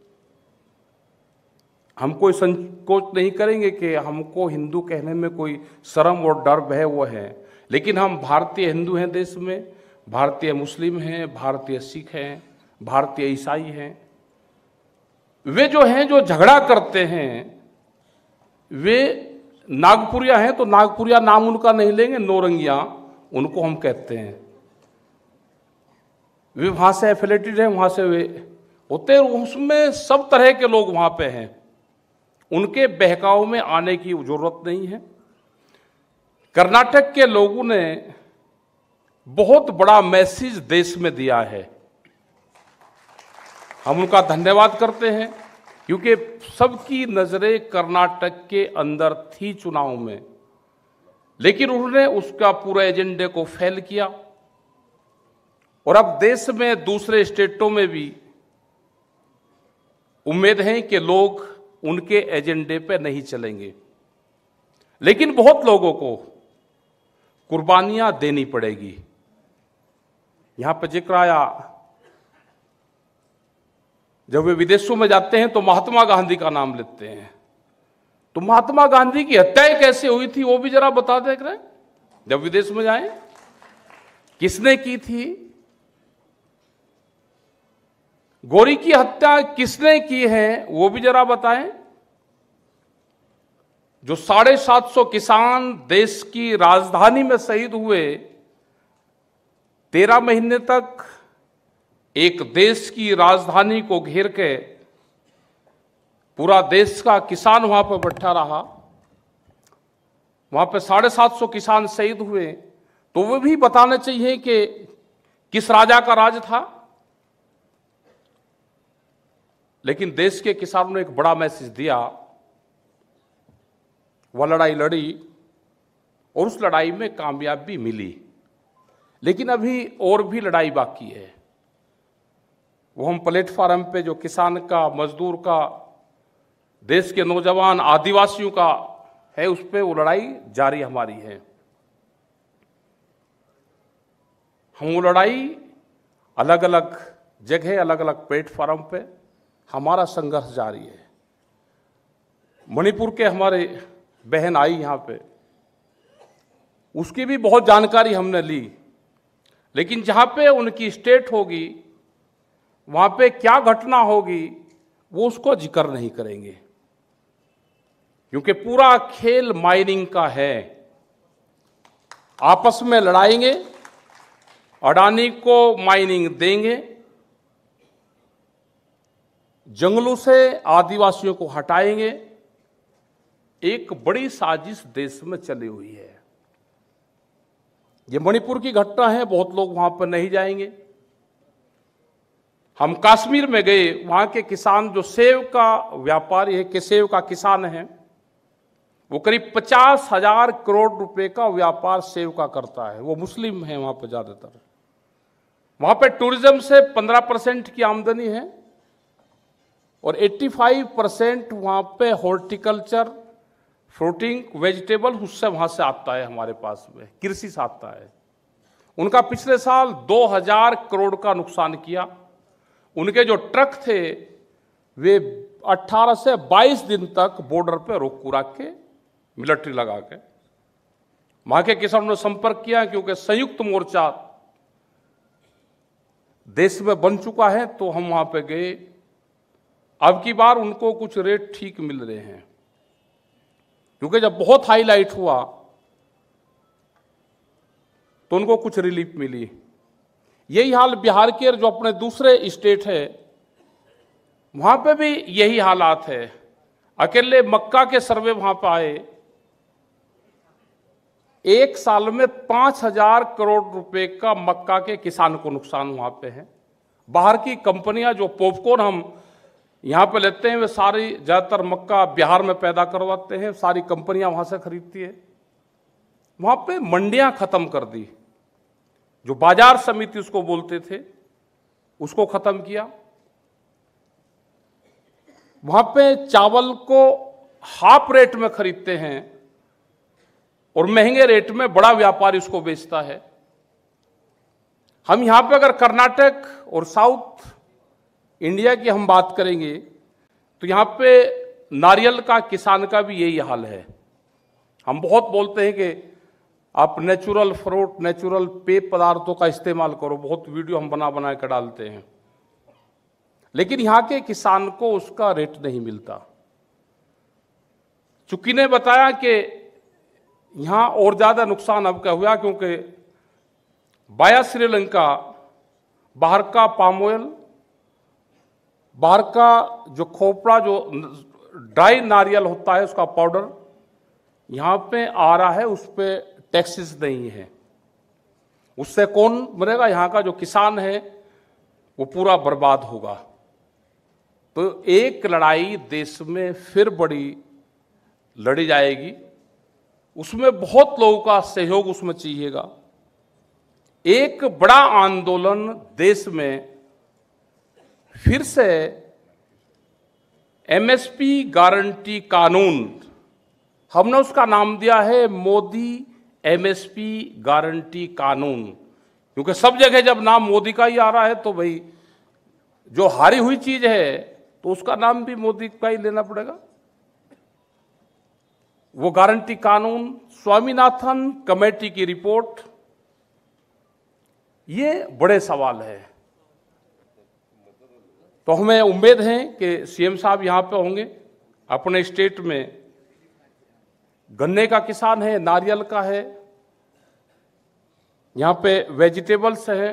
हम कोई संकोच नहीं करेंगे कि हमको हिंदू कहने में कोई शर्म और डर है वो है, लेकिन हम भारतीय हिंदू हैं, देश में भारतीय मुस्लिम हैं, भारतीय सिख हैं, भारतीय ईसाई हैं। वे जो हैं जो झगड़ा करते हैं वे नागपुरिया हैं, तो नागपुरिया नाम उनका नहीं लेंगे, नौरंगिया उनको हम कहते हैं। वे वहां से एफिलेटेड हैं, वहां से वे होते हैं, उसमें सब तरह के लोग वहां पे हैं। उनके बहकाव में आने की जरूरत नहीं है। कर्नाटक के लोगों ने बहुत बड़ा मैसेज देश में दिया है, हम उनका धन्यवाद करते हैं, क्योंकि सबकी नजरें कर्नाटक के अंदर थी चुनाव में, लेकिन उन्होंने उसका पूरे एजेंडे को फेल किया। और अब देश में दूसरे स्टेटों में भी उम्मीद है कि लोग उनके एजेंडे पे नहीं चलेंगे, लेकिन बहुत लोगों को कुर्बानियां देनी पड़ेगी। यहां पर जिक्र आया, जब वे विदेशों में जाते हैं तो महात्मा गांधी का नाम लेते हैं, तो महात्मा गांधी की हत्या कैसे हुई थी वो भी जरा बता देख रहे, जब विदेश में जाएं किसने की थी, गौरी की हत्या किसने की है वो भी जरा बताएं। जो 750 किसान देश की राजधानी में शहीद हुए, 13 महीने तक एक देश की राजधानी को घेर के पूरा देश का किसान वहां पर बैठा रहा, वहां पे 750 किसान शहीद हुए, तो वो भी बताना चाहिए कि किस राजा का राज था। लेकिन देश के किसानों ने एक बड़ा मैसेज दिया, वह लड़ाई लड़ी और उस लड़ाई में कामयाबी मिली, लेकिन अभी और भी लड़ाई बाकी है। वो हम प्लेटफार्म पे जो किसान का, मजदूर का, देश के नौजवान, आदिवासियों का है, उस पे वो लड़ाई जारी हमारी है। हम वो लड़ाई अलग अलग जगह, अलग अलग प्लेटफार्म पे हमारा संघर्ष जारी है। मणिपुर के हमारे बहन आई यहाँ पे, उसकी भी बहुत जानकारी हमने ली, लेकिन जहाँ पे उनकी स्टेट होगी वहाँ पे क्या घटना होगी वो उसको जिक्र नहीं करेंगे, क्योंकि पूरा खेल माइनिंग का है। आपस में लड़ाएंगे, अडानी को माइनिंग देंगे, जंगलों से आदिवासियों को हटाएंगे। एक बड़ी साजिश देश में चली हुई है। ये मणिपुर की घटना है, बहुत लोग वहां पर नहीं जाएंगे। हम कश्मीर में गए, वहां के किसान जो सेब का व्यापारी है, कि सेब का किसान है, वो करीब 50,000 करोड़ रुपए का व्यापार सेब का करता है। वो मुस्लिम है वहां पर ज्यादातर। वहां पे टूरिज्म से 15% की आमदनी है और 85% वहां पे हॉर्टिकल्चर, फ्रूटिंग, वेजिटेबल, उससे वहां से आता है, हमारे पास में कृषि से आता है। उनका पिछले साल 2000 करोड़ का नुकसान किया। उनके जो ट्रक थे वे 18 से 22 दिन तक बॉर्डर पे रोक रख के, मिलिट्री लगा के, वहां के किसानों ने संपर्क किया, क्योंकि संयुक्त मोर्चा देश में बन चुका है। तो हम वहां पे गए। अब की बार उनको कुछ रेट ठीक मिल रहे हैं, क्योंकि जब बहुत हाईलाइट हुआ तो उनको कुछ रिलीफ मिली। यही हाल बिहार के जो अपने दूसरे स्टेट है, वहां पे भी यही हालात है। अकेले मक्का के सर्वे वहां पे आए, एक साल में 5,000 करोड़ रुपए का मक्का के किसान को नुकसान वहां पे है। बाहर की कंपनियां जो पॉपकॉर्न हम यहां पे लेते हैं, वे सारी ज्यादातर मक्का बिहार में पैदा करवाते हैं, सारी कंपनियां वहां से खरीदती है। वहां पे मंडियां खत्म कर दी, जो बाजार समिति उसको बोलते थे, उसको खत्म किया। वहां पे चावल को हाफ रेट में खरीदते हैं और महंगे रेट में बड़ा व्यापारी उसको बेचता है। हम यहां पे अगर कर्नाटक और साउथ इंडिया की हम बात करेंगे तो यहां पे नारियल का किसान का भी यही हाल है। हम बहुत बोलते हैं कि आप नेचुरल फ्रूट, नेचुरल पेय पदार्थों का इस्तेमाल करो, बहुत वीडियो हम बना बना के डालते हैं, लेकिन यहां के किसान को उसका रेट नहीं मिलता। चुकी ने बताया कि यहां और ज्यादा नुकसान अब क्या हुआ, क्योंकि वाया श्रीलंका बाहर का पाम ऑयल, बाहर का जो खोपड़ा, जो ड्राई नारियल होता है उसका पाउडर यहां पे आ रहा है, उस पे टैक्सेस नहीं है। उससे कौन मरेगा? यहां का जो किसान है वो पूरा बर्बाद होगा। तो एक लड़ाई देश में फिर बड़ी लड़ी जाएगी, उसमें बहुत लोगों का सहयोग उसमें चाहिएगा। एक बड़ा आंदोलन देश में फिर से एमएसपी गारंटी कानून, हमने उसका नाम दिया है मोदी एमएसपी गारंटी कानून, क्योंकि सब जगह जब नाम मोदी का ही आ रहा है तो भाई जो हारी हुई चीज है तो उसका नाम भी मोदी का ही लेना पड़ेगा। वो गारंटी कानून, स्वामीनाथन कमेटी की रिपोर्ट, ये बड़े सवाल है। तो हमें उम्मीद है कि सीएम साहब यहां पे होंगे। अपने स्टेट में गन्ने का किसान है, नारियल का है, यहां पे वेजिटेबल्स है,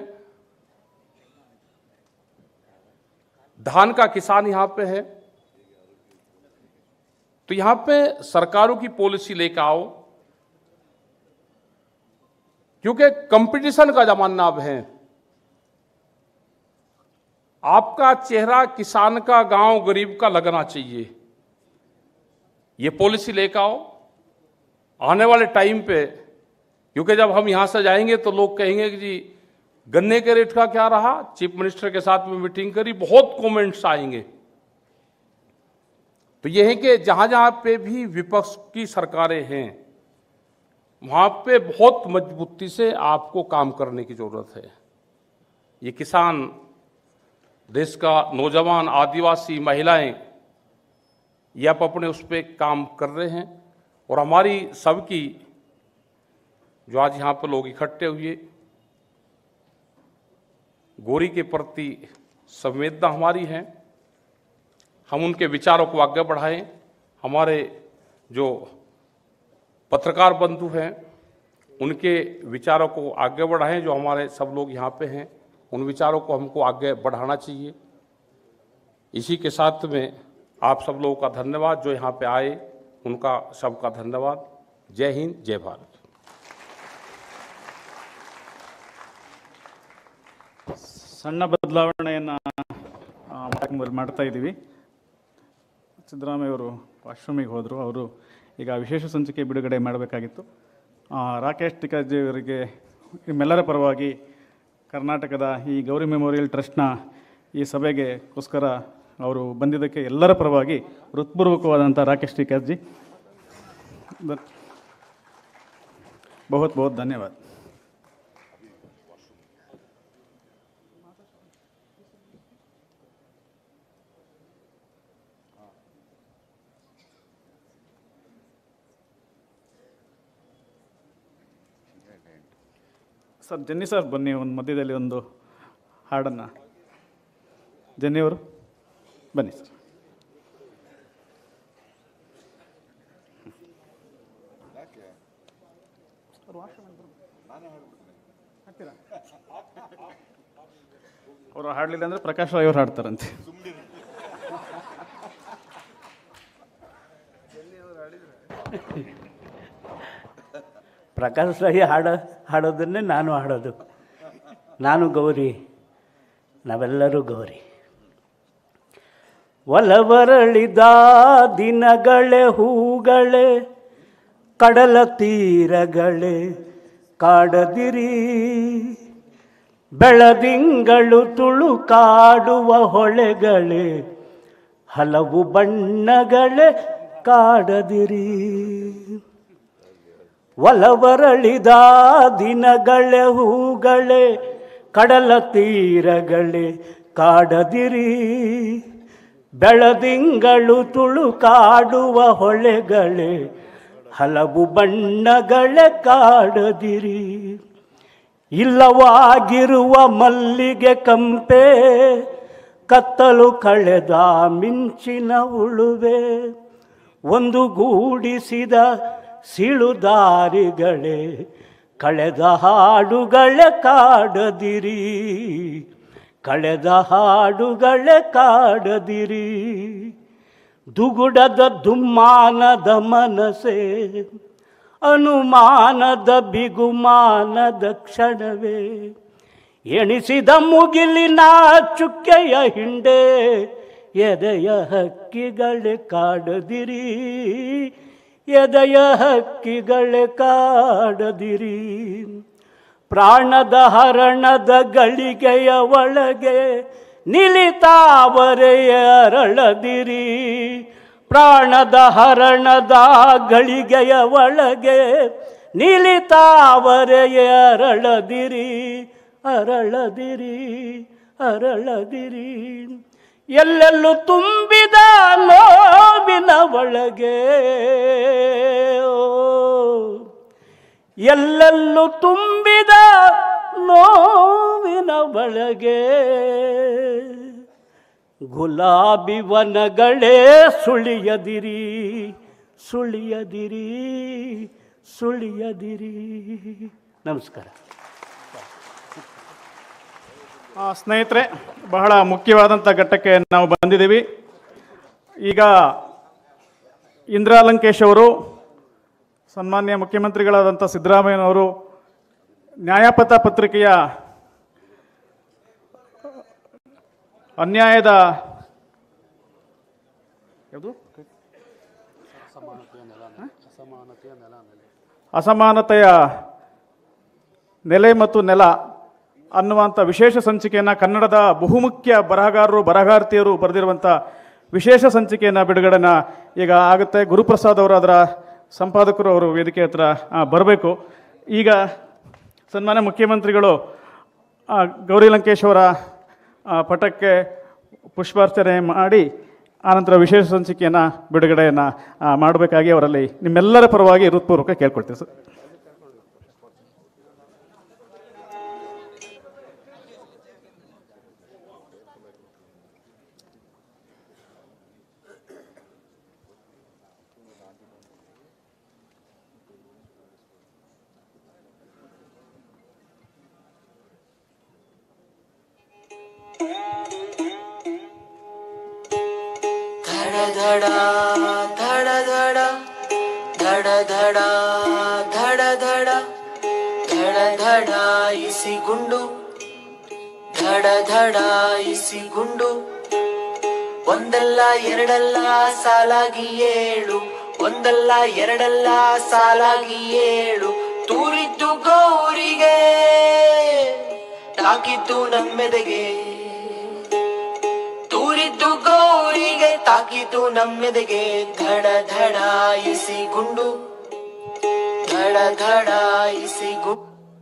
धान का किसान यहां पे है। तो यहां पे सरकारों की पॉलिसी लेकर आओ, क्योंकि कंपटीशन का जमाना अब है। आपका चेहरा किसान का, गांव गरीब का लगना चाहिए। ये पॉलिसी लेकर आओ आने वाले टाइम पे, क्योंकि जब हम यहां से जाएंगे तो लोग कहेंगे कि जी गन्ने के रेट का क्या रहा। चीफ मिनिस्टर के साथ में मीटिंग करी, बहुत कमेंट्स आएंगे। तो यह है कि जहां जहां पे भी विपक्ष की सरकारें हैं वहां पे बहुत मजबूती से आपको काम करने की जरूरत है। ये किसान, देश का नौजवान, आदिवासी, महिलाएं, ये आप अपने उस पर काम कर रहे हैं। और हमारी सबकी जो आज यहाँ पर लोग इकट्ठे हुए, गोरी के प्रति संवेदना हमारी है। हम उनके विचारों को आगे बढ़ाएं। हमारे जो पत्रकार बंधु हैं उनके विचारों को आगे बढ़ाएं। जो हमारे सब लोग यहाँ पे हैं उन विचारों को हमको आगे बढ़ाना चाहिए। इसी के साथ में आप सब लोगों का धन्यवाद, जो यहाँ पे आए उनका सबका धन्यवाद। जय हिंद, जय भारत।
ಸಣ್ಣ ಬದಲಾವಣೆಯನ್ನು ಮಾಡ್ತಾ ಇದ್ದೀವಿ. ಸಿದ್ದರಾಮಯ್ಯ ಅವರು ವಾಶ್ರೂಮಿಗೆ ಹೋದರು. ಅವರು ಈಗ ವಿಶೇಷ ಸಂಚಿಕೆ ಬಿಡುಗಡೆ ಮಾಡಬೇಕಾಗಿತ್ತು. ರಾಕೇಶ್ ಟಿಕಾಜಿ ಅವರಿಗೆ ನಿಮ್ಮೆಲ್ಲರ ಪರವಾಗಿ ಕರ್ನಾಟಕದ ಈ ಗೌರಿ ಮೆಮೋರಿಯಲ್ ಟ್ರಸ್ಟ್ನ ಈ ಸಭೆಗೋಸ್ಕರ ಅವರು ಬಂದಿದ್ದಕ್ಕೆ ಎಲ್ಲರ ಪರವಾಗಿ ಹೃತ್ಪೂರ್ವಕವಾದಂಥ ರಾಕೇಶ್ ಟಿಕಾಜಿ बहुत बहुत धन्यवाद. ಸರ್ ಜೆನ್ನಿ ಸರ್ ಬನ್ನಿ, ಒಂದು ಮಧ್ಯದಲ್ಲಿ ಒಂದು ಹಾಡನ್ನು. ಜೆನ್ನಿಯವರು ಬನ್ನಿ ಸರ್. ಅವರು ಹಾಡಲಿಲ್ಲ ಅಂದರೆ ಪ್ರಕಾಶ್ ರಾಯ್ ಅವರು ಹಾಡ್ತಾರಂತೆ.
ಪ್ರಕಾಶ್ ರಾಯ್ ಹಾಡೋದನ್ನೇ ನಾನು ಹಾಡೋದು. ನಾನು ಗೌರಿ, ನಾವೆಲ್ಲರೂ ಗೌರಿ. ಒಲವರಳಿದ ದಿನಗಳೇ ಹೂಗಳೇ, ಕಡಲ ತೀರಗಳೇ ಕಾಡದಿರಿ, ಬೆಳದಿಂಗಳು ತುಳುಕಾಡುವ ಹೊಳೆಗಳೇ ಹಲವು ಬಣ್ಣಗಳೇ ಕಾಡದಿರಿ. ಒಲವರಳಿದ ದಿನಗಳೇ ಹೂಗಳೇ ಕಡಲ ತೀರಗಳೇ ಕಾಡದಿರಿ. ಬೆಳದಿಂಗಳು ತುಳುಕಾಡುವ ಹೊಳೆಗಳೇ ಹಲವು ಬಣ್ಣಗಳೇ ಕಾಡದಿರಿ. ಇಲ್ಲವಾಗಿರುವ ಮಲ್ಲಿಗೆ ಕಂಪೆ ಕತ್ತಲು ಕಳೆದ ಮಿಂಚಿನ ಉಳುವೆ. ಒಂದು ಗೂಡಿಸಿದ ಸಿಳುದಾರಿಗಳೇ ಕಳೆದ ಹಾಡುಗಳೇ ಕಾಡದಿರಿ. ಕಳೆದ ಹಾಡುಗಳೇ ಕಾಡದಿರಿ. ದುಗುಡದ ದುಮ್ಮಾನದ ಮನಸೆ ಅನುಮಾನದ ಬಿಗುಮಾನದ ಕ್ಷಣವೇ. ಎಣಿಸಿದ ಮುಗಿಲಿನ ಚುಕ್ಕೆಯ ಹಿಂಡೆ ಎದೆಯ ಹಕ್ಕಿಗಳೇ ಕಾಡದಿರಿ. ಎದೆಯ ಹಕ್ಕಿಗಳೇ ಕಾಡದಿರಿ. ಪ್ರಾಣದ ಹರಣದ ಗಳಿಗೆಯ ಒಳಗೆ ನಿಲಿತಾವರೆಯ ಅರಳದಿರಿ. ಪ್ರಾಣದ ಹರಣದ ಗಳಿಗೆಯ ಒಳಗೆ ನಿಲಿತಾವರೆಯ ಅರಳದಿರಿ. ಅರಳದಿರಿ ಅರಳದಿರಿ. ಎಲ್ಲೆಲ್ಲೂ ತುಂಬಿದ ನೋವಿನ ಒಳಗೆ ಎಲ್ಲೆಲ್ಲೂ ತುಂಬಿದ ನೋವಿನ ಒಳಗೆ ಗುಲಾಬಿ ವನಗಳೇ ಸುಳಿಯದಿರಿ. ಸುಳಿಯದಿರಿ ಸುಳಿಯದಿರಿ. ನಮಸ್ಕಾರ.
ಸ್ನೇಹಿತರೆ, ಬಹಳ ಮುಖ್ಯವಾದಂಥ ಘಟ್ಟಕ್ಕೆ ನಾವು ಬಂದಿದ್ದೀವಿ. ಈಗ ಇಂದಿರಾ ಲಂಕೇಶ್ ಅವರು, ಸನ್ಮಾನ್ಯ ಮುಖ್ಯಮಂತ್ರಿಗಳಾದಂಥ ಸಿದ್ದರಾಮಯ್ಯನವರು ನ್ಯಾಯಪಥ ಪತ್ರಿಕೆಯ ಅನ್ಯಾಯದ ಅಸಮಾನತೆಯ ನೆಲೆ ಮತ್ತು ನೆಲ ಅನ್ನುವಂಥ ವಿಶೇಷ ಸಂಚಿಕೆಯನ್ನು ಕನ್ನಡದ ಬಹುಮುಖ್ಯ ಬರಹಗಾರರು ಬರಹಗಾರ್ತಿಯರು ಬರೆದಿರುವಂಥ ವಿಶೇಷ ಸಂಚಿಕೆಯನ್ನು ಬಿಡುಗಡೆನ ಈಗ ಆಗುತ್ತೆ. ಗುರುಪ್ರಸಾದ್ ಅವರು ಅದರ ಸಂಪಾದಕರು ಅವರು ವೇದಿಕೆ ಹತ್ರ ಬರಬೇಕು. ಈಗ ಸನ್ಮಾನ್ಯ ಮುಖ್ಯಮಂತ್ರಿಗಳು ಗೌರಿ ಲಂಕೇಶ್ ಅವರ ಪಟಕ್ಕೆ ಪುಷ್ಪಾರ್ಚನೆ ಮಾಡಿ ಆನಂತರ ವಿಶೇಷ ಸಂಚಿಕೆಯನ್ನು ಬಿಡುಗಡೆಯನ್ನು ಮಾಡಬೇಕಾಗಿ ಅವರಲ್ಲಿ ನಿಮ್ಮೆಲ್ಲರ ಪರವಾಗಿ ಹೃತ್ಪೂರ್ವಕ ಕೇಳ್ಕೊಳ್ತೀವಿ ಸರ್.
ಧಡ ಧಡ ಧಡ ಧಡ ಧಡ ಧಡ ಧಡ ಧಡ ಧಡ ಇಸಿ ಗುಂಡು ಧಡ ಧಡ ಇಸಿ ಗುಂಡು. ಒಂದಲ್ಲ ಎರಡಲ್ಲ ಸಾಲಾಗಿ ಏಳು, ಒಂದಲ್ಲ ಎರಡಲ್ಲ ಸಾಲಾಗಿ ಏಳು. ತೂರಿದ್ದು ಗೌರಿಗೆ ತಾಕಿದ್ದು ನಮ್ಮೆದೆಗೆ, ತೂರಿದ್ದು ಗೌರಿಗೆ ತಾಕಿದ್ದು ನಮ್ಮೆದೆಗೆ. ಧಡ ಧಡ ಇಸಿ ಗುಂಡು ಧಡ ಧಡ ಇಸಿ ಗುಂಡು.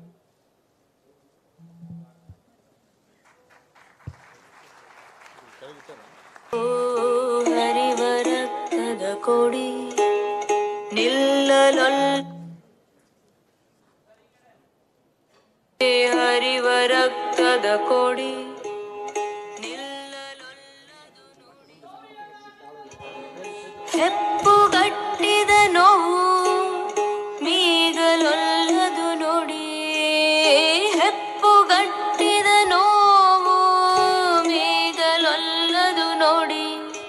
ಹರಿವ ರಕ್ತದ ಕೊಡಿ ನಿಲ್ಲಲೊಲ್ಲ, ಹರಿವ ರಕ್ತದ ಕೊಡಿ ಹೆಪ್ಪುಗಟ್ಟಿದ ನೋವು ಮೀಗಲೊಲ್ಲದು ನೋಡಿ, ಹೆಪ್ಪುಗಟ್ಟಿದ ನೋವು ಮೀಗಲೊಲ್ಲದು ನೋಡಿ.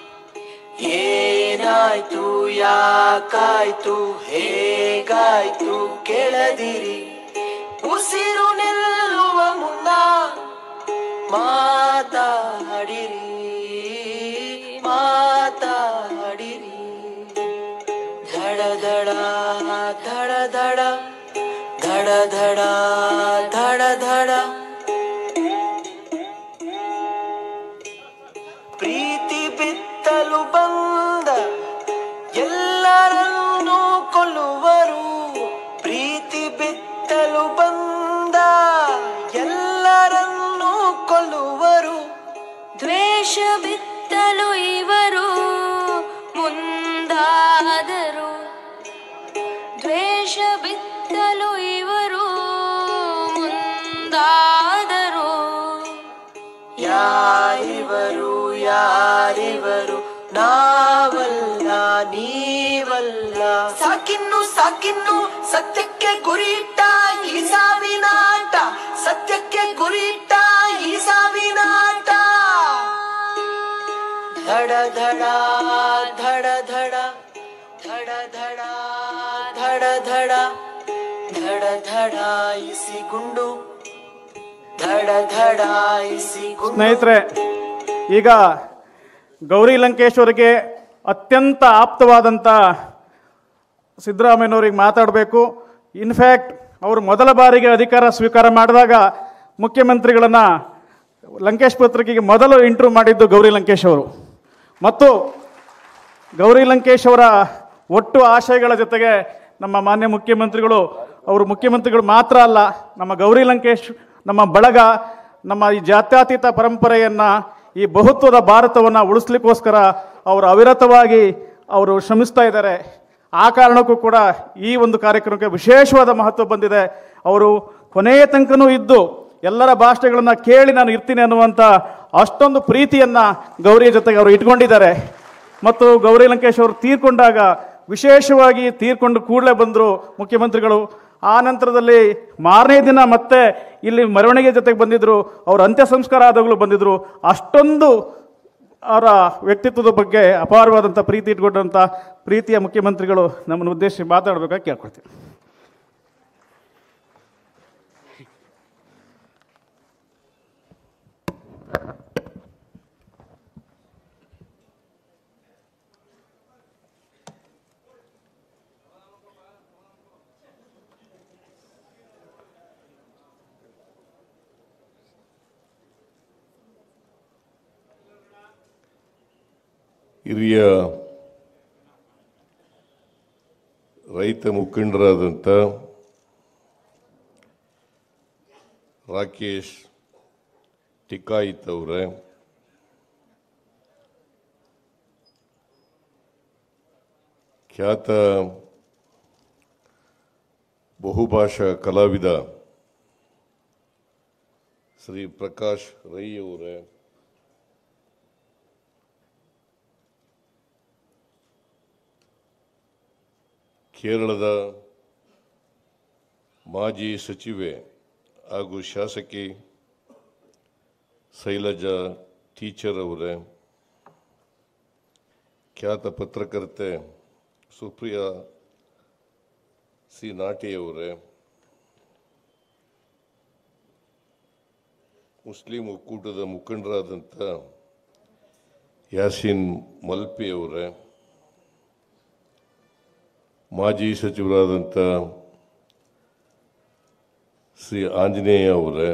ಏನಾಯ್ತು ಯಾಕಾಯ್ತು ಹೇಗಾಯ್ತು ಕೇಳದಿರಿ, ಉಸಿರು ನಿಲ್ಲುವ ಮುನ್ನ ಮಾತಾಡಿರಿ ಮಾತಾಡಿರಿ. ಧಡ ಧಡ ಧಡ ಧಡ ಧಡ ಧಡ ಧಡ ಧಡ. ಪ್ರೀತಿ ಬಿತ್ತಲು ಬಿತ್ತಲು ಬಂದ ಎಲ್ಲರನ್ನೂ ಕೊಲ್ಲುವರು.
ದ್ವೇಷ ಬಿತ್ತಲು ಇವರು ಮುಂದಾದರು. ದ್ವೇಷ ಬಿತ್ತಲು ಇವರು ಮುಂದಾದರು.
ಯಾರಿವರು ಯಾರಿವರು ನಾವಲ್ಲ ನೀವಲ್ಲ. ಸಾಕಿನ್ನು ಸಾಕಿನ್ನು ಸತ್ಯಕ್ಕೆ ಗುರಿಯಿಟ್ಟ ಈ ಸಾವಿನಾಟ. ಸತ್ಯಕ್ಕೆ ಗುರಿಯಿಟ್ಟ ಈ ಸಾವಿನಾಟ. ಧಡ ಧಡ ಧಡ ಧಡ ಧಡ ಧಡ ಧಡ ಧಡ ಧಡ ಧಡ ಇಸಿ ಗುಂಡು. ಧಡ ಧಡ ಇಸಿ ಗುಂಡು.
ಸ್ನೇಹಿತರೆ, ಈಗ ಗೌರಿ ಲಂಕೇಶ್ ಅವರಿಗೆ ಅತ್ಯಂತ ಆಪ್ತವಾದಂಥ ಸಿದ್ದರಾಮಯ್ಯನವ್ರಿಗೆ ಮಾತಾಡಬೇಕು. ಇನ್ಫ್ಯಾಕ್ಟ್ ಅವರು ಮೊದಲ ಬಾರಿಗೆ ಅಧಿಕಾರ ಸ್ವೀಕಾರ ಮಾಡಿದಾಗ ಮುಖ್ಯಮಂತ್ರಿಗಳನ್ನು ಲಂಕೇಶ್ ಪತ್ರಿಕೆಗೆ ಮೊದಲು ಇಂಟರ್ವ್ಯೂ ಮಾಡಿದ್ದು ಗೌರಿ ಲಂಕೇಶ್ ಅವರು. ಮತ್ತು ಗೌರಿ ಲಂಕೇಶ್ ಅವರ ಒಟ್ಟು ಆಶಯಗಳ ಜೊತೆಗೆ ನಮ್ಮ ಮಾನ್ಯ ಮುಖ್ಯಮಂತ್ರಿಗಳು, ಅವರು ಮುಖ್ಯಮಂತ್ರಿಗಳು ಮಾತ್ರ ಅಲ್ಲ, ನಮ್ಮ ಗೌರಿ ಲಂಕೇಶ್, ನಮ್ಮ ಬಳಗ, ನಮ್ಮ ಈ ಜಾತ್ಯತೀತ ಪರಂಪರೆಯನ್ನು, ಈ ಬಹುತ್ವದ ಭಾರತವನ್ನು ಉಳಿಸ್ಲಿಕ್ಕೋಸ್ಕರ ಅವರು ಅವಿರತವಾಗಿ ಅವರು ಶ್ರಮಿಸ್ತಾ ಇದ್ದಾರೆ. ಆ ಕಾರಣಕ್ಕೂ ಕೂಡ ಈ ಒಂದು ಕಾರ್ಯಕ್ರಮಕ್ಕೆ ವಿಶೇಷವಾದ ಮಹತ್ವ ಬಂದಿದೆ. ಅವರು ಕೊನೆಯ ತನಕನೂ ಇದ್ದು ಎಲ್ಲರ ಭಾಷೆಗಳನ್ನು ಕೇಳಿ ನಾನು ಇರ್ತೀನಿ ಅನ್ನುವಂಥ ಅಷ್ಟೊಂದು ಪ್ರೀತಿಯನ್ನು ಗೌರಿಯ ಜೊತೆಗೆ ಅವರು ಇಟ್ಕೊಂಡಿದ್ದಾರೆ. ಮತ್ತು ಗೌರಿ ಲಂಕೇಶ್ ಅವರು ತೀರ್ಕೊಂಡಾಗ ವಿಶೇಷವಾಗಿ ತೀರ್ಕೊಂಡು ಕೂಡಲೇ ಬಂದರು ಮುಖ್ಯಮಂತ್ರಿಗಳು. ಆ ನಂತರದಲ್ಲಿ ಮಾರನೇ ದಿನ ಮತ್ತೆ ಇಲ್ಲಿ ಮೆರವಣಿಗೆ ಜೊತೆಗೆ ಬಂದಿದ್ದರು. ಅವರು ಅಂತ್ಯ ಸಂಸ್ಕಾರ ಆದಾಗಲೂ ಬಂದಿದ್ದರು. ಅಷ್ಟೊಂದು ಅವರ ವ್ಯಕ್ತಿತ್ವದ ಬಗ್ಗೆ ಅಪಾರವಾದಂಥ ಪ್ರೀತಿ ಇಟ್ಕೊಂಡಂಥ ಪ್ರೀತಿಯ ಮುಖ್ಯಮಂತ್ರಿಗಳು ನಮ್ಮನ್ನು ಉದ್ದೇಶಿಸಿ ಮಾತಾಡಬೇಕಾಗಿ ಕೇಳ್ಕೊಳ್ತೀನಿ.
ಹಿರಿಯ ರೈತ ಮುಖಂಡರಾದಂಥ ರಾಕೇಶ್ ಟಿಕಾಯಿತ್ ಅವರೇ, ಖ್ಯಾತ ಬಹುಭಾಷಾ ಕಲಾವಿದ ಶ್ರೀ ಪ್ರಕಾಶ್ ರೈ ಅವರೇ, ಕೇರಳದ ಮಾಜಿ ಸಚಿವೆ ಹಾಗೂ ಶಾಸಕಿ ಶೈಲಜಾ ಟೀಚರ್ ಅವರೇ, ಖ್ಯಾತ ಪತ್ರಕರ್ತೆ ಸುಪ್ರಿಯಾ ಸಿ ನಾಟಿಯವರೇ, ಮುಸ್ಲಿಂ ಒಕ್ಕೂಟದ ಮುಖಂಡರಾದಂಥ ಯಾಸಿನ್ ಮಲ್ಪಿ ಅವರೇ, ಮಾಜಿ ಸಚಿವರಾದಂಥ ಶ್ರೀ ಆಂಜನೇಯ ಅವರೇ,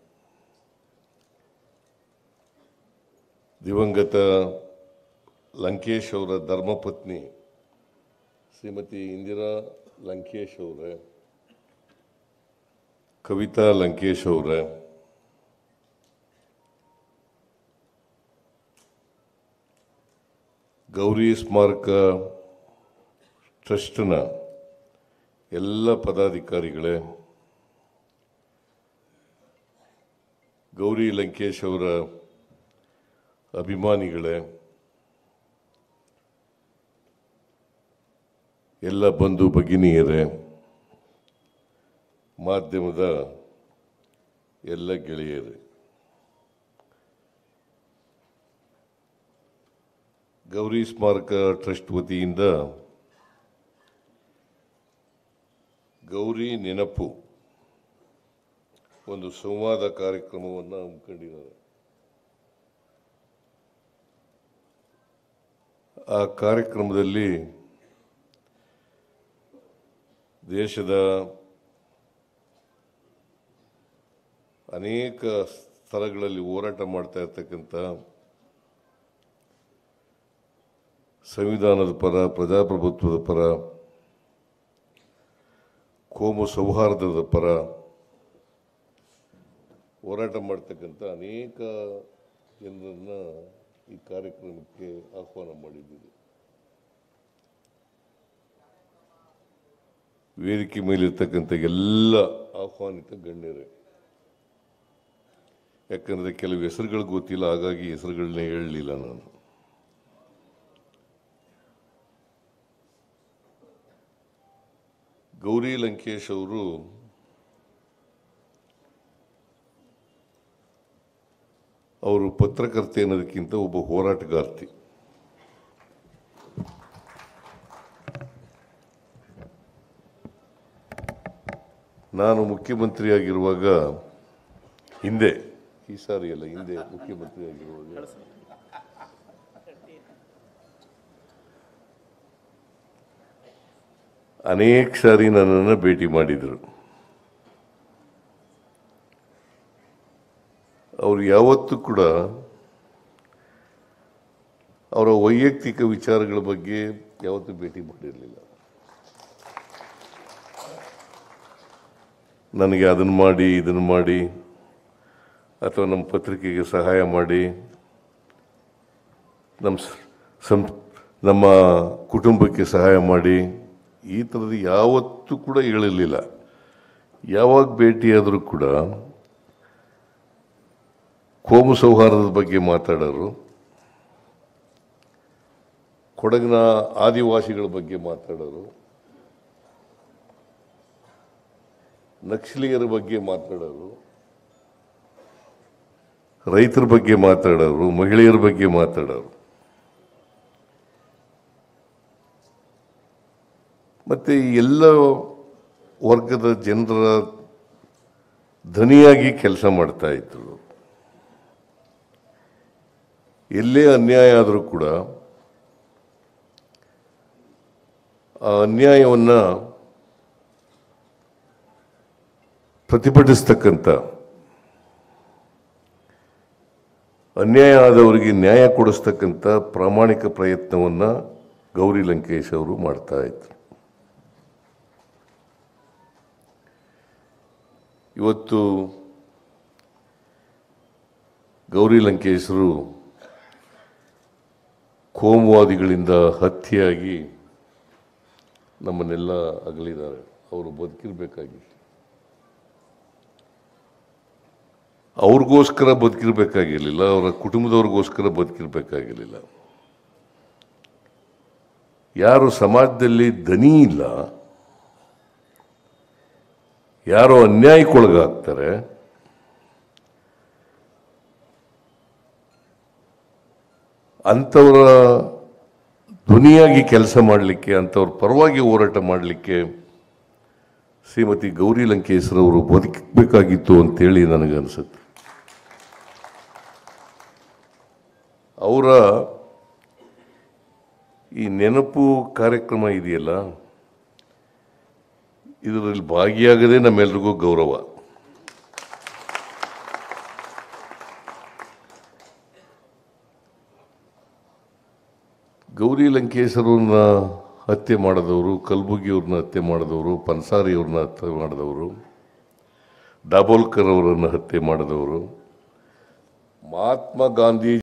ದಿವಂಗತ ಲಂಕೇಶ್ ಅವರ ಧರ್ಮಪತ್ನಿ ಶ್ರೀಮತಿ ಇಂದಿರಾ ಲಂಕೇಶ್ ಅವರೇ, ಕವಿತಾ ಲಂಕೇಶ್ ಅವರೇ, ಗೌರಿ ಸ್ಮಾರಕ ಟ್ರಸ್ಟ್ನ ಎಲ್ಲ ಪದಾಧಿಕಾರಿಗಳೇ, ಗೌರಿ ಲಂಕೇಶ್ ಅವರ ಅಭಿಮಾನಿಗಳೇ, ಎಲ್ಲ ಬಂಧು ಭಗಿನಿಯರೇ, ಮಾಧ್ಯಮದ ಎಲ್ಲ ಗೆಳೆಯರೇ, ಗೌರಿ ಸ್ಮಾರಕ ಟ್ರಸ್ಟ್ ವತಿಯಿಂದ ಗೌರಿ ನೆನಪು ಒಂದು ಸಂವಾದ ಕಾರ್ಯಕ್ರಮವನ್ನು ಹಮ್ಮಿಕೊಂಡಿದ್ದಾರೆ. ಆ ಕಾರ್ಯಕ್ರಮದಲ್ಲಿ ದೇಶದ ಅನೇಕ ಸ್ಥಳಗಳಲ್ಲಿ ಹೋರಾಟ ಮಾಡ್ತಾ ಇರ್ತಕ್ಕಂಥ ಸಂವಿಧಾನದ ಪರ, ಪ್ರಜಾಪ್ರಭುತ್ವದ ಪರ, ಕೋಮು ಸೌಹಾರ್ದದ ಪರ ಹೋರಾಟ ಮಾಡ್ತಕ್ಕಂಥ ಅನೇಕ ಜನರನ್ನು ಈ ಕಾರ್ಯಕ್ರಮಕ್ಕೆ ಆಹ್ವಾನ ಮಾಡಿದ್ದೀವಿ. ವೇದಿಕೆ ಮೇಲಿರ್ತಕ್ಕಂಥ ಎಲ್ಲ ಆಹ್ವಾನಿತ ಗಣ್ಯರೇ, ಯಾಕಂದರೆ ಕೆಲವು ಹೆಸರುಗಳು ಗೊತ್ತಿಲ್ಲ, ಹಾಗಾಗಿ ಹೆಸರುಗಳನ್ನೇ ಹೇಳಲಿಲ್ಲ ನಾನು. ಗೌರಿ ಲಂಕೇಶ್ ಅವರು ಪತ್ರಕರ್ತೆ ಅನ್ನೋದಕ್ಕಿಂತ ಒಬ್ಬ ಹೋರಾಟಗಾರ್ತಿ. ನಾನು ಮುಖ್ಯಮಂತ್ರಿಯಾಗಿರುವಾಗ, ಹಿಂದೆ, ಈ ಸಾರಿ ಅಲ್ಲ, ಹಿಂದೆ ಮುಖ್ಯಮಂತ್ರಿಯಾಗಿರುವಾಗ ಅನೇಕ ಸಾರಿ ನನ್ನನ್ನು ಭೇಟಿ ಮಾಡಿದರು. ಅವರು ಯಾವತ್ತೂ ಕೂಡ ಅವರ ವೈಯಕ್ತಿಕ ವಿಚಾರಗಳ ಬಗ್ಗೆ ಯಾವತ್ತೂ ಭೇಟಿ ಮಾಡಿರಲಿಲ್ಲ. ನನಗೆ ಅದನ್ನು ಮಾಡಿ ಇದನ್ನು ಮಾಡಿ ಅಥವಾ ನಮ್ಮ ಪತ್ರಿಕೆಗೆ ಸಹಾಯ ಮಾಡಿ ನಮ್ಮ ಕುಟುಂಬಕ್ಕೆ ಸಹಾಯ ಮಾಡಿ ಈ ಥರದ್ದು ಯಾವತ್ತೂ ಕೂಡ ಹೇಳಿರಲಿಲ್ಲ. ಯಾವಾಗ ಭೇಟಿಯಾದರೂ ಕೂಡ ಕೋಮು ಸೌಹಾರ್ದದ ಬಗ್ಗೆ ಮಾತಾಡೋರು, ಕೊಡಗಿನ ಆದಿವಾಸಿಗಳ ಬಗ್ಗೆ ಮಾತಾಡೋರು, ನಕ್ಸಲೀಯರ ಬಗ್ಗೆ ಮಾತಾಡೋರು, ರೈತರ ಬಗ್ಗೆ ಮಾತಾಡೋರು, ಮಹಿಳೆಯರ ಬಗ್ಗೆ ಮಾತಾಡೋರು, ಮತ್ತು ಎಲ್ಲ ವರ್ಗದ ಜನರ ಧ್ವನಿಯಾಗಿ ಕೆಲಸ ಮಾಡ್ತಾ ಇದ್ರು. ಎಲ್ಲೇ ಅನ್ಯಾಯ ಆದರೂ ಕೂಡ ಆ ಅನ್ಯಾಯವನ್ನು ಪ್ರತಿಭಟಿಸ್ತಕ್ಕಂಥ, ಅನ್ಯಾಯ ಆದವರಿಗೆ ನ್ಯಾಯ ಕೊಡಿಸ್ತಕ್ಕಂಥ ಪ್ರಾಮಾಣಿಕ ಪ್ರಯತ್ನವನ್ನು ಗೌರಿ ಲಂಕೇಶ್ ಅವರು ಮಾಡ್ತಾ ಇದ್ರು. ಇವತ್ತು ಗೌರಿ ಲಂಕೇಶರು ಕೋಮುವಾದಿಗಳಿಂದ ಹತ್ಯೆಯಾಗಿ ನಮ್ಮನ್ನೆಲ್ಲ ಅಗಲಿದ್ದಾರೆ. ಅವರು ಬದುಕಿರಬೇಕಾಗಿತ್ತು, ಅವ್ರಿಗೋಸ್ಕರ ಬದುಕಿರಬೇಕಾಗಿರಲಿಲ್ಲ, ಅವರ ಕುಟುಂಬದವ್ರಿಗೋಸ್ಕರ ಬದುಕಿರಬೇಕಾಗಿರಲಿಲ್ಲ. ಯಾರು ಸಮಾಜದಲ್ಲಿ ದನಿ ಇಲ್ಲ, ಯಾರೋ ಅನ್ಯಾಯಕ್ಕೊಳಗಾಗ್ತಾರೆ, ಅಂಥವರ ಧ್ವನಿಯಾಗಿ ಕೆಲಸ ಮಾಡಲಿಕ್ಕೆ, ಅಂಥವ್ರ ಪರವಾಗಿ ಹೋರಾಟ ಮಾಡಲಿಕ್ಕೆ ಶ್ರೀಮತಿ ಗೌರಿ ಲಂಕೇಶ್ರವರು ಬದುಕಬೇಕಾಗಿತ್ತು ಅಂತೇಳಿ ನನಗನ್ಸುತ್ತೆ. ಅವರ ಈ ನೆನಪು ಕಾರ್ಯಕ್ರಮ ಇದೆಯಲ್ಲ, ಇದರಲ್ಲಿ ಭಾಗಿಯಾಗದೆ ನಮ್ಮೆಲ್ರಿಗೂ ಗೌರವ. ಗೌರಿ ಲಂಕೇಶರನ್ನ ಹತ್ಯೆ ಮಾಡಿದವರು, ಕಲ್ಬುರ್ಗಿಯವ್ರನ್ನ ಹತ್ಯೆ ಮಾಡಿದವರು, ಪನ್ಸಾರಿಯವ್ರನ್ನ ಹತ್ಯೆ ಮಾಡಿದವರು, ದಾಬೋಲ್ಕರ್ ಅವರನ್ನು ಹತ್ಯೆ ಮಾಡಿದವರು, ಮಹಾತ್ಮ ಗಾಂಧಿ